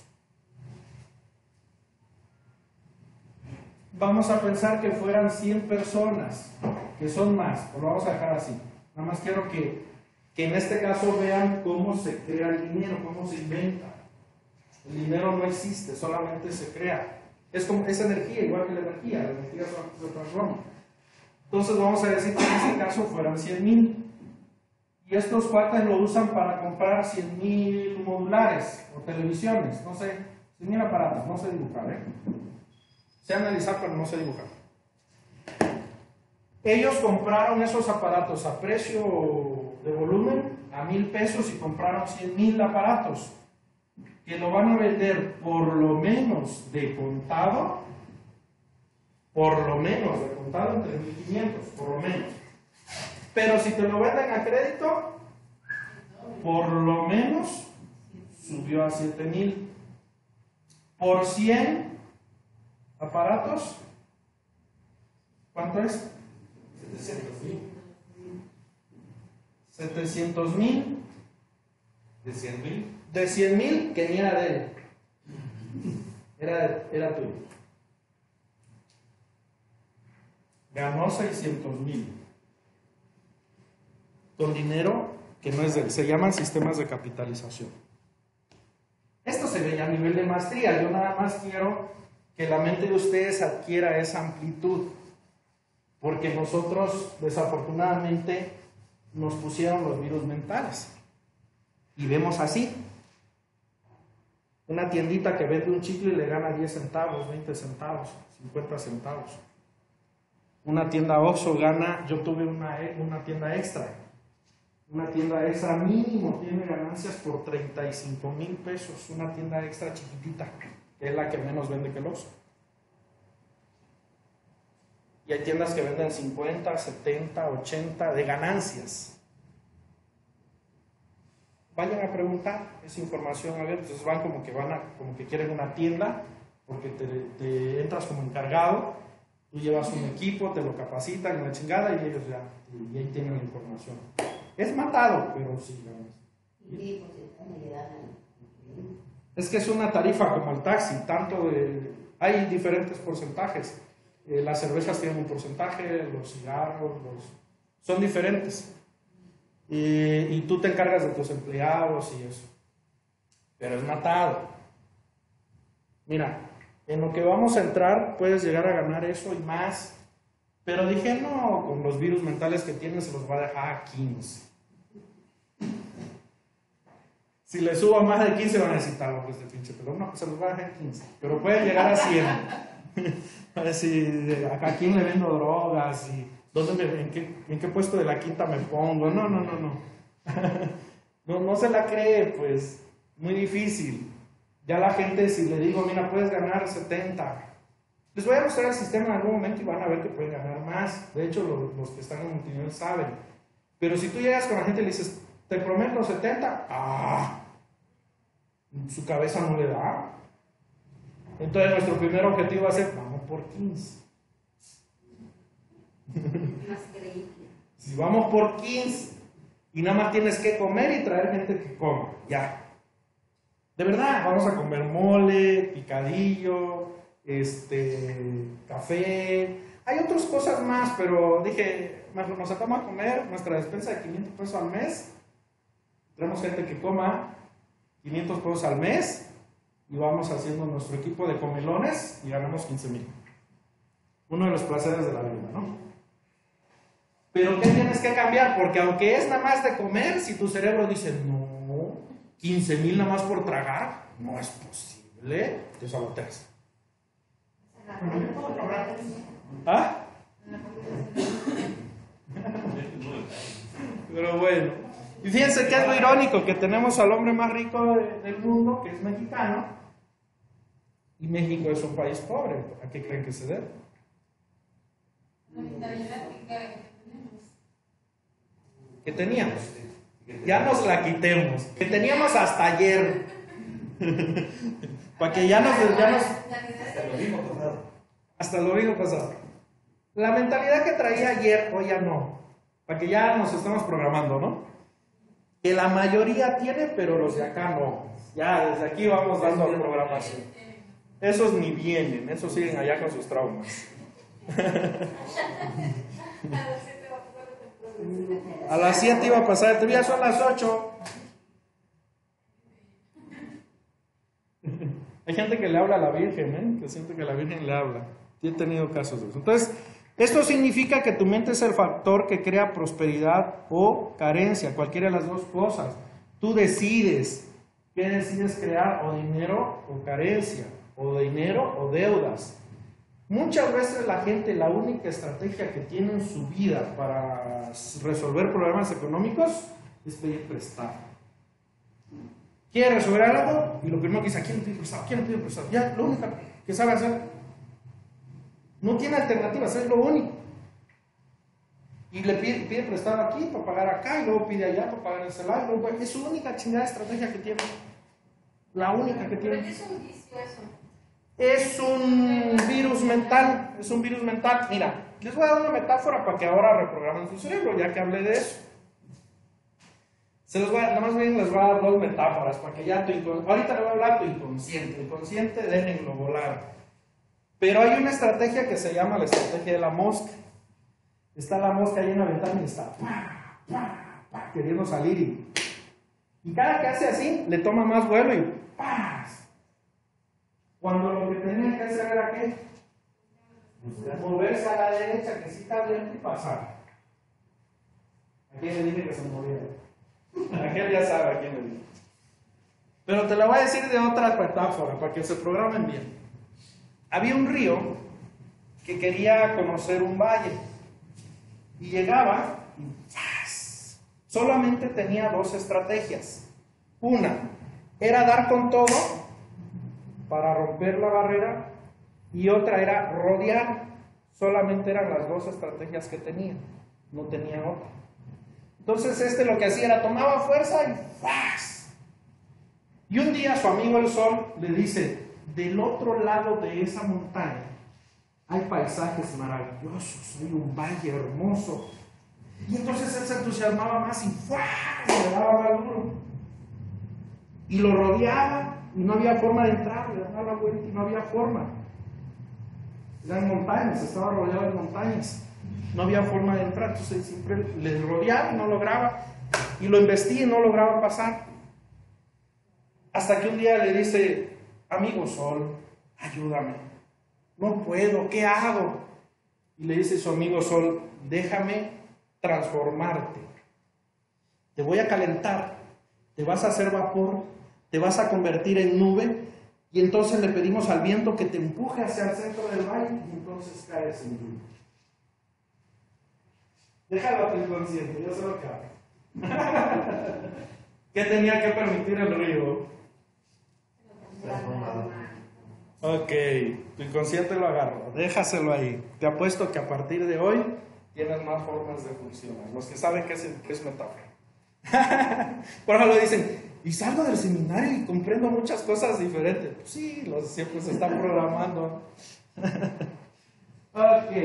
Vamos a pensar que fueran cien personas, que son más, pues lo vamos a dejar así. Nada más quiero que, que en este caso vean cómo se crea el dinero, cómo se inventa. El dinero no existe, solamente se crea. Es como es energía, igual que la energía, la energía se transforma. Entonces vamos a decir que en este caso fueran cien mil. Y estos cuates lo usan para comprar cien mil modulares o televisiones, no sé, cien mil aparatos, no sé dibujar, ¿eh? Sé analizar, pero no sé dibujar. Ellos compraron esos aparatos a precio de volumen, a mil pesos, y compraron cien mil aparatos. que lo van a vender por lo menos de contado, por lo menos de contado en tres mil quinientos, por lo menos. Pero si te lo venden a crédito, por lo menos subió a siete mil. Por cien aparatos, ¿cuánto es? setecientos mil. setecientos mil. De cien mil. De cien mil, que ni era de él. Era, era tuyo. Ganó seiscientos mil. Con dinero que no es de él. Se llaman sistemas de capitalización. Esto se ve a nivel de maestría. Yo nada más quiero que la mente de ustedes adquiera esa amplitud. Porque nosotros, desafortunadamente, nos pusieron los virus mentales. Y vemos así. Una tiendita que vende un chicle y le gana diez centavos, veinte centavos, cincuenta centavos. Una tienda Oxxo gana, yo tuve una, una tienda extra. Una tienda extra mínimo tiene ganancias por treinta y cinco mil pesos. Una tienda extra chiquitita, que es la que menos vende que el Oxxo. Y hay tiendas que venden cincuenta, setenta, ochenta de ganancias. Vayan a preguntar esa información, a ver, entonces van como que van a, como que quieren una tienda, porque te, te entras como encargado, tú llevas un equipo, te lo capacitan en la chingada y ellos ya, y ahí tienen la información. Es matado, pero sí, ganas. ¿Y qué porcentaje le dan? Es que es una tarifa como el taxi, tanto de, hay diferentes porcentajes. Eh, las cervezas tienen un porcentaje, los cigarros, los, son diferentes. Y, y tú te encargas de tus empleados y eso. Pero es matado. Mira, en lo que vamos a entrar puedes llegar a ganar eso y más. Pero dije, no, con los virus mentales que tienes se los va a dejar a quince. Si le subo más de quince van a necesitar pues de pinche pelón. No, pues se los va a dejar a quince. Pero puede llegar a cien. A ver si a quién le vendo drogas y ¿dónde me, en, qué, ¿en qué puesto de la quinta me pongo? No, no, no, no. no, no se la cree, pues. Muy difícil. Ya la gente, si le digo, mira, puedes ganar setenta. Les voy a mostrar el sistema en algún momento y van a ver que pueden ganar más. De hecho, los, los que están en multinivel saben. Pero si tú llegas con la gente y le dices, te prometo setenta, ¡ah! Su cabeza no le da. Entonces, nuestro primer objetivo va a ser, vamos por quince. Más creíble. Si vamos por quince y nada más tienes que comer y traer gente que coma, ya. De verdad, vamos a comer mole, picadillo, este, café. Hay otras cosas más, pero dije, mejor nos sacamos a comer nuestra despensa de quinientos pesos al mes. Tenemos gente que coma quinientos pesos al mes y vamos haciendo nuestro equipo de comelones y ganamos quince mil. Uno de los placeres de la vida, ¿no? Pero ¿qué tienes que cambiar? Porque aunque es nada más de comer, si tu cerebro dice, no, quince mil nada más por tragar, no es posible, te saboteas. ¿Ah? Pero bueno, y fíjense que es lo irónico, que tenemos al hombre más rico de, del mundo, que es mexicano, y México es un país pobre. ¿A qué creen que se debe? La mentalidad que tenemos. Que teníamos. Ya nos la quitemos. Que teníamos hasta ayer. Para que ya nos, ya nos... Hasta lo mismo pasado. Hasta lo mismo pasado. La mentalidad que traía ayer, hoy ya no. Para que ya nos estamos programando, ¿no? Que la mayoría tiene, pero los de acá no. Ya desde aquí vamos dando programación. Esos ni vienen, esos siguen allá con sus traumas. A las siete iba a pasar, todavía son las ocho. Hay gente que le habla a la Virgen, ¿eh? Que siente que la Virgen le habla. Yo he tenido casos de eso. Entonces, esto significa que tu mente es el factor que crea prosperidad o carencia, cualquiera de las dos cosas. Tú decides qué decides crear, o dinero o carencia, o dinero o deudas. Muchas veces la gente, la única estrategia que tiene en su vida para resolver problemas económicos es pedir prestado. quiere resolver algo y lo primero que dice, ¿a quién le pido prestado? ¿A quién le pido prestado? Ya, lo único que sabe hacer. No tiene alternativas, es lo único. Y le pide, pide prestado aquí para pagar acá, y luego pide allá para pagar en ese lado. Luego, es su única chingada estrategia que tiene. La única que Pero tiene. es un vicio eso. Es un virus mental, es un virus mental. Mira, les voy a dar una metáfora para que ahora reprogramen su cerebro, ya que hablé de eso. Se los voy a, nada más bien les voy a dar dos metáforas para que ya tu inconsciente, ahorita le voy a hablar a tu inconsciente, el consciente déjenlo volar. Pero hay una estrategia que se llama la estrategia de la mosca. Está la mosca ahí en la ventana y está ¡pah, pah, pah! Queriendo salir y, y cada que hace así le toma más vuelo y ¡pah! Cuando lo que tenía que hacer era ¿qué? Moverse a la derecha, que sí está abierto y pasar. ¿A quién le dije que se moviera? Aquel ya sabe a quién le dije. Pero te la voy a decir de otra metáfora para que se programen bien. Había un río que quería conocer un valle y llegaba y ¡zas! Solamente tenía dos estrategias. Una era dar con todo para romper la barrera y otra era rodear. Solamente eran las dos estrategias que tenía, no tenía otra. Entonces este lo que hacía era tomaba fuerza y ¡fas! Y un día su amigo el sol le dice, del otro lado de esa montaña hay paisajes maravillosos, hay un valle hermoso. Y entonces él se entusiasmaba más y ¡fas! Le daba más duro. Y lo rodeaba y no había forma de entrar, le daba la vuelta y no había forma. Eran montañas, estaba rodeado de montañas. No había forma de entrar, entonces siempre le rodeaba y no lograba. Y lo embestía y no lograba pasar. Hasta que un día le dice, amigo Sol, ayúdame. No puedo, ¿qué hago? Y le dice su amigo Sol, déjame transformarte. Te voy a calentar, te vas a hacer vapor, te vas a convertir en nube. Y entonces le pedimos al viento que te empuje hacia el centro del valle y entonces caes en lluvia. Déjalo a tu inconsciente, yo se lo acabo. ¿Qué tenía que permitir el río? Ok, tu inconsciente lo agarro, déjaselo ahí. Te apuesto que a partir de hoy tienes más formas de funcionar. Los que saben que es, que es metáfora. Por ejemplo dicen, y salgo del seminario y comprendo muchas cosas diferentes. Pues sí, los siempre se están programando. Ok.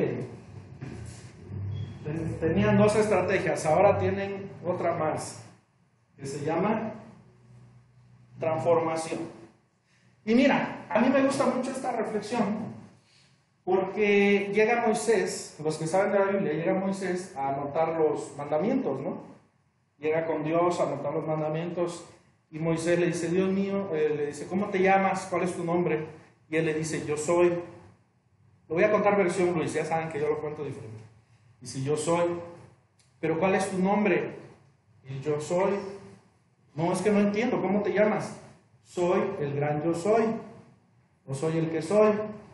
Tenían dos estrategias, ahora tienen otra más, que se llama transformación. Y mira, a mí me gusta mucho esta reflexión, porque llega Moisés, los que saben de la Biblia, llega Moisés a anotar los mandamientos, ¿no? Llega con Dios a anotar los mandamientos, y Moisés le dice, Dios mío, eh, le dice, ¿cómo te llamas? ¿Cuál es tu nombre? Y él le dice, yo soy. Lo voy a contar versión Luis, ya saben que yo lo cuento diferente. Dice, yo soy. ¿Pero cuál es tu nombre? Y yo soy. No, es que no entiendo, ¿cómo te llamas? Soy el gran yo soy. O soy el que soy.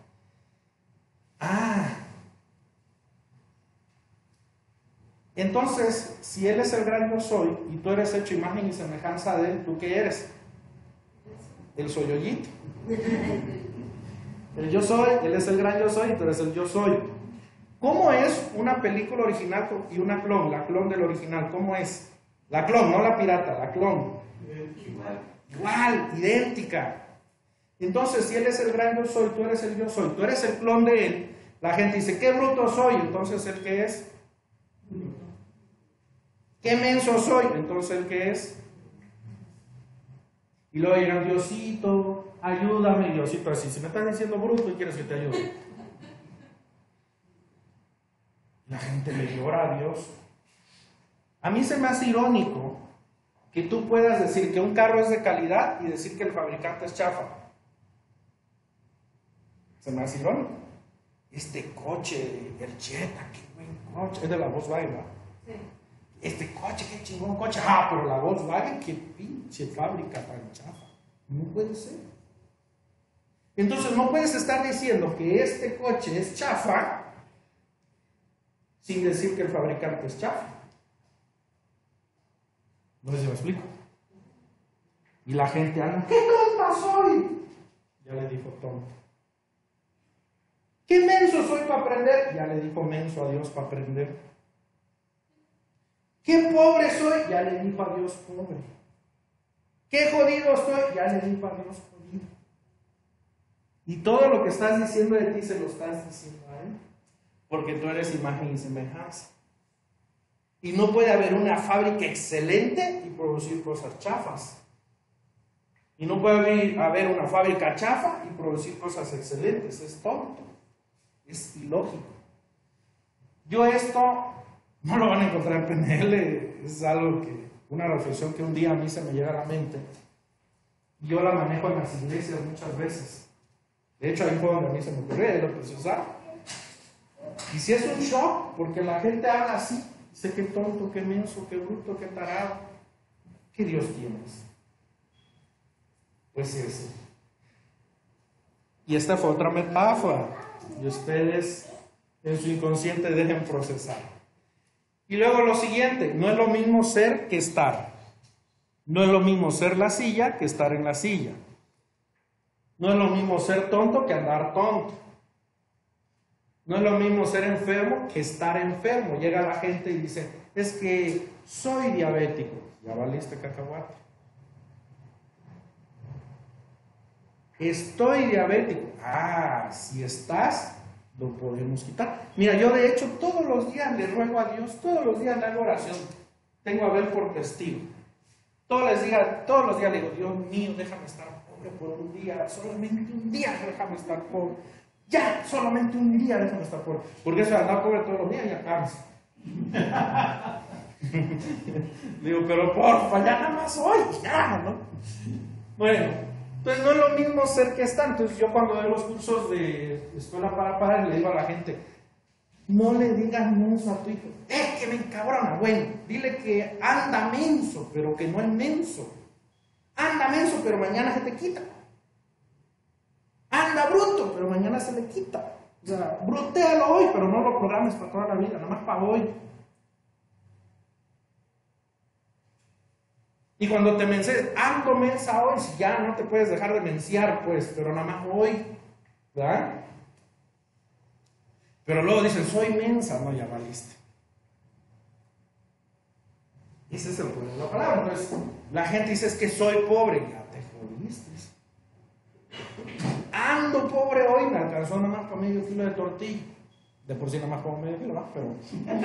Ah. Entonces, si Él es el gran yo soy y tú eres hecho imagen y semejanza de Él, ¿tú qué eres? El soyoyito. El yo soy, Él es el gran yo soy y tú eres el yo soy. ¿Cómo es una película original y una clon? La clon del original, ¿cómo es? La clon, no la pirata, la clon. Igual, igual, idéntica. Entonces, si Él es el gran yo soy, tú eres el yo soy, tú eres el clon de Él, la gente dice, ¿qué bruto soy? Entonces, ¿el qué es? ¿Qué menso soy? Entonces, ¿el qué es? Y luego llegan, Diosito, ayúdame, Diosito, así, si me estás diciendo bruto y quieres que te ayude. La gente le llora a Dios. A mí se me hace irónico que tú puedas decir que un carro es de calidad y decir que el fabricante es chafa. Se me hace irónico. Este coche, el Jetta, qué buen coche, es de la Volkswagen, ¿no? Sí. Este coche, qué chingón coche. Ah, pero la Volkswagen, qué pinche fábrica tan chafa. No puede ser. Entonces no puedes estar diciendo que este coche es chafa sin decir que el fabricante es chafa. No sé si me explico. Y la gente anda, ¿qué tonta soy? Ya le dijo tonto. ¿Qué menso soy para aprender? Ya le dijo menso a Dios para aprender. ¿Qué pobre soy? Ya le dijo a Dios pobre. ¿Qué jodido estoy? Ya le dijo a Dios jodido. Y todo lo que estás diciendo de ti se lo estás diciendo a Él. Porque tú eres imagen y semejanza. Y no puede haber una fábrica excelente y producir cosas chafas. Y no puede haber, haber una fábrica chafa y producir cosas excelentes. Es tonto. Es ilógico. Yo esto no lo van a encontrar en P N L. Es algo que, una reflexión que un día a mí se me llega a la mente. Yo la manejo en las iglesias muchas veces. De hecho, ahí fue donde a mí se me ocurrió y lo empecé a usar. Y si es un shock, porque la gente habla así. Dice qué tonto, qué menso, qué bruto, qué tarado. ¿Qué Dios tienes? Pues ese. Y esta fue otra metáfora. Y ustedes en su inconsciente dejen procesar. Y luego lo siguiente, no es lo mismo ser que estar. No es lo mismo ser la silla que estar en la silla. No es lo mismo ser tonto que andar tonto. No es lo mismo ser enfermo que estar enfermo. Llega la gente y dice, es que soy diabético. Ya valiste cacahuate. Estoy diabético. Ah, si estás, lo podemos quitar. Mira, yo de hecho todos los días le ruego a Dios, todos los días le hago oración. Tengo a Abel por testigo. Todos los días, todos los días le digo, Dios mío, déjame estar pobre por un día, solamente un día déjame estar pobre. Ya, solamente un día déjame estar pobre. Porque eso de andar pobre todos los días ya cansa. Digo, pero porfa, ya nada más hoy, ya, ¿no? Bueno, entonces no es lo mismo ser que estar. Entonces yo cuando doy los cursos de escuela para parar, le digo a la gente, no le digas menso a tu hijo. Es que me encabrona. Bueno, dile que anda menso, pero que no es menso. Anda menso, pero mañana se te quita. Anda bruto, pero mañana se le quita. O sea, brutéalo hoy, pero no lo programes para toda la vida, nada más para hoy. Y cuando te menses, ando mensa hoy, si ya no te puedes dejar de menciar, pues, pero nada más hoy, ¿verdad? Pero luego dicen, soy mensa, no, ya valiste. Ese es el poder de la palabra. Entonces, la gente dice, es que soy pobre, ya te jodiste. Ando pobre hoy, me alcanzó nada más para medio kilo de tortilla. De por sí nada más como medio kilo, ¿va? Pero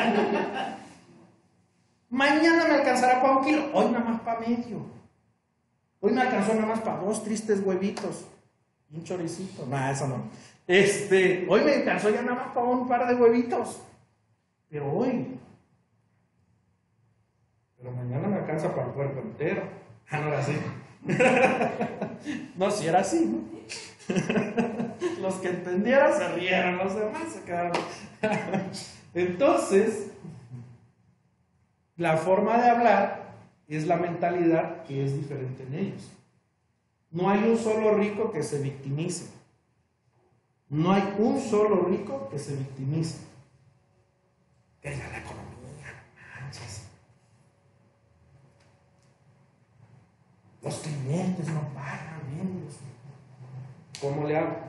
mañana me alcanzará para un kilo, hoy nada más para medio. Hoy me alcanzó nada más para dos tristes huevitos y un choricito. No, eso no. Este, hoy me alcanzó ya nada más para un par de huevitos. Pero hoy. Pero mañana me alcanza para el cuerpo entero. Ah, no era así. No, si era así, ¿no? Los que entendieron se rieron, los demás se quedaron. Entonces, la forma de hablar es la mentalidad que es diferente en ellos. No hay un solo rico que se victimice. No hay un solo rico que se victimice. Que diga la economía, no manches. Los clientes no pagan, menos. ¿Cómo le hago?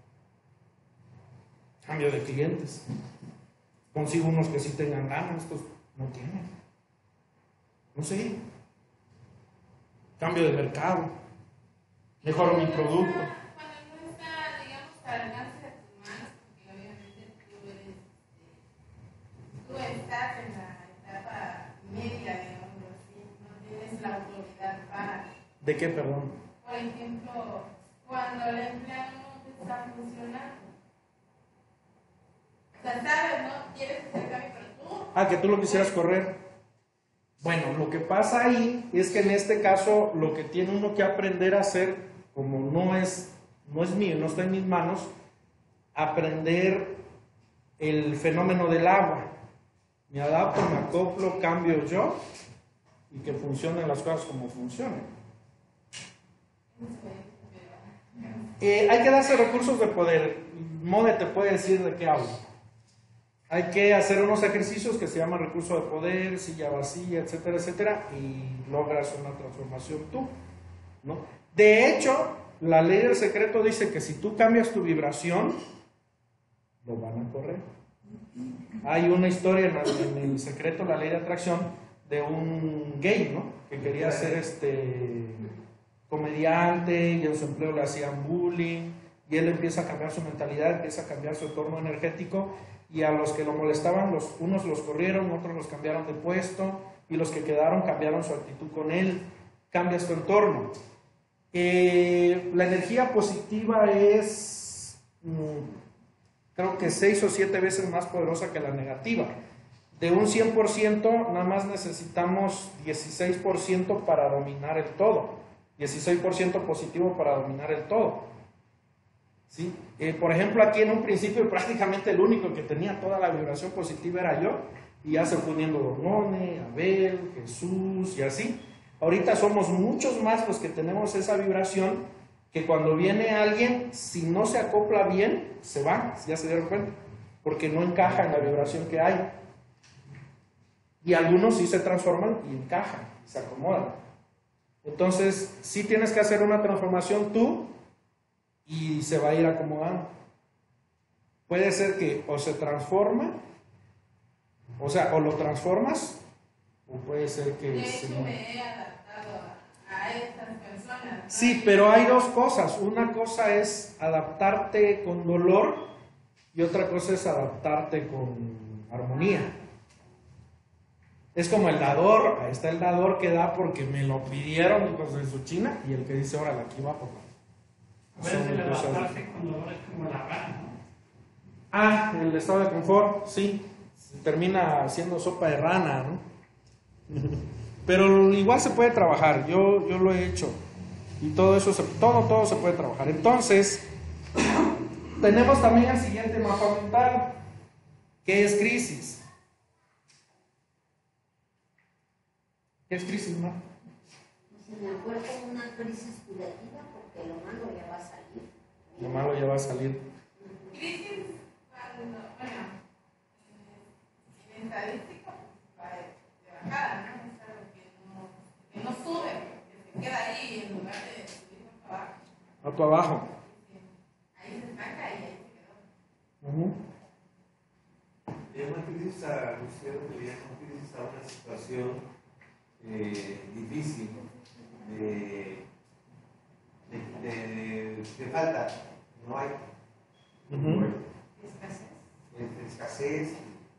Cambio de clientes. Consigo unos que sí tengan ganas, estos no tienen. No sé. Cambio de mercado. Mejoro mi producto. Cuando no está, digamos, al alcance de tus manos, porque obviamente tú eres, tú estás en la etapa media, digamos así, no tienes la autoridad para. ¿De qué, perdón? Por ejemplo, cuando el empleado no te está funcionando. O sea, sabes, ¿no? Quieres hacer cambio, pero tú. Ah, que tú lo quisieras correr. Bueno, lo que pasa ahí es que en este caso lo que tiene uno que aprender a hacer, como no es, no es mío, no está en mis manos, aprender el fenómeno del agua. Me adapto, me acoplo, cambio yo y que funcionen las cosas como funcionen. Eh, hay que darse recursos de poder. Mode te puede decir de qué hablo. Hay que hacer unos ejercicios que se llaman recurso de poder, silla vacía, etcétera, etcétera, y logras una transformación tú. ¿no? De hecho, la ley del secreto dice que si tú cambias tu vibración, lo van a correr. Hay una historia en el, en el secreto, la ley de atracción, de un gay, ¿no? Que quería ser este comediante y en su empleo le hacían bullying y él empieza a cambiar su mentalidad, empieza a cambiar su entorno energético y a los que lo molestaban, los, unos los corrieron, otros los cambiaron de puesto y los que quedaron cambiaron su actitud con él. Cambias tu entorno. Eh, la energía positiva es, mm, creo que seis o siete veces más poderosa que la negativa. De un cien por ciento, nada más necesitamos dieciséis por ciento para dominar el todo. dieciséis por ciento positivo para dominar el todo. ¿Sí? Eh, por ejemplo, aquí en un principio prácticamente el único que tenía toda la vibración positiva era yo, y ya se fue uniendo Donone, Abel, Jesús y así. Ahorita somos muchos más los que tenemos esa vibración, que cuando viene alguien, si no se acopla bien, se va, ya se dieron cuenta, porque no encaja en la vibración que hay. Y algunos sí se transforman y encajan, se acomodan. Entonces, sí tienes que hacer una transformación tú y se va a ir acomodando. Puede ser que o se transforma, o sea, o lo transformas, o puede ser que... De se hecho, muera. me he adaptado a, a estas personas, ¿no? Sí, pero hay dos cosas. Una cosa es adaptarte con dolor y otra cosa es adaptarte con armonía. Es como el dador, ahí está el dador que da porque me lo pidieron hijos de su china, y el que dice, órale, aquí va, papá. A veces el adaptarse con dolor es como la rana, ¿no? Ah, el estado de confort, sí. Termina siendo sopa de rana, ¿no? Pero igual se puede trabajar, yo, yo lo he hecho. Y todo eso, se, todo, todo se puede trabajar. Entonces, tenemos también el siguiente mapa mental, que es crisis. ¿Qué es crisis, no? Pues en el cuerpo una crisis curativa porque lo malo ya va a salir. Lo malo ya va a salir. Crisis, cuando, bueno, en estadística, va de bajada, ¿no? Es algo que no, que no sube, que se queda ahí en lugar de subir para abajo. A tu abajo. Ahí se estanca y ahí se quedó. Uh-huh. Le llaman crisis a usted, le llaman crisis a una situación eh, difícil, de, de, de, de falta, no hay. Uh-huh. Escasez. De escasez.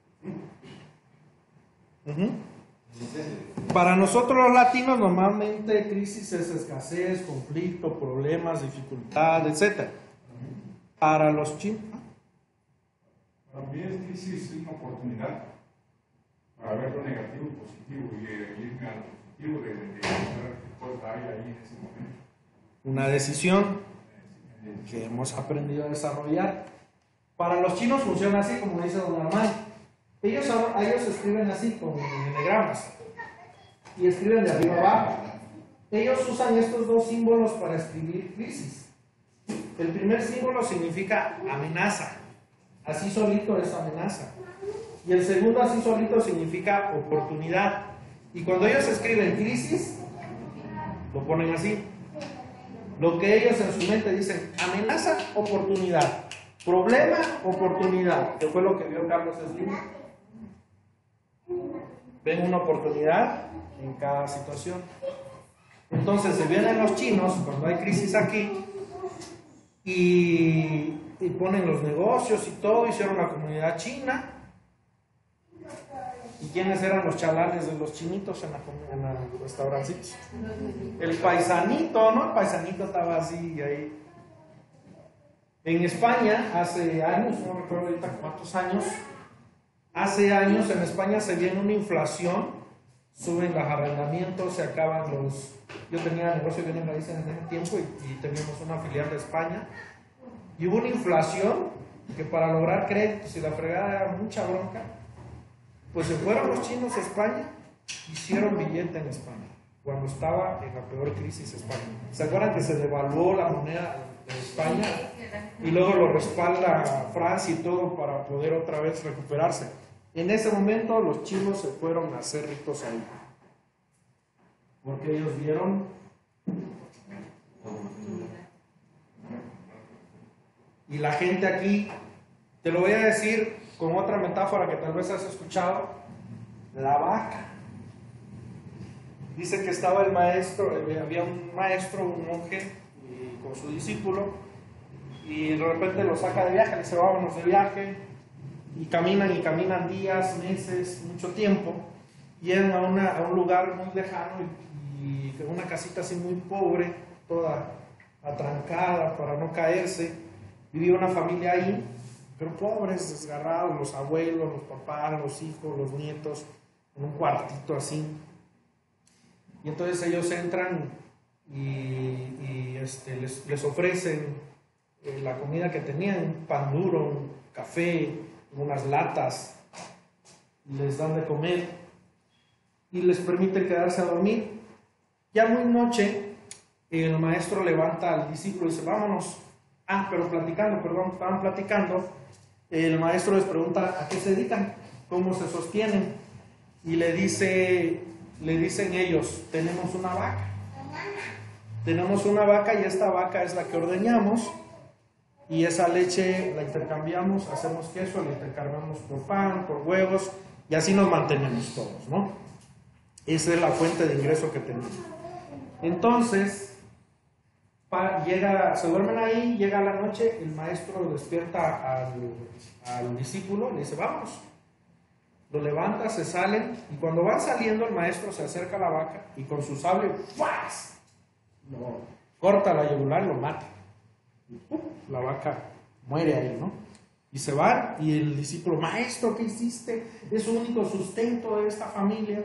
Uh-huh. Para nosotros los latinos normalmente crisis es escasez, conflicto, problemas, dificultad, etcétera. Para los chinos, Para mí es crisis una oportunidad para ver lo negativo y positivo y eh, irme al positivo de, de, de ver qué cosa hay ahí en ese momento. una decisión que hemos aprendido a desarrollar. Para los chinos funciona así, como dice don Armando. Ellos, ellos escriben así, con eneagramas, y escriben de arriba abajo. Ellos usan estos dos símbolos para escribir crisis. El primer símbolo significa amenaza, así solito es amenaza. Y el segundo así solito significa oportunidad. Y cuando ellos escriben crisis, lo ponen así. Lo que ellos en su mente dicen, amenaza, oportunidad. Problema, oportunidad. Que fue lo que vio Carlos Slim. Ven una oportunidad en cada situación. Entonces se vienen los chinos cuando hay crisis aquí y, y ponen los negocios y todo, hicieron la comunidad china. ¿Y quiénes eran los chalanes de los chinitos en la, en la restaurancitos? El paisanito, ¿no? El paisanito estaba así ahí. En España, hace años, no recuerdo ahorita cuántos años, hace años en España se viene una inflación, suben los arrendamientos, se acaban los... Yo tenía negocio de bienes raíces en ese tiempo y, y teníamos una filial de España, y hubo una inflación que para lograr créditos y la fregada era mucha bronca. Pues se fueron los chinos a España, hicieron billete en España, cuando estaba en la peor crisis España. ¿Se acuerdan que se devaluó la moneda de España? Y luego lo respalda Francia y todo para poder otra vez recuperarse. En ese momento los chinos se fueron a hacer ricos ahí. Porque ellos vieron Y la gente aquí, te lo voy a decir con otra metáfora que tal vez has escuchado, la vaca. Dice que estaba el maestro, había un maestro, un monje, y con su discípulo, y de repente lo saca de viaje, le dice vámonos de viaje, y caminan y caminan días, meses, mucho tiempo, llegan a, una, a un lugar muy lejano y, y una casita así muy pobre, toda atrancada para no caerse. Vivía una familia ahí, pero pobres, desgarrados, los abuelos, los papás, los hijos, los nietos, en un cuartito así. Y entonces ellos entran y, y este, les, les ofrecen eh, la comida que tenían, un pan duro, un café, unas latas, les dan de comer y les permiten quedarse a dormir. Ya muy noche, el maestro levanta al discípulo y dice, vámonos. Ah, pero platicando, perdón, estaban platicando. El maestro les pregunta a qué se dedican, cómo se sostienen, y le dice, le dicen ellos, tenemos una vaca. Tenemos una vaca y esta vaca es la que ordeñamos, y esa leche la intercambiamos, hacemos queso, la intercambiamos por pan, por huevos, y así nos mantenemos todos, ¿no? Esa es la fuente de ingreso que tenemos. Entonces, pa, llega, se duermen ahí, llega la noche, el maestro despierta al, al discípulo, le dice, vamos. Lo levanta, se salen, y cuando van saliendo, el maestro se acerca a la vaca, y con su sable, ¡fuas! Lo corta la yugular, lo mata. Y ¡pum! La vaca muere ahí, ¿no? Y se van, y el discípulo, maestro, ¿qué hiciste? Es su único sustento de esta familia.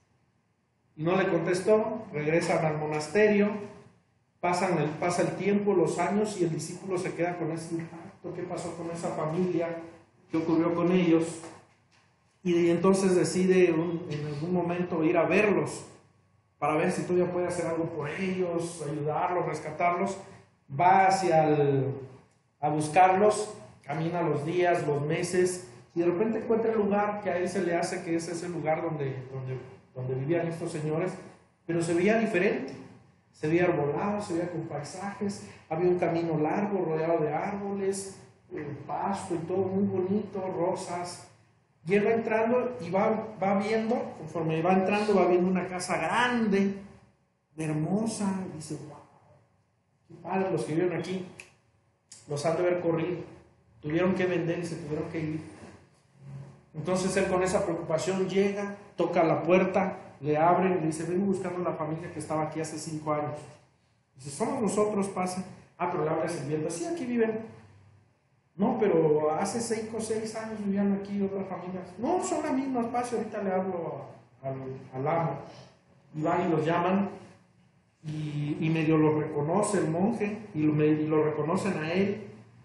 Y no le contestó, regresan al monasterio, pasan el, pasa el tiempo, los años, y el discípulo se queda con ese impacto. ¿Qué pasó con esa familia? ¿Qué ocurrió con ellos? Y entonces decide un, en algún momento ir a verlos, para ver si todavía puede hacer algo por ellos, ayudarlos, rescatarlos. Va hacia el, a buscarlos, camina los días, los meses, y de repente encuentra el lugar que a él se le hace que ese es el lugar donde, donde, donde vivían estos señores, pero se veía diferente, se veía arbolado, se veía con paisajes, había un camino largo rodeado de árboles, eh, pasto y todo muy bonito, rosas, y él va entrando y va, va viendo, conforme va entrando va viendo una casa grande, hermosa, y dice, wow, qué padre, los que viven aquí, los han de haber corrido, tuvieron que vender y se tuvieron que ir. Entonces él con esa preocupación llega, toca la puerta, le abren y le dice, vengo buscando a la familia que estaba aquí hace cinco años. Dice, somos nosotros, pasa. Ah, pero le abre el sirvienta, sí, aquí viven. No, pero hace cinco o seis años vivían aquí otras familias. No, son las mismas, pase, ahorita le hablo al, al amo. Y van y los llaman, y, y medio lo reconoce el monje, y lo, y lo reconocen a él.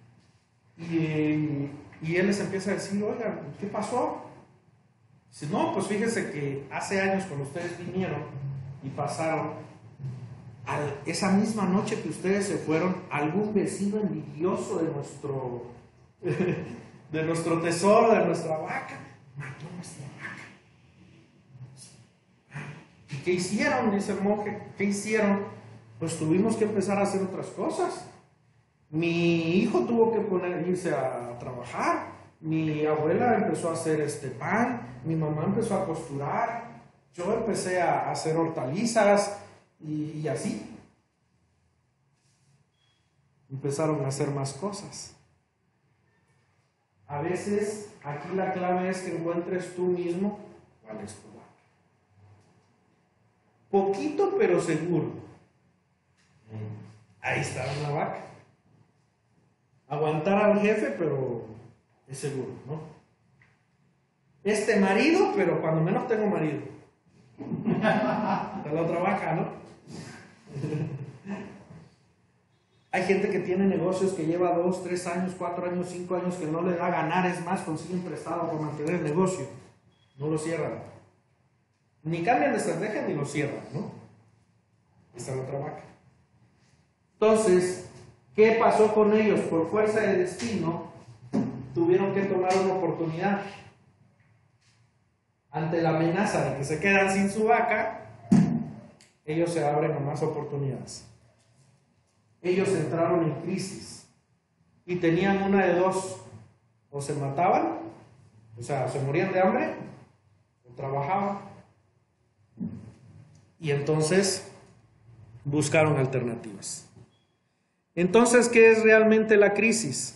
Y, y él les empieza a decir, oigan, ¿qué pasó? Dice, no, pues fíjense que hace años cuando ustedes vinieron y pasaron, a esa misma noche que ustedes se fueron, algún vecino envidioso de nuestro, de nuestro tesoro, de nuestra vaca, mató nuestra vaca. ¿Y qué hicieron? Dice el monje, ¿qué hicieron? Pues tuvimos que empezar a hacer otras cosas. Mi hijo tuvo que poner, irse a trabajar, mi abuela empezó a hacer este pan, mi mamá empezó a costurar, yo empecé a hacer hortalizas y, y así. Empezaron a hacer más cosas. A veces aquí la clave es que encuentres tú mismo cuál es tu vaca. Poquito pero seguro. Ahí está una vaca. Aguantar al jefe, pero es seguro, ¿no? Este marido, pero cuando menos tengo marido. Está la otra vaca, ¿no? Hay gente que tiene negocios que lleva dos, tres años, cuatro años, cinco años que no le da a ganar, es más, consiguen prestado para mantener el negocio. No lo cierran. Ni cambian de estrategia ni lo cierran, ¿no? Está la otra vaca. Entonces, ¿qué pasó con ellos? Por fuerza de destino, tuvieron que tomar una oportunidad. Ante la amenaza de que se quedan sin su vaca, ellos se abren a más oportunidades. ellos entraron en crisis y tenían una de dos: o se mataban, o sea, se morían de hambre, o trabajaban. Y entonces buscaron alternativas. Entonces, ¿qué es realmente la crisis?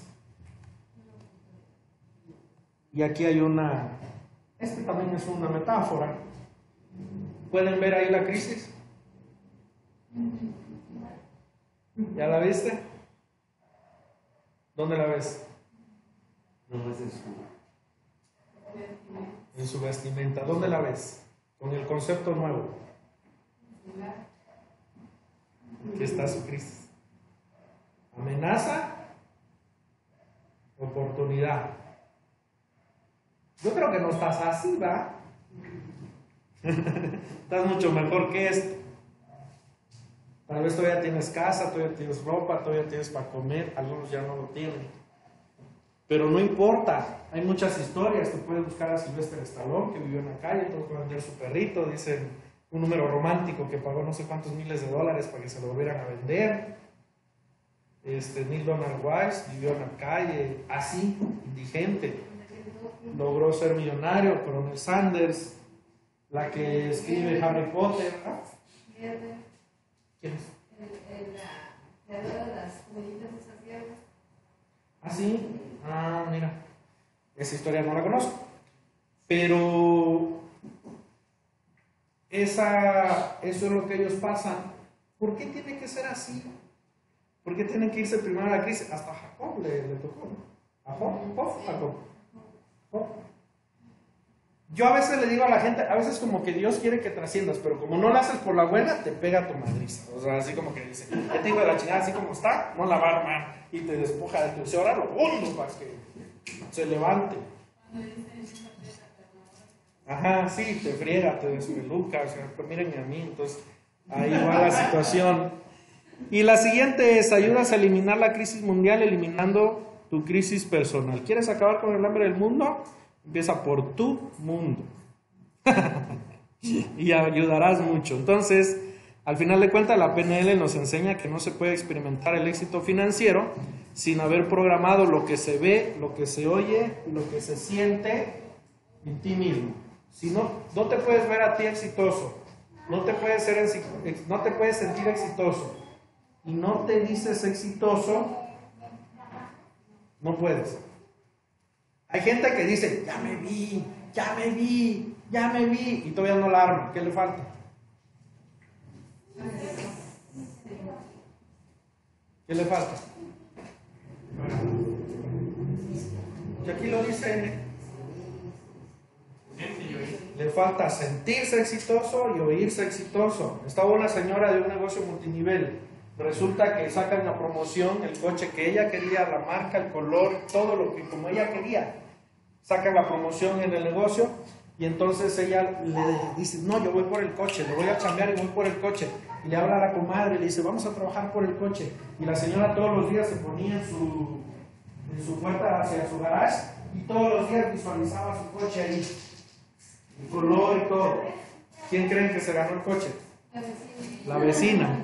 Y aquí hay una, este también es una metáfora. ¿Pueden ver ahí la crisis? ¿Ya la viste? ¿Dónde la ves? No, es en su. En su vestimenta. ¿Dónde la ves? Con el concepto nuevo. Aquí está su crisis. Amenaza, oportunidad. Yo creo que no estás así, ¿va? Estás mucho mejor que esto. Tal vez todavía tienes casa, todavía tienes ropa, todavía tienes para comer. Algunos ya no lo tienen. Pero no importa. Hay muchas historias. Tú puedes buscar a Sylvester Stallone, que vivió en la calle, todos van a vender su perrito. Dicen un número romántico que pagó no sé cuántos miles de dólares para que se lo volvieran a vender. Este, Neil Donald Walsh vivió en la calle, así, indigente. Logró ser millonario. Coronel Sanders, la que escribe Harry Potter. ¿Ah? ¿Quién es? La de las comunitas esas viernes. ¿Ah, sí? Ah, mira. Esa historia no la conozco. Pero esa, eso es lo que ellos pasan. ¿Por qué tiene que ser así? ¿Por qué tienen que irse primero a la crisis? Hasta Jacob le, le tocó. ¿A Job? ¿Job? Jacob. Job. Yo a veces le digo a la gente, a veces como que Dios quiere que trasciendas, pero como no lo haces por la buena, te pega tu madriza. O sea, así como que dice, ya te digo de la chingada, así como está, no la va a armar. Y te despoja de tu deseo. Ahora lo hundo para que se levante. Ajá, sí, te friega, te despeluca. O sea, pero mírenme a mí. Entonces, ahí va la situación. Y la siguiente es: ayudas a eliminar la crisis mundial eliminando tu crisis personal. ¿Quieres acabar con el hambre del mundo? Empieza por tu mundo. Y ayudarás mucho. Entonces, al final de cuentas, la P N L nos enseña que no se puede experimentar el éxito financiero sin haber programado lo que se ve, lo que se oye, lo que se siente en ti mismo. Si no, no te puedes ver a ti exitoso, no te puedes, ser, no te puedes sentir exitoso y no te dices exitoso, no puedes. Hay gente que dice, ya me vi, ya me vi, ya me vi, y todavía no la arma. ¿Qué le falta? ¿Qué le falta? Y aquí lo dice, le falta sentirse exitoso y oírse exitoso. Estaba una señora de un negocio multinivel. Resulta que sacan la promoción, el coche que ella quería, la marca, el color, todo lo que como ella quería. Sacan la promoción en el negocio y entonces ella le dice, no, yo voy por el coche, le voy a chambear y voy por el coche. Y le habla a la comadre y le dice, vamos a trabajar por el coche. Y la señora todos los días se ponía en su, en su puerta hacia su garage y todos los días visualizaba su coche ahí. El color y todo. ¿Quién creen que se ganó el coche? La vecina.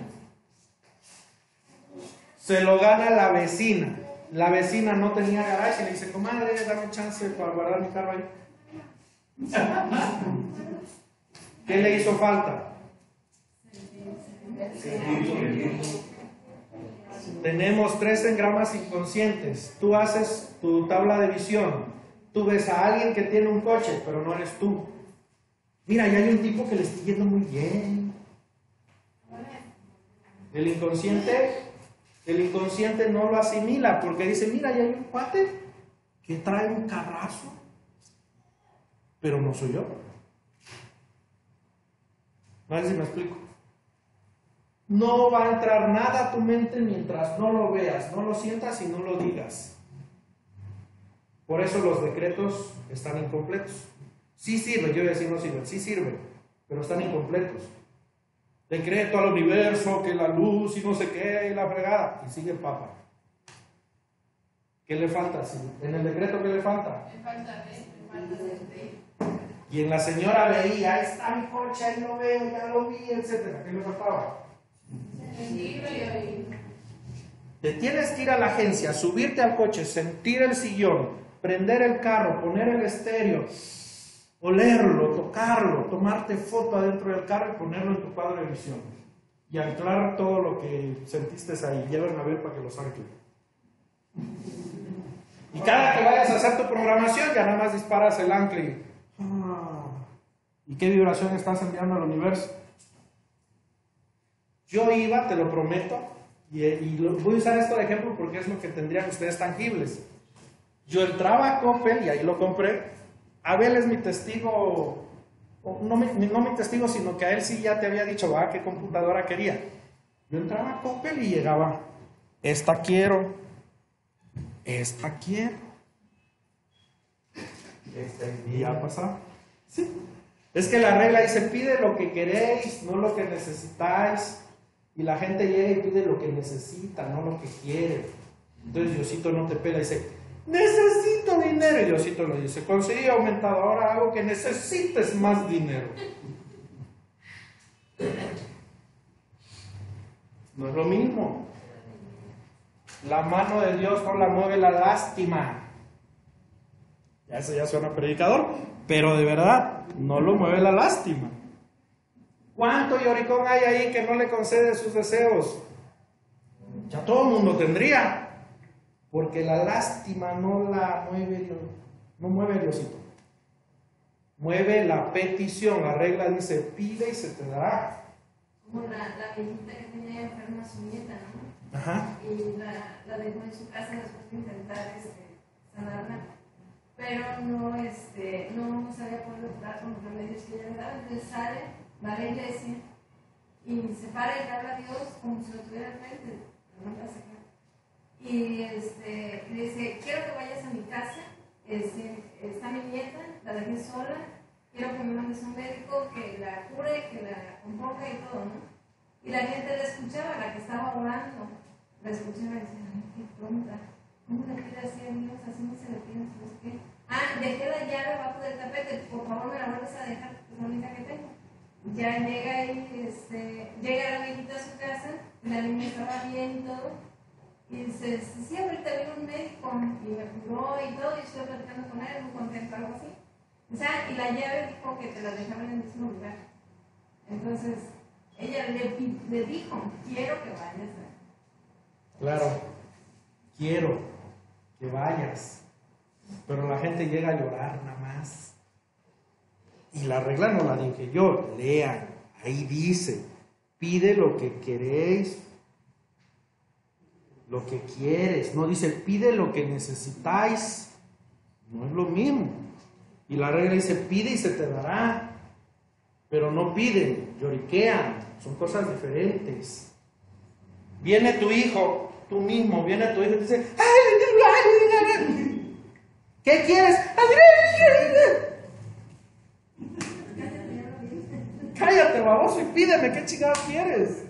Se lo gana la vecina. La vecina no tenía garaje y le dice, comadre, dame chance para guardar mi carro ahí. ¿Qué le hizo falta? Tenemos tres engramas inconscientes. Tú haces tu tabla de visión. Tú ves a alguien que tiene un coche, pero no eres tú. Mira, ya hay un tipo que le está yendo muy bien. El inconsciente... El inconsciente no lo asimila porque dice, mira, ya hay un cuate que trae un carrazo, pero no soy yo. No sé si me explico. No va a entrar nada a tu mente mientras no lo veas, no lo sientas y no lo digas. Por eso los decretos están incompletos. Sí sirven, yo voy a decir no sirven, sí sirven, pero están incompletos. Decreto al universo, que la luz y no sé qué, y la fregada. Y sigue el Papa. ¿Qué le falta? En el decreto, ¿qué le falta? Me falta ver, me falta sentir. Y en la señora veía, ahí está mi coche, ahí lo veo, ya lo vi, etcétera. ¿Qué le faltaba? Sentirlo y oír. Te tienes que ir a la agencia, subirte al coche, sentir el sillón, prender el carro, poner el estéreo, olerlo, tocarlo, tomarte foto adentro del carro y ponerlo en tu cuadro de visión. Y anclar todo lo que sentiste ahí. Llévenme a ver para que los ancle. Y cada que vayas a hacer tu programación, ya nada más disparas el ancla y... Ah, ¿y qué vibración estás enviando al universo? Yo iba, te lo prometo, y, y lo, voy a usar esto de ejemplo porque es lo que tendrían ustedes tangibles. Yo entraba a Coppel, y ahí lo compré. Abel es mi testigo, no mi, no mi testigo, sino que a él sí ya te había dicho, va, qué computadora quería. Yo entraba a Coppel y llegaba, esta quiero, esta quiero. Y ya pasaba. Sí. Es que la regla dice, pide lo que queréis, no lo que necesitáis. Y la gente llega y pide lo que necesita, no lo que quiere. Entonces Diosito no te pela y dice, necesito dinero. Y Diosito le dice, conseguí aumentado, ahora hago que necesites más dinero. No es lo mismo. La mano de Dios no la mueve la lástima. Ya eso ya suena predicador, pero de verdad, no lo mueve la lástima. ¿Cuánto lloricón hay ahí que no le concede sus deseos? Ya todo el mundo tendría. Porque la lástima no la mueve, no mueve Diosito. Mueve la petición. La regla dice, pide y se te dará. Como la, la viejita que tenía enferma a su nieta, ¿no? Ajá. Y la, la dejó en su casa después de intentar este, sanarla. Pero no, este, no se había podido curar con los remedios que ella le daba. Entonces sale, va a la iglesia y se para y le habla a Dios como si lo tuviera al frente. No pasa nada. Y este, le dice, quiero que vayas a mi casa, este, está mi nieta, la dejé sola, quiero que me mandes un médico que la cure, que la componga y todo, ¿no? Y la gente la escuchaba, la que estaba orando, la escuchaba y decía, ay, qué tonta, ¿cómo le pide así a Dios? Así no se le pide, no sé qué. Ah, dejé la llave abajo del tapete, por favor me la vuelves a dejar, que es la única que tengo. Ya llega y este, llega la viejita a su casa, la niña estaba bien y todo. Y dice, sí, ahorita vino un médico y me curó y todo, y estoy platicando con él, muy contento, algo así. O sea, y la llave dijo que te la dejaban en el mismo lugar. Entonces, ella le, le dijo, quiero que vayas a... Claro, quiero que vayas. Pero la gente llega a llorar nada más. Y la regla no la dije yo, lean, ahí dice, pide lo que queréis, lo que quieres, no dice pide lo que necesitáis, no es lo mismo. Y la regla dice pide y se te dará, pero no piden, lloriquean, son cosas diferentes. Viene tu hijo, tú mismo, viene tu hijo y te dice, ¿qué quieres? Cállate, baboso, y pídeme, ¿qué chingados quieres?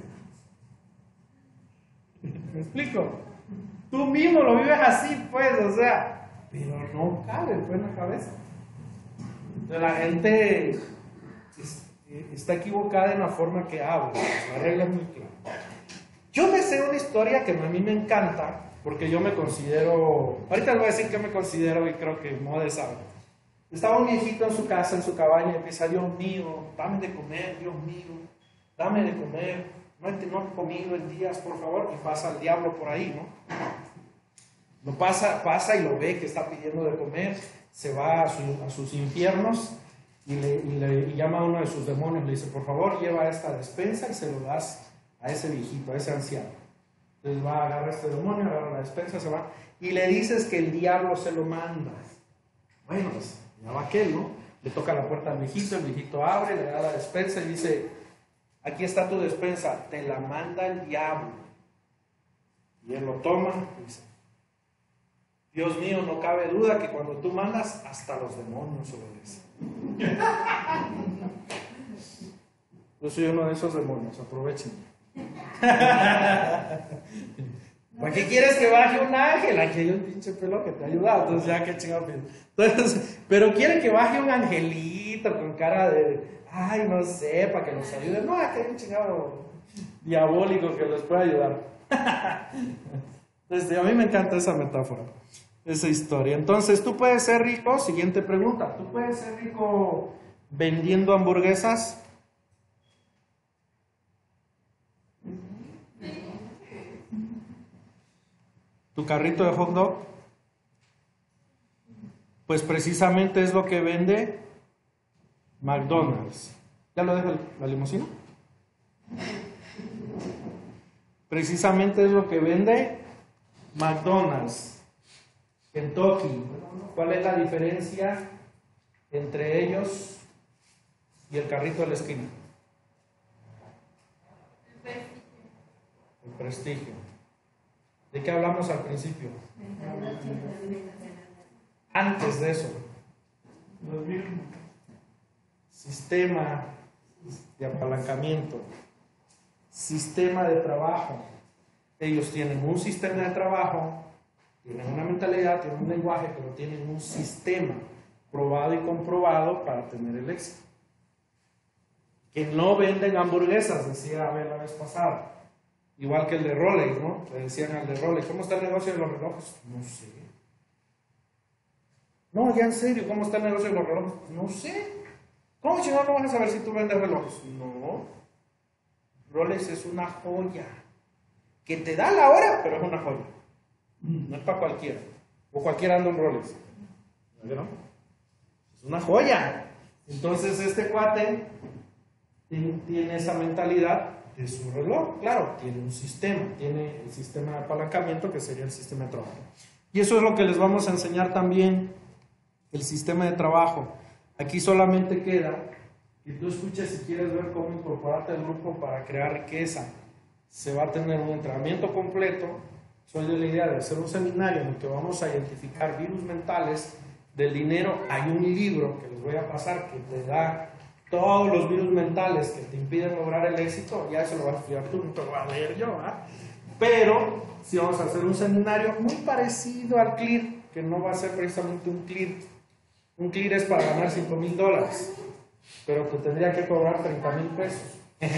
¿Me explico? Tú mismo lo vives así, pues, o sea, pero no cabe, pues, en la cabeza. Entonces, la gente es, está equivocada en la forma que habla. La regla es muy clara. Yo me sé una historia que a mí me encanta, porque yo me considero, ahorita les voy a decir que me considero y creo que Mode sabe. Estaba un viejito en su casa, en su cabaña, y empieza, Dios mío, dame de comer, Dios mío, dame de comer. No he, no he comido en días, por favor, y pasa el diablo por ahí, ¿no? Lo pasa, pasa y lo ve que está pidiendo de comer, se va a, su, a sus infiernos y, le, y, le, y llama a uno de sus demonios, le dice, por favor, lleva esta despensa y se lo das a ese viejito, a ese anciano. Entonces va, agarra a este demonio, agarra la despensa, se va, y le dices que el diablo se lo manda. Bueno, pues ya va aquel, ¿no? Le toca la puerta al viejito, el viejito abre, le da la despensa y dice, aquí está tu despensa, te la manda el diablo. Y él lo toma y dice, Dios mío, no cabe duda que cuando tú mandas, hasta los demonios obedecen. Yo soy uno de esos demonios, aprovechen. ¿Para qué quieres que baje un ángel? Aquí hay un pinche pelo que te ha ayudado, entonces ya qué chingado. Entonces, pero quieren que baje un angelito con cara de, ay, no sé, para que nos ayude. No, aquí hay un chingado diabólico que les pueda ayudar. Desde, a mí me encanta esa metáfora, esa historia. Entonces, tú puedes ser rico, siguiente pregunta, ¿tú puedes ser rico vendiendo hamburguesas? ¿Tu carrito de hot dog? Pues precisamente es lo que vende McDonald's. ¿Ya lo deja la limusina? Precisamente es lo que vende McDonald's, Kentucky. ¿Cuál es la diferencia entre ellos y el carrito de la esquina? El prestigio. ¿De qué hablamos al principio? Antes de eso. Sistema de apalancamiento. Sistema de trabajo. Ellos tienen un sistema de trabajo, tienen una mentalidad, tienen un lenguaje, pero tienen un sistema probado y comprobado para tener el éxito. Que no venden hamburguesas, decía Abel la vez pasada. Igual que el de Rolex, ¿no? Le decían al de Rolex, ¿cómo está el negocio de los relojes? No sé. No, ya en serio, ¿cómo está el negocio de los relojes? No sé. ¿Cómo si no, no vas a saber si tú vendes relojes? No. Rolex es una joya. Que te da la hora, pero es una joya. No es para cualquiera. O cualquiera anda un Rolex. ¿No? Es una joya. Entonces este cuate tiene esa mentalidad de su reloj. Claro, tiene un sistema. Tiene el sistema de apalancamiento que sería el sistema de trabajo. Y eso es lo que les vamos a enseñar también. El sistema de trabajo. Aquí solamente queda que tú escuches si quieres ver cómo incorporarte al grupo para crear riqueza. Se va a tener un entrenamiento completo. Soy de la idea de hacer un seminario en el que vamos a identificar virus mentales del dinero. Hay un libro que les voy a pasar que te da todos los virus mentales que te impiden lograr el éxito. Ya eso lo vas a estudiar tú, no te lo voy a leer yo, ¿eh? Pero si vamos a hacer un seminario muy parecido al C L I R, que no va a ser precisamente un C L I R. Un C L I R es para ganar cinco mil dólares, pero te tendría que cobrar treinta mil pesos.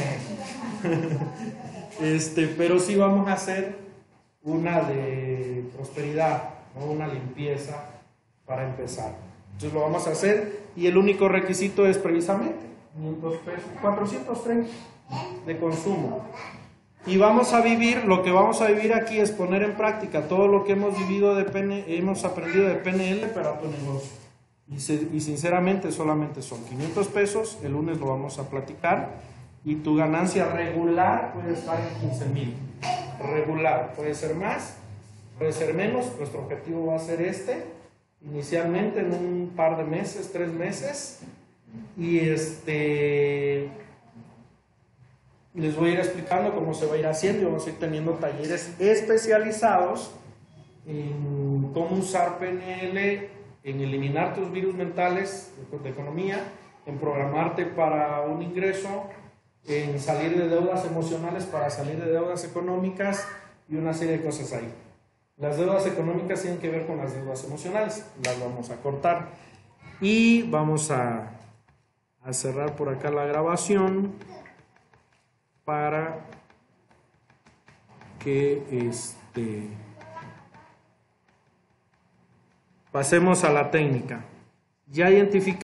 este, pero sí vamos a hacer una de prosperidad, ¿no? Una limpieza para empezar. Entonces lo vamos a hacer y el único requisito es precisamente quinientos pesos, cuatrocientos treinta de consumo. Y vamos a vivir, lo que vamos a vivir aquí es poner en práctica todo lo que hemos vivido de P N, hemos aprendido de P N L para tu negocio. Y, se, y sinceramente solamente son quinientos pesos, el lunes lo vamos a platicar y tu ganancia regular puede estar en quince mil. Regular, puede ser más, puede ser menos, nuestro objetivo va a ser este, inicialmente en un par de meses, tres meses, y este les voy a ir explicando cómo se va a ir haciendo y vamos a ir teniendo talleres especializados en cómo usar P N L, en eliminar tus virus mentales de economía, en programarte para un ingreso, en salir de deudas emocionales para salir de deudas económicas y una serie de cosas ahí. Las deudas económicas tienen que ver con las deudas emocionales, las vamos a cortar. Y vamos a, a cerrar por acá la grabación para que este... pasemos a la técnica. Ya identificamos